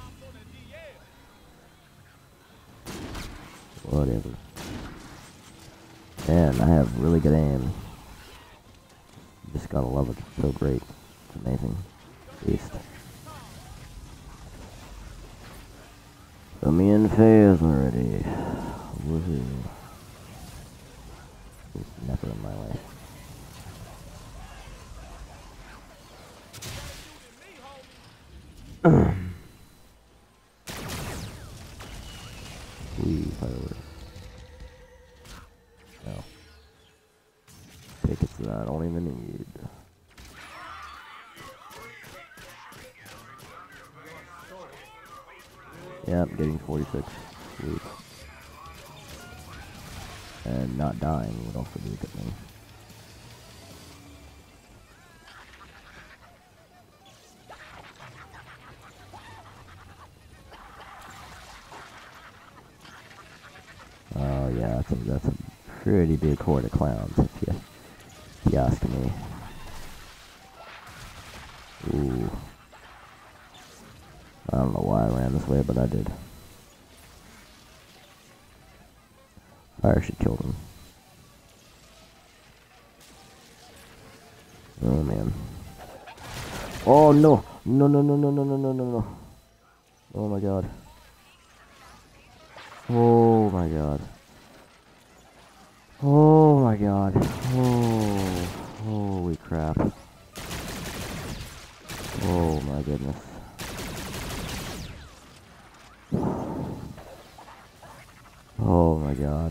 S1: Whatever. And I have really good aim. Just gotta love it. It's so great. It's amazing. Beast. So me and Faye is already. Woohoo. Never in my life. Fireworks. No. Tickets that I don't even need. Yeah, I'm getting 46. Sweet. And not dying would also be a good thing. Oh yeah, that's a pretty big horde of clowns if you ask me. Ooh. I don't know why I ran this way, but I did. Fire should kill them. Oh man. Oh no! No no no no no no no no no. Oh my god. Oh my god. Oh my god. Oh, holy crap. Oh my goodness. Oh my god.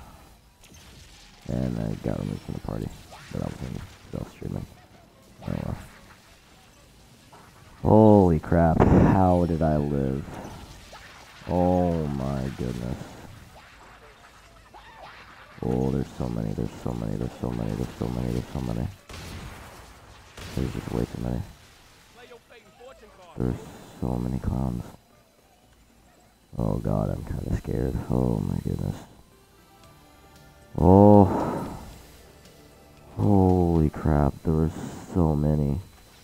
S1: And I got removed from the party. But I was in self-streaming. Oh well. Holy crap. How did I live? Oh my goodness. Oh, there's so many, there's so many, there's so many, there's so many, there's so many. There's just way too many. There's so many clowns. Oh god, I'm kind of scared. Oh my goodness. Oh. Holy crap, there were so many.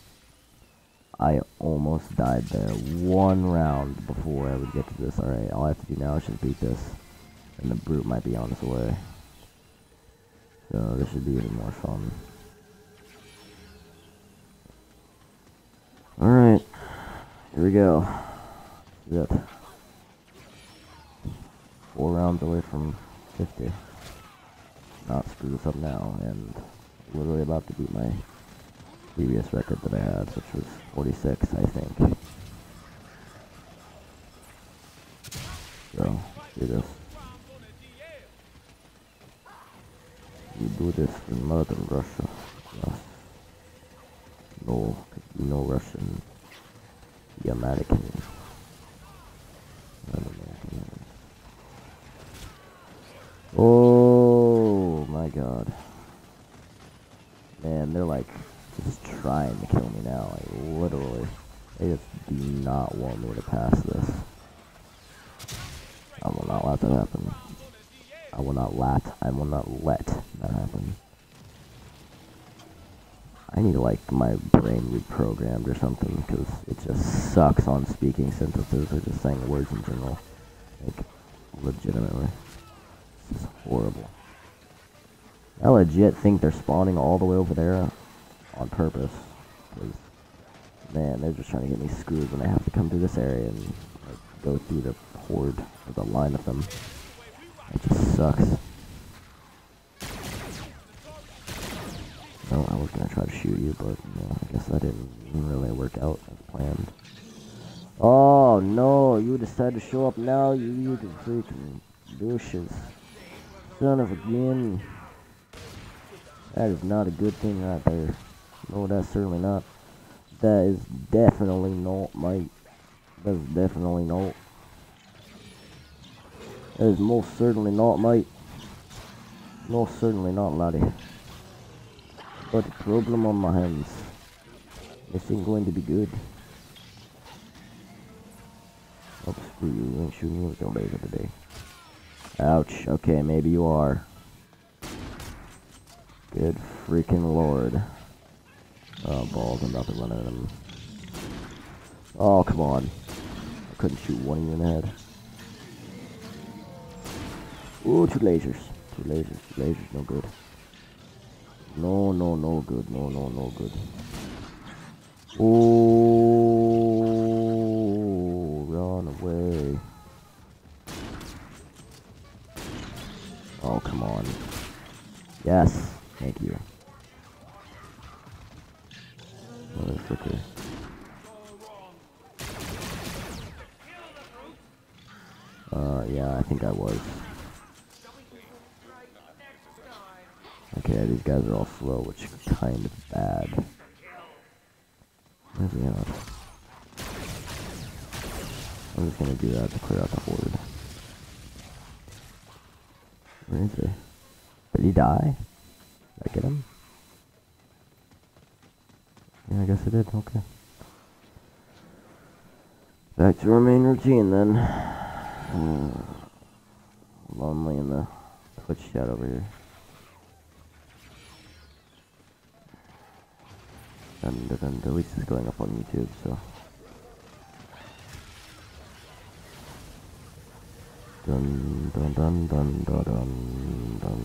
S1: I almost died there. One round before I would get to this. Alright, all I have to do now is just beat this. And the brute might be on its way. So this should be even more fun. Alright. Here we go. This is it. 4 rounds away from 50. Not screw this up now, and literally about to beat my previous record that I had, which was 46, I think. So, let's do this. You do this in Mother Russia. Yes. No, no Russian. The American. Oh my god. Man, they're like just trying to kill me now, like literally. They just do not want me to pass this. I will not let that happen. I will not let that happen. I need like my brain reprogrammed or something because it just sucks on speaking sentences or just saying words in general. Like, legitimately. This is horrible. I legit think they're spawning all the way over there on purpose. Because, man, they're just trying to get me screwed when I have to come through this area and like, go through the horde or the line of them. It just sucks. No, I was gonna try to shoot you, but no, I guess that didn't really work out as planned. Oh no, you decided to show up now, you freaking douches. Son of a gun. That is not a good thing right there. No, that's certainly not. That is definitely not, mate. That is definitely not. That is most certainly not, mate. Most certainly not, laddie. But a problem on my hands. This ain't going to be good. Oh, screw you. You ain't shooting me with no laser today. Ouch. Okay, maybe you are. Good freaking lord. Oh, balls. I'm about to run at him. Oh, come on. I couldn't shoot one of you in the head. Ooh, two lasers. Two lasers. Two lasers. No good. No, no, no good. No, no, no good. Oh, run away. Oh, come on. Yes. Thank you. Motherfucker. Yeah, I think I was. Okay, these guys are all slow, which is kind of bad. Where's he at? I'm just gonna do that to clear out the horde. Where is he? Did he die? Did I get him? Yeah, I guess I did. Okay. Back to our main routine then. Lonely in the Twitch chat over here. And at least it's going up on YouTube, so. Dun dun dun dun dun dun dun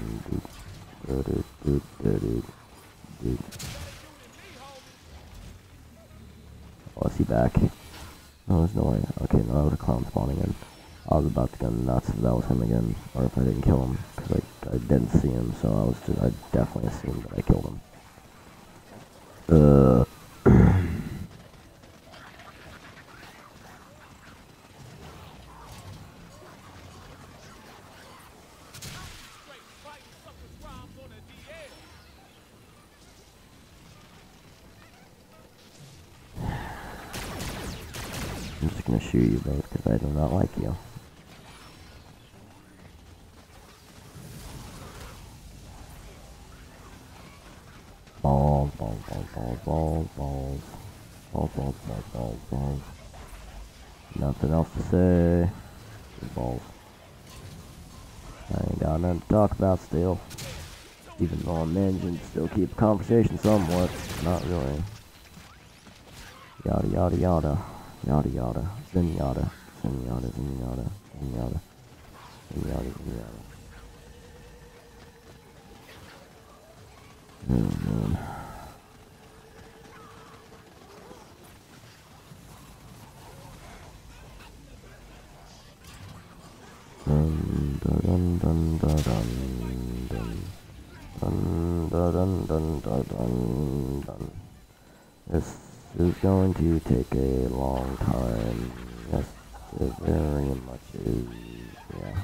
S1: dun. Oh, is he back? No, there's no way. Okay, no, that was a clown spawning in. I was about to go nuts if that was him again, or if I didn't kill him, because I didn't see him, so I definitely assumed that I killed him. I'm just gonna shoot you both because I do not like you. Balls, balls, balls, balls, balls, balls. Balls, balls, balls, balls, balls. Nothing else to say. Just balls. I ain't got nothing to talk about still. Even though I'm managing to still keep the conversation somewhat. Not really. Yada yada yada. Yada yada. Zenyatta. Zenyatta, zenyatta, zenyatta. Zenyatta, zenyatta. Oh man. Dun dun dun dun dun dun dun dun dun dun dun dun. This is going to take a long time. Yes, it very much is. Yeah.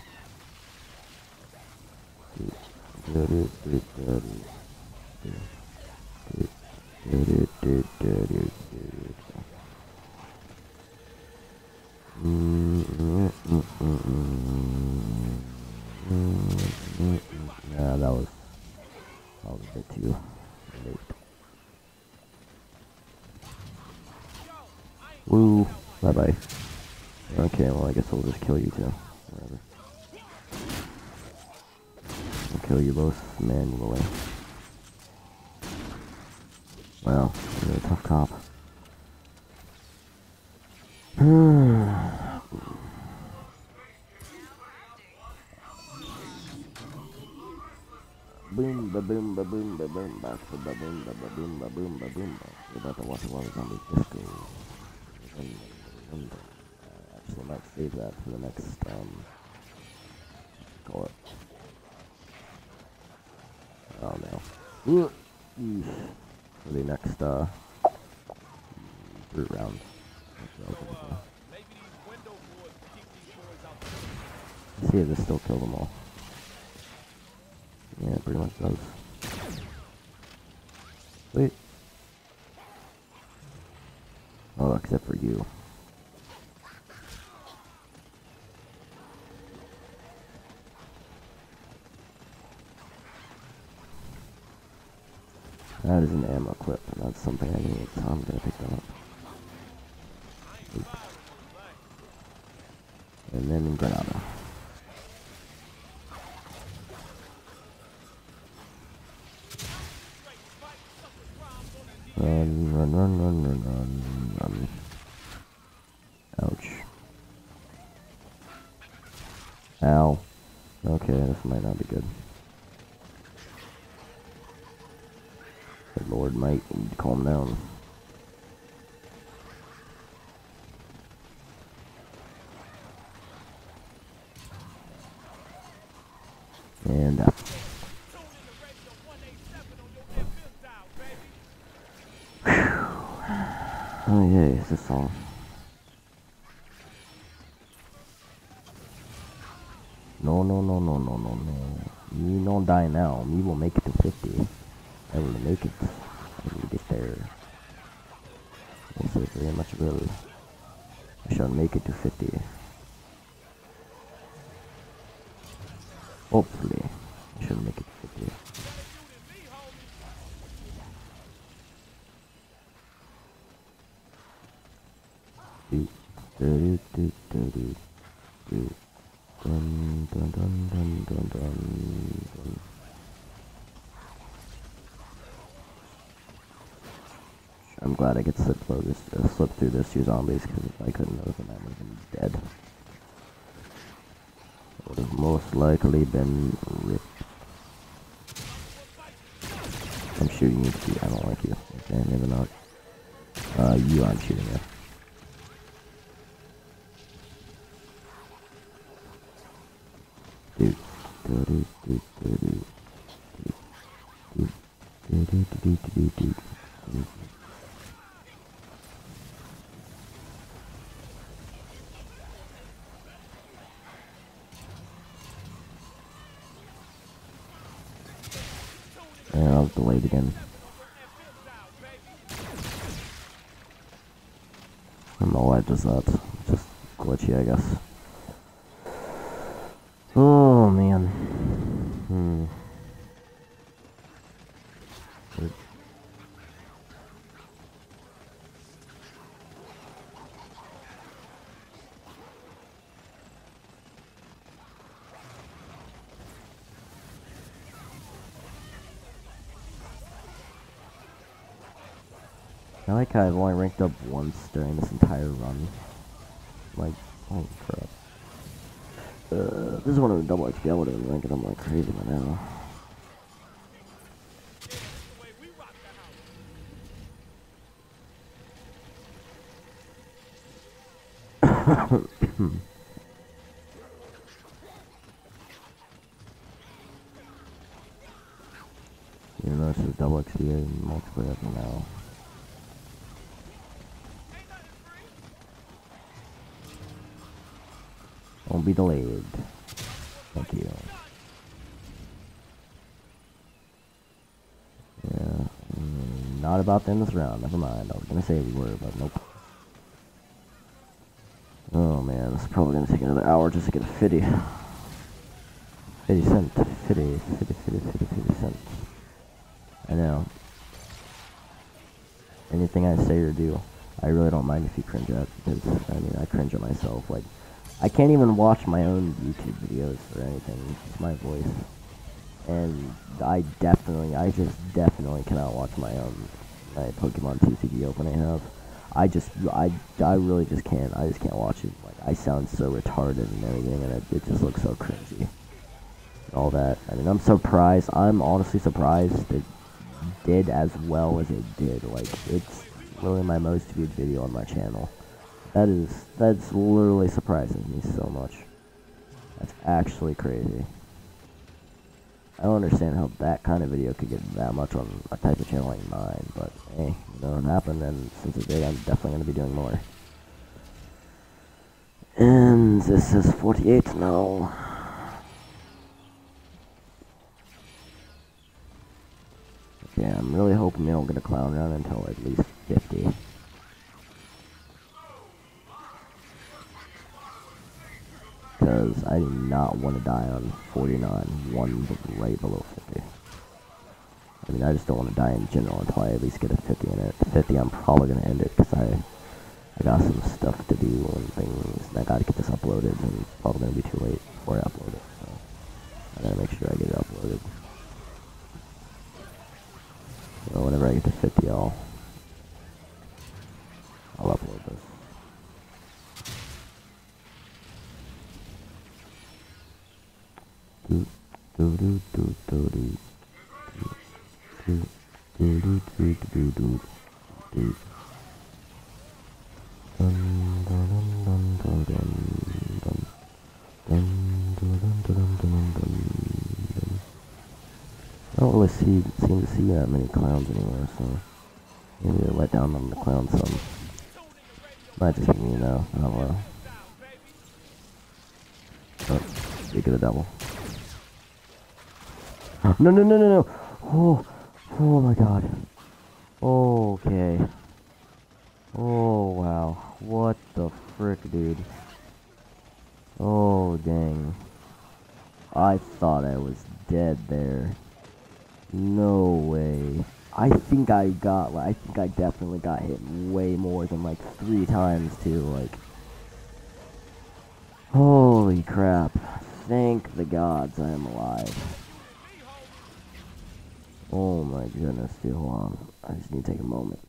S1: Yeah, that was a bit too late. Woo, bye bye. Okay, well I guess I'll just kill you too. Whatever. I'll kill you both manually. Well, you're a tough cop. Boom, ba boom, ba boom, ba boom, ba ba boom, ba ba boom, ba boom, ba boom. We're about to watch a lot of zombie disco. Actually, I might save that for the next, call it. Oh no. For the next, root round.
S3: Maybe these window boards will keep these boys out there.
S1: Let's see if this still kill them all. Yeah, it pretty much does. Wait. Oh, except for you. That is an ammo clip, and that's something I need, so I'm gonna pick that up. Oops. And then Granada. Run. Ouch. Ow. Okay, this might not be good. Good Lord, Mike, you need to calm down. And oh yay, is this all? No. You don't die now. Me will make it to 50. I will make it. I will get there. This is very much will. I shall make it to 50. Hopefully, I should make it to 50. Dun. I'm glad I could slip through those two zombies, because if I couldn't have, I would have been dead. I would have most likely been ripped. I'm shooting you, I don't like you. Okay, maybe not. You I'm shooting at. Dude. And I was delayed again. I don't know why it does that. It's just glitchy, I guess. Oh man. I like how I've only ranked up once during this entire run. Like, holy crap. This is one of the double XP I would have been ranking them like crazy by now. You know, this is double XP and multiplayer up now. Won't be delayed. Thank you. Yeah, not about to end this round. Never mind. I was gonna say we were, but nope. Oh man, this is probably gonna take another hour just to get a 50. 50 cent. 50 cents. I know. Anything I say or do, I really don't mind if you cringe at, because, I mean, I cringe at myself. Like, I can't even watch my own YouTube videos or anything. It's just my voice. And I just definitely cannot watch my own Fortnite Pokemon TCG Open I have. I really just can't. I just can't watch it. Like, I sound so retarded and everything, and it just looks so cringy. And all that. I mean, I'm surprised. I'm honestly surprised it did as well as it did. Like, it's literally my most viewed video on my channel. That's literally surprising me so much. That's actually crazy. I don't understand how that kind of video could get that much on a type of channel like mine, but hey, you know, it happened, and since it did, I'm definitely going to be doing more. And this is 48 now. Okay, I'm really hoping we don't get a clown run until at least 50. Because I do not want to die on 49, one right below 50. I mean, I just don't want to die in general until I at least get a 50 in it. 50, I'm probably going to end it because I got some stuff to do and things, and I got to get this uploaded, and it's probably going to be too late before I upload it. So I got to make sure I get it uploaded. So whenever I get to 50, I'll upload this. Do do do do do do. Do do do do do do do. Dun dun dun dun dun dun dun dun dun dun dun. I don't really seem to see that many clowns anymore, so maybe they let down on the clowns some. Might just be me though. I don't know. Oh, you get a double. No, no, no, no, no! Oh, oh my god. Okay. Oh, wow. What the frick, dude? Oh, dang. I thought I was dead there. No way. I think I definitely got hit way more than like 3 times too, like. Holy crap. Thank the gods I am alive. Oh my goodness, dude, hold on. I just need to take a moment.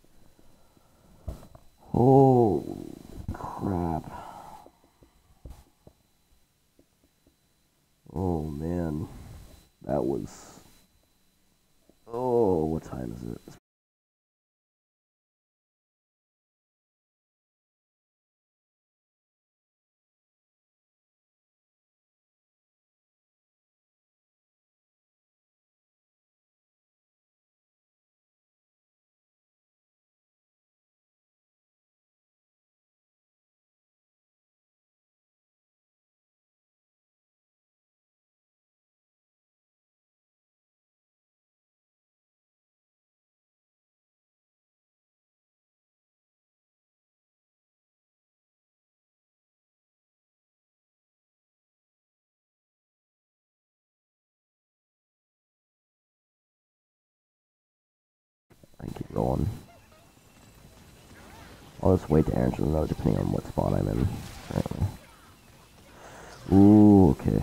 S1: Oh crap. Oh man. That was... Oh, what time is it? I can keep rolling. I'll just wait to answer the note depending on what spot I'm in. Apparently. Ooh, okay,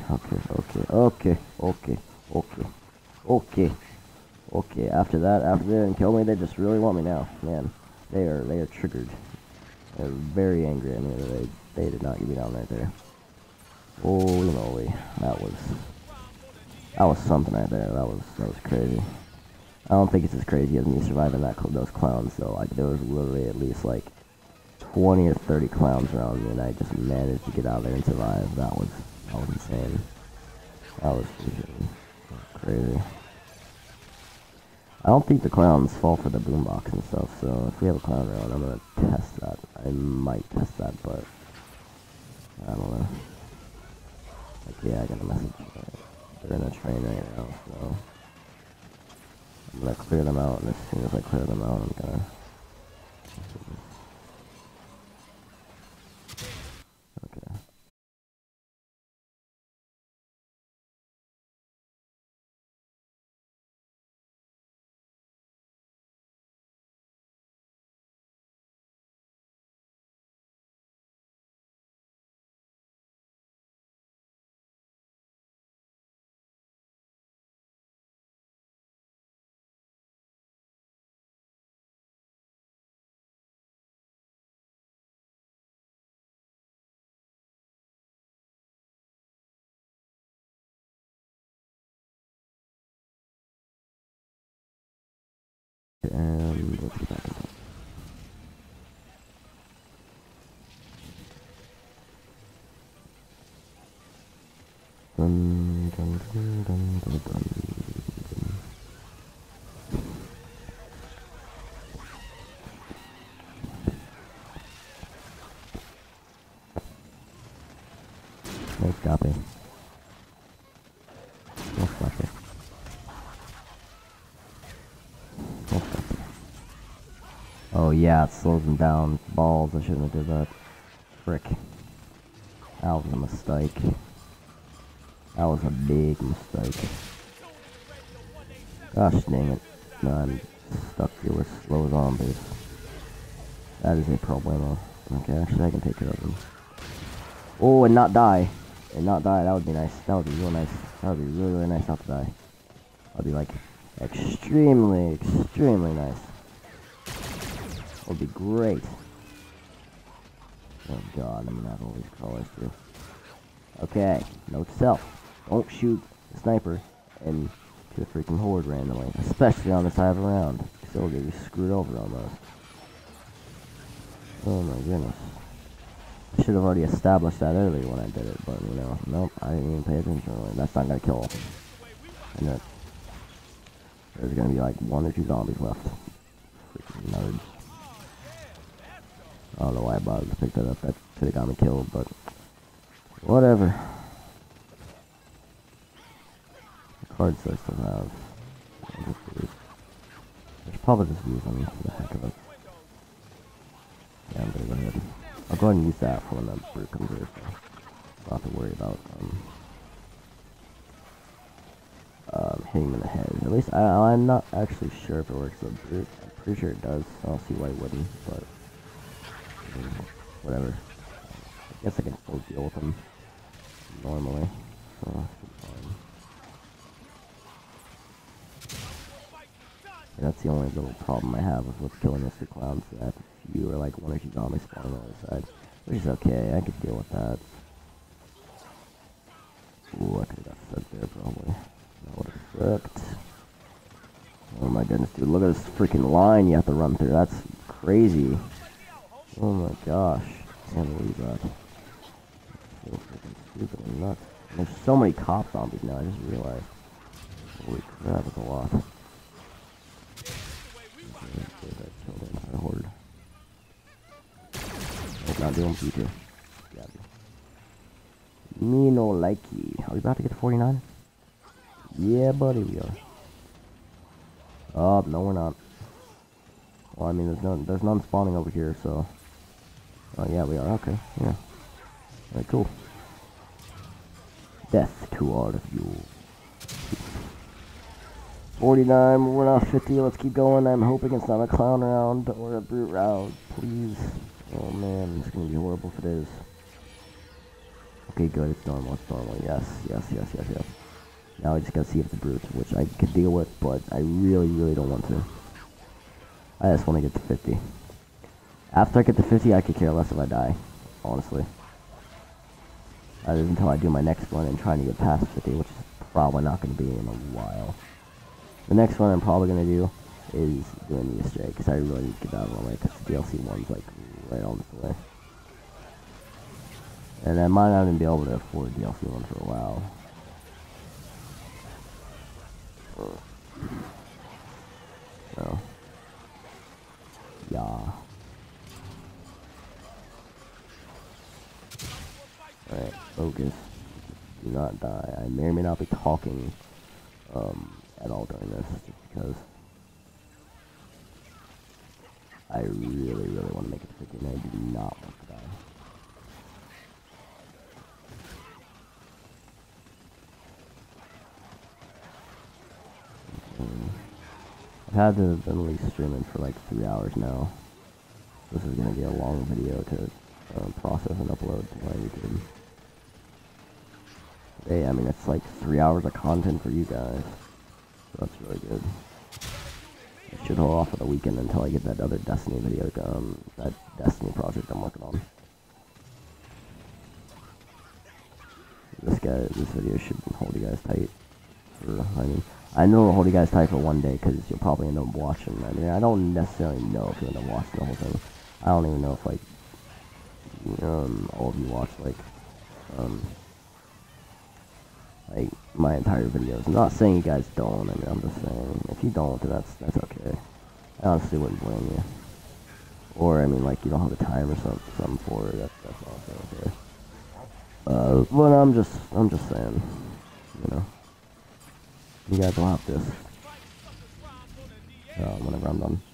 S1: okay. After they didn't kill me, they just really want me now. Man, they are triggered. They're very angry at me. They did not get me down right there. Holy moly, that was something right there. That was crazy. I don't think it's as crazy as me surviving those clowns though. Like there was literally at least like 20 or 30 clowns around me, and I just managed to get out of there and survive. That was insane. That was crazy. I don't think the clowns fall for the boombox and stuff, so if we have a clown round, I'm gonna test that. I might test that, but I don't know. Like, yeah, I got a message. They're in a train right now, so I'm gonna clear them out, and as soon as I clear them out, I'm gonna and let's get back in touch. Dun, dun, dun, dun, dun, dun. Nice copy. Nice copy. Nice copy. Oh yeah, it slows them down. Balls, I shouldn't have did that. Frick. That was a mistake. That was a big mistake. Gosh dang it. No, I'm stuck here with slow zombies. That is a problem. Okay, actually I can take care of them. Oh, and not die. And not die, that would be nice. That would be real nice. That would be really, really nice not to die. That would be like extremely, extremely nice. That would be great. Oh god, I'm gonna have all these crawlers through. Okay, note to self. Don't shoot the sniper and to the freaking horde randomly. Especially on the side of a round. So we'll get you screwed over almost. Oh my goodness. I should have already established that earlier when I did it, but you know, nope, I didn't even pay attention. Really. That's not gonna kill. And then there's gonna be like 1 or 2 zombies left. Freaking nerds. I don't know why I bothered to pick that up. That could have got me killed, but whatever. The cards I still have. There's probably just use them for the heck of it. Yeah, I'm gonna go ahead. I'll go ahead and use that for when the brute comes here, so not to worry about hitting him in the head. At least I'm not actually sure if it works with the brute. I'm pretty sure it does. I don't see why it wouldn't, but whatever. I guess I can still deal with him normally, so fine. That's the only little problem I have with killing Mr. Clown. So I have a few or like 1 or 2 zombies spawning on the other side, which is okay. I could deal with that. Ooh, I could have got stuck there probably. That would have sucked. Oh my goodness, dude! Look at this freaking line you have to run through. That's crazy. Oh my gosh, I can't believe that. So freaking stupid and nuts. And there's so many cop zombies now. I just realized. Holy crap, that's a lot. Horde. It's not doing P2. Me no likey. Are we about to get to 49? Yeah, buddy, we are. Oh, no, we're not. Well, I mean, there's none spawning over here, so. Oh, yeah, we are. Okay, yeah. Alright, cool. Death to all of you. 49, we're not 50, let's keep going. I'm hoping it's not a clown round or a brute round, please. Oh man, it's gonna be horrible if it is. Okay, good, it's normal, yes. Now I just gotta see if the brutes, which I could deal with, but I really, really don't want to. I just want to get to 50. After I get to 50, I could care less if I die, honestly. That is until I do my next one and trying to get past 50, which is probably not gonna be in a while. The next one I'm probably going to do is doing the Easter egg, because I really need to get out of my way, because the DLC one's like right on the way. And I might not even be able to afford DLC one for a while. So, yeah. Alright, focus. Do not die. I may or may not be talking, at all during this, just because I really, really want to make it to 50, and I do not want to die. I've had to have been at least streaming for like 3 hours now. This is going to be a long video to process and upload to my YouTube. Hey, I mean, it's like 3 hours of content for you guys. That's really good. I should hold off for the weekend until I get that other Destiny video, that Destiny project I'm working on. This video should hold you guys tight. I mean, I know I'll hold you guys tight for one day because you'll probably end up watching. I mean, I don't necessarily know if you'll end up watching the whole thing. I don't even know if like all of you watch like my entire videos. I'm not saying you guys don't. I mean, I'm just saying if you don't, then that's okay. I honestly wouldn't blame you. Or I mean, like you don't have the time or something for it. That's also okay. But I'm just saying, you know, you guys will have this. Whenever I'm done.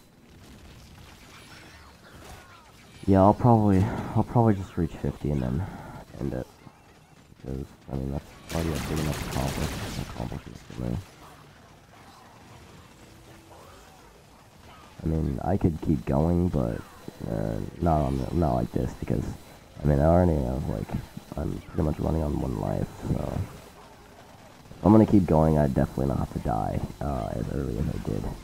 S1: Yeah, I'll probably just reach 50 and then end it. Because, I mean, that's already a big enough accomplishment for me. I mean, I could keep going, but not like this, because, I mean, I already have, like, I'm pretty much running on one life, so... If I'm gonna keep going, I definitely not have to die, as early as I did.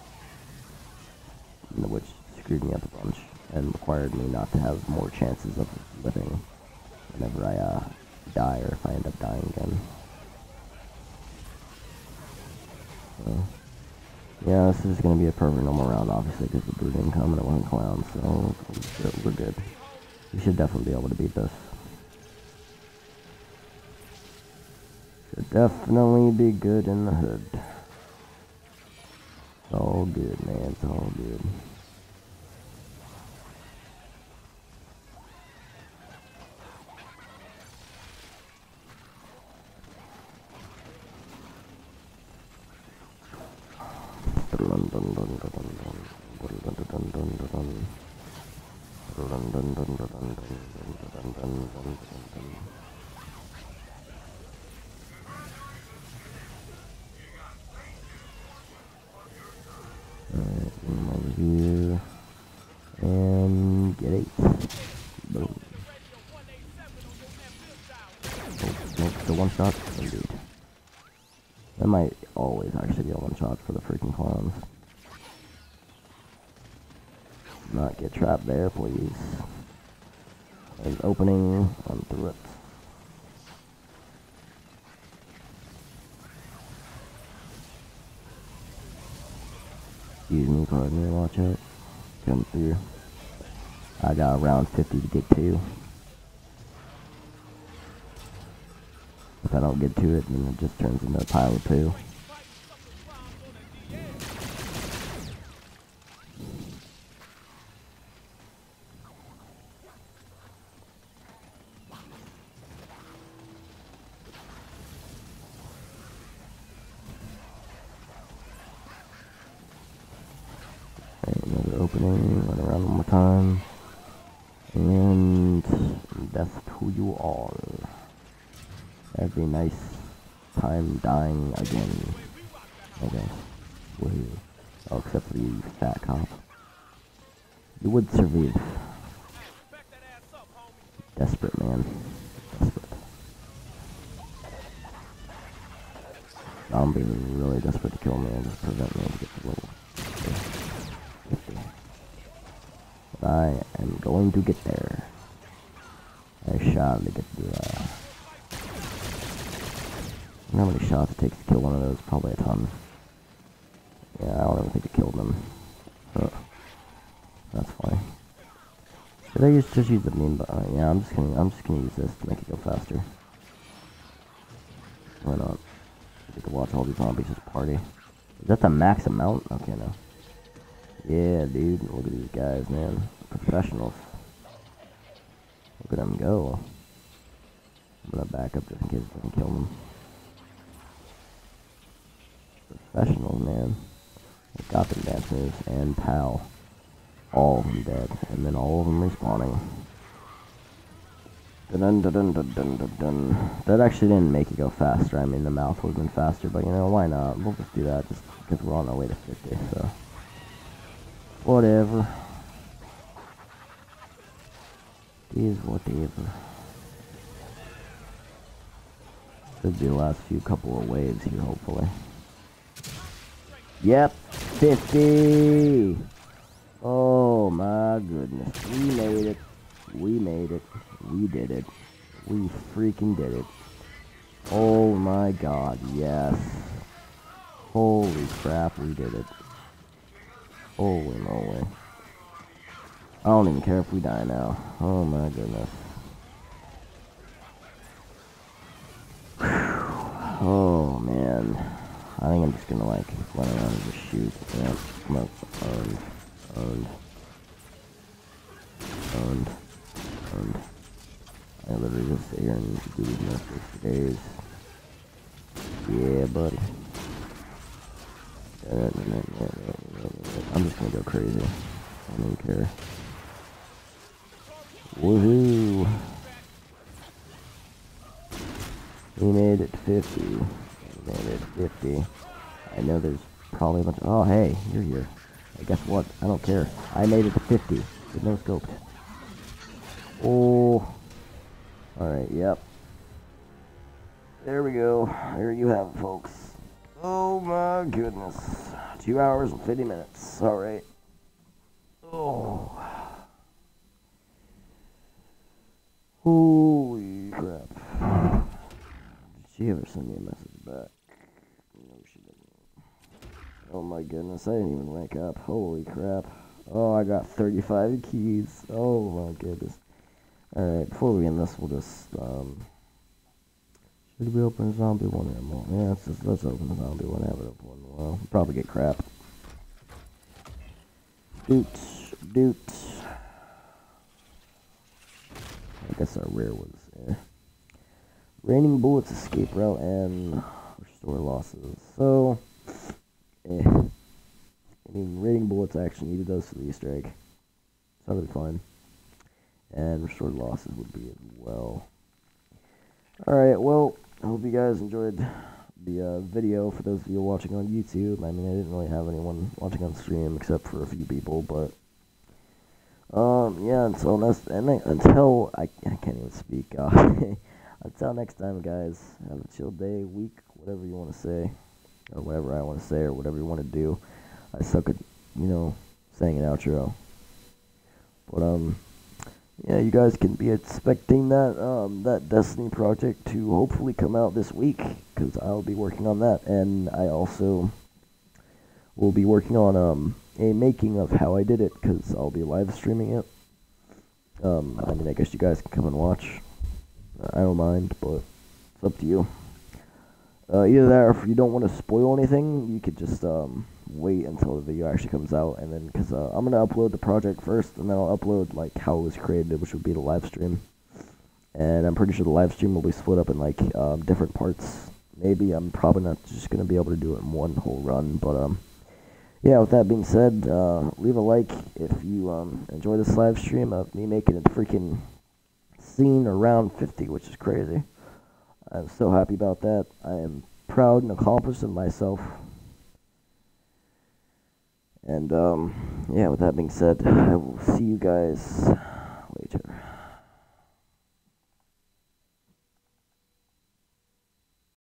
S1: Which screwed me up a bunch, and required me not to have more chances of living whenever I, die, or if I end up dying again. So, yeah, this is gonna be a perfect normal round, obviously, because the brute didn't come and it wasn't clown, so we're good. We should definitely be able to beat this. Should definitely be good in the hood. It's all good, man, it's all good. Alright, over here. And get 8. Boom. Nope, the one shot? Indeed. That might always actually be a one shot for the freaking clowns. Not get trapped there, please. There's opening on through it. Excuse me, pardon me, watch out. Come through. I got around 50 to get to. If I don't get to it, then it just turns into a pile of poo. Another opening, run around one more time, and that's who you are. That'd be a nice time dying again. Okay, woohoo. Oh, except for you, fat cop. You would survive. Desperate, man. Desperate. Zombies are really desperate to kill me and just prevent me to get to level 50. But I am going to get there. I shot to get the, how many shots it takes to kill one of those? Probably a ton. Yeah, I don't even think it killed them. Huh. That's funny. Should I just use the meme button? Yeah, I'm just gonna use this to make it go faster. Why not? Get to watch all these zombies just party. Is that the max amount? Okay, no. Yeah, dude. Look at these guys, man. Professionals. Look at them go. I'm gonna back up just in case it doesn't kill them. Professionals, man. They got them dance moves and POW. All of them dead, and then all of them respawning. Dun dun dun dun dun dun dun. That actually didn't make it go faster. I mean, the mouth would have been faster, but you know, why not? We'll just do that just because we're on our way to 50, so. Whatever. Is whatever. Should be the last few couple of waves here, hopefully. Yep, 50! Oh my goodness, we made it. We made it. We did it. We freaking did it. Oh my god, yes. Holy crap, we did it. Holy moly. I don't even care if we die now. Oh my goodness. Oh man. I think I'm just gonna like run around and just shoot. Yeah, owned. I literally just sit here and do these missions for days. Yeah, buddy. I'm just gonna go crazy. I don't care. Woohoo! We made it 50. We made it 50. I know there's probably a bunch of... Oh, hey, you're here. Hey, guess what? I don't care. I made it to 50 with no scoped. Oh. Alright, yep. There we go. There you have it, folks. Oh my goodness. 2 hours and 50 minutes. Alright. Oh. Holy crap. Did she ever send me a message back? No, she didn't. Oh my goodness, I didn't even rank up. Holy crap. Oh, I got 35 keys. Oh my goodness. Alright, before we end this, we'll just, should we open a zombie one or more? Yeah, let's open a zombie one, have it open one. Well, we'll probably get crap. Doot. I guess our rare was there. Raining bullets, escape route, and restore losses. So, I mean, raining bullets, I actually needed those for the Easter egg. So that'll be fine. And restored losses would be as well. Alright, well, I hope you guys enjoyed the video. For those of you watching on YouTube, I mean, I didn't really have anyone watching on stream except for a few people, but yeah, until I can't even speak. Until next time, guys, have a chill day, week, whatever you want to say, or whatever I want to say, or whatever you want to do. I suck at, saying an outro. But, yeah, you guys can be expecting that Destiny project to hopefully come out this week, because I'll be working on that, and I also will be working on, a making of how I did it, because I'll be live streaming it. I mean, I guess you guys can come and watch. I don't mind, but it's up to you. Either that, or if you don't want to spoil anything, you could just, wait until the video actually comes out, and then, because, I'm gonna upload the project first, and then I'll upload, like, how it was created, which would be the live stream. And I'm pretty sure the live stream will be split up in, like, different parts. Maybe I'm probably not just gonna be able to do it in one whole run, but, yeah, with that being said, leave a like if you, enjoy this live stream of me making a freaking scene around 50, which is crazy. I'm so happy about that. I am proud and accomplished in myself. And, yeah, with that being said, I will see you guys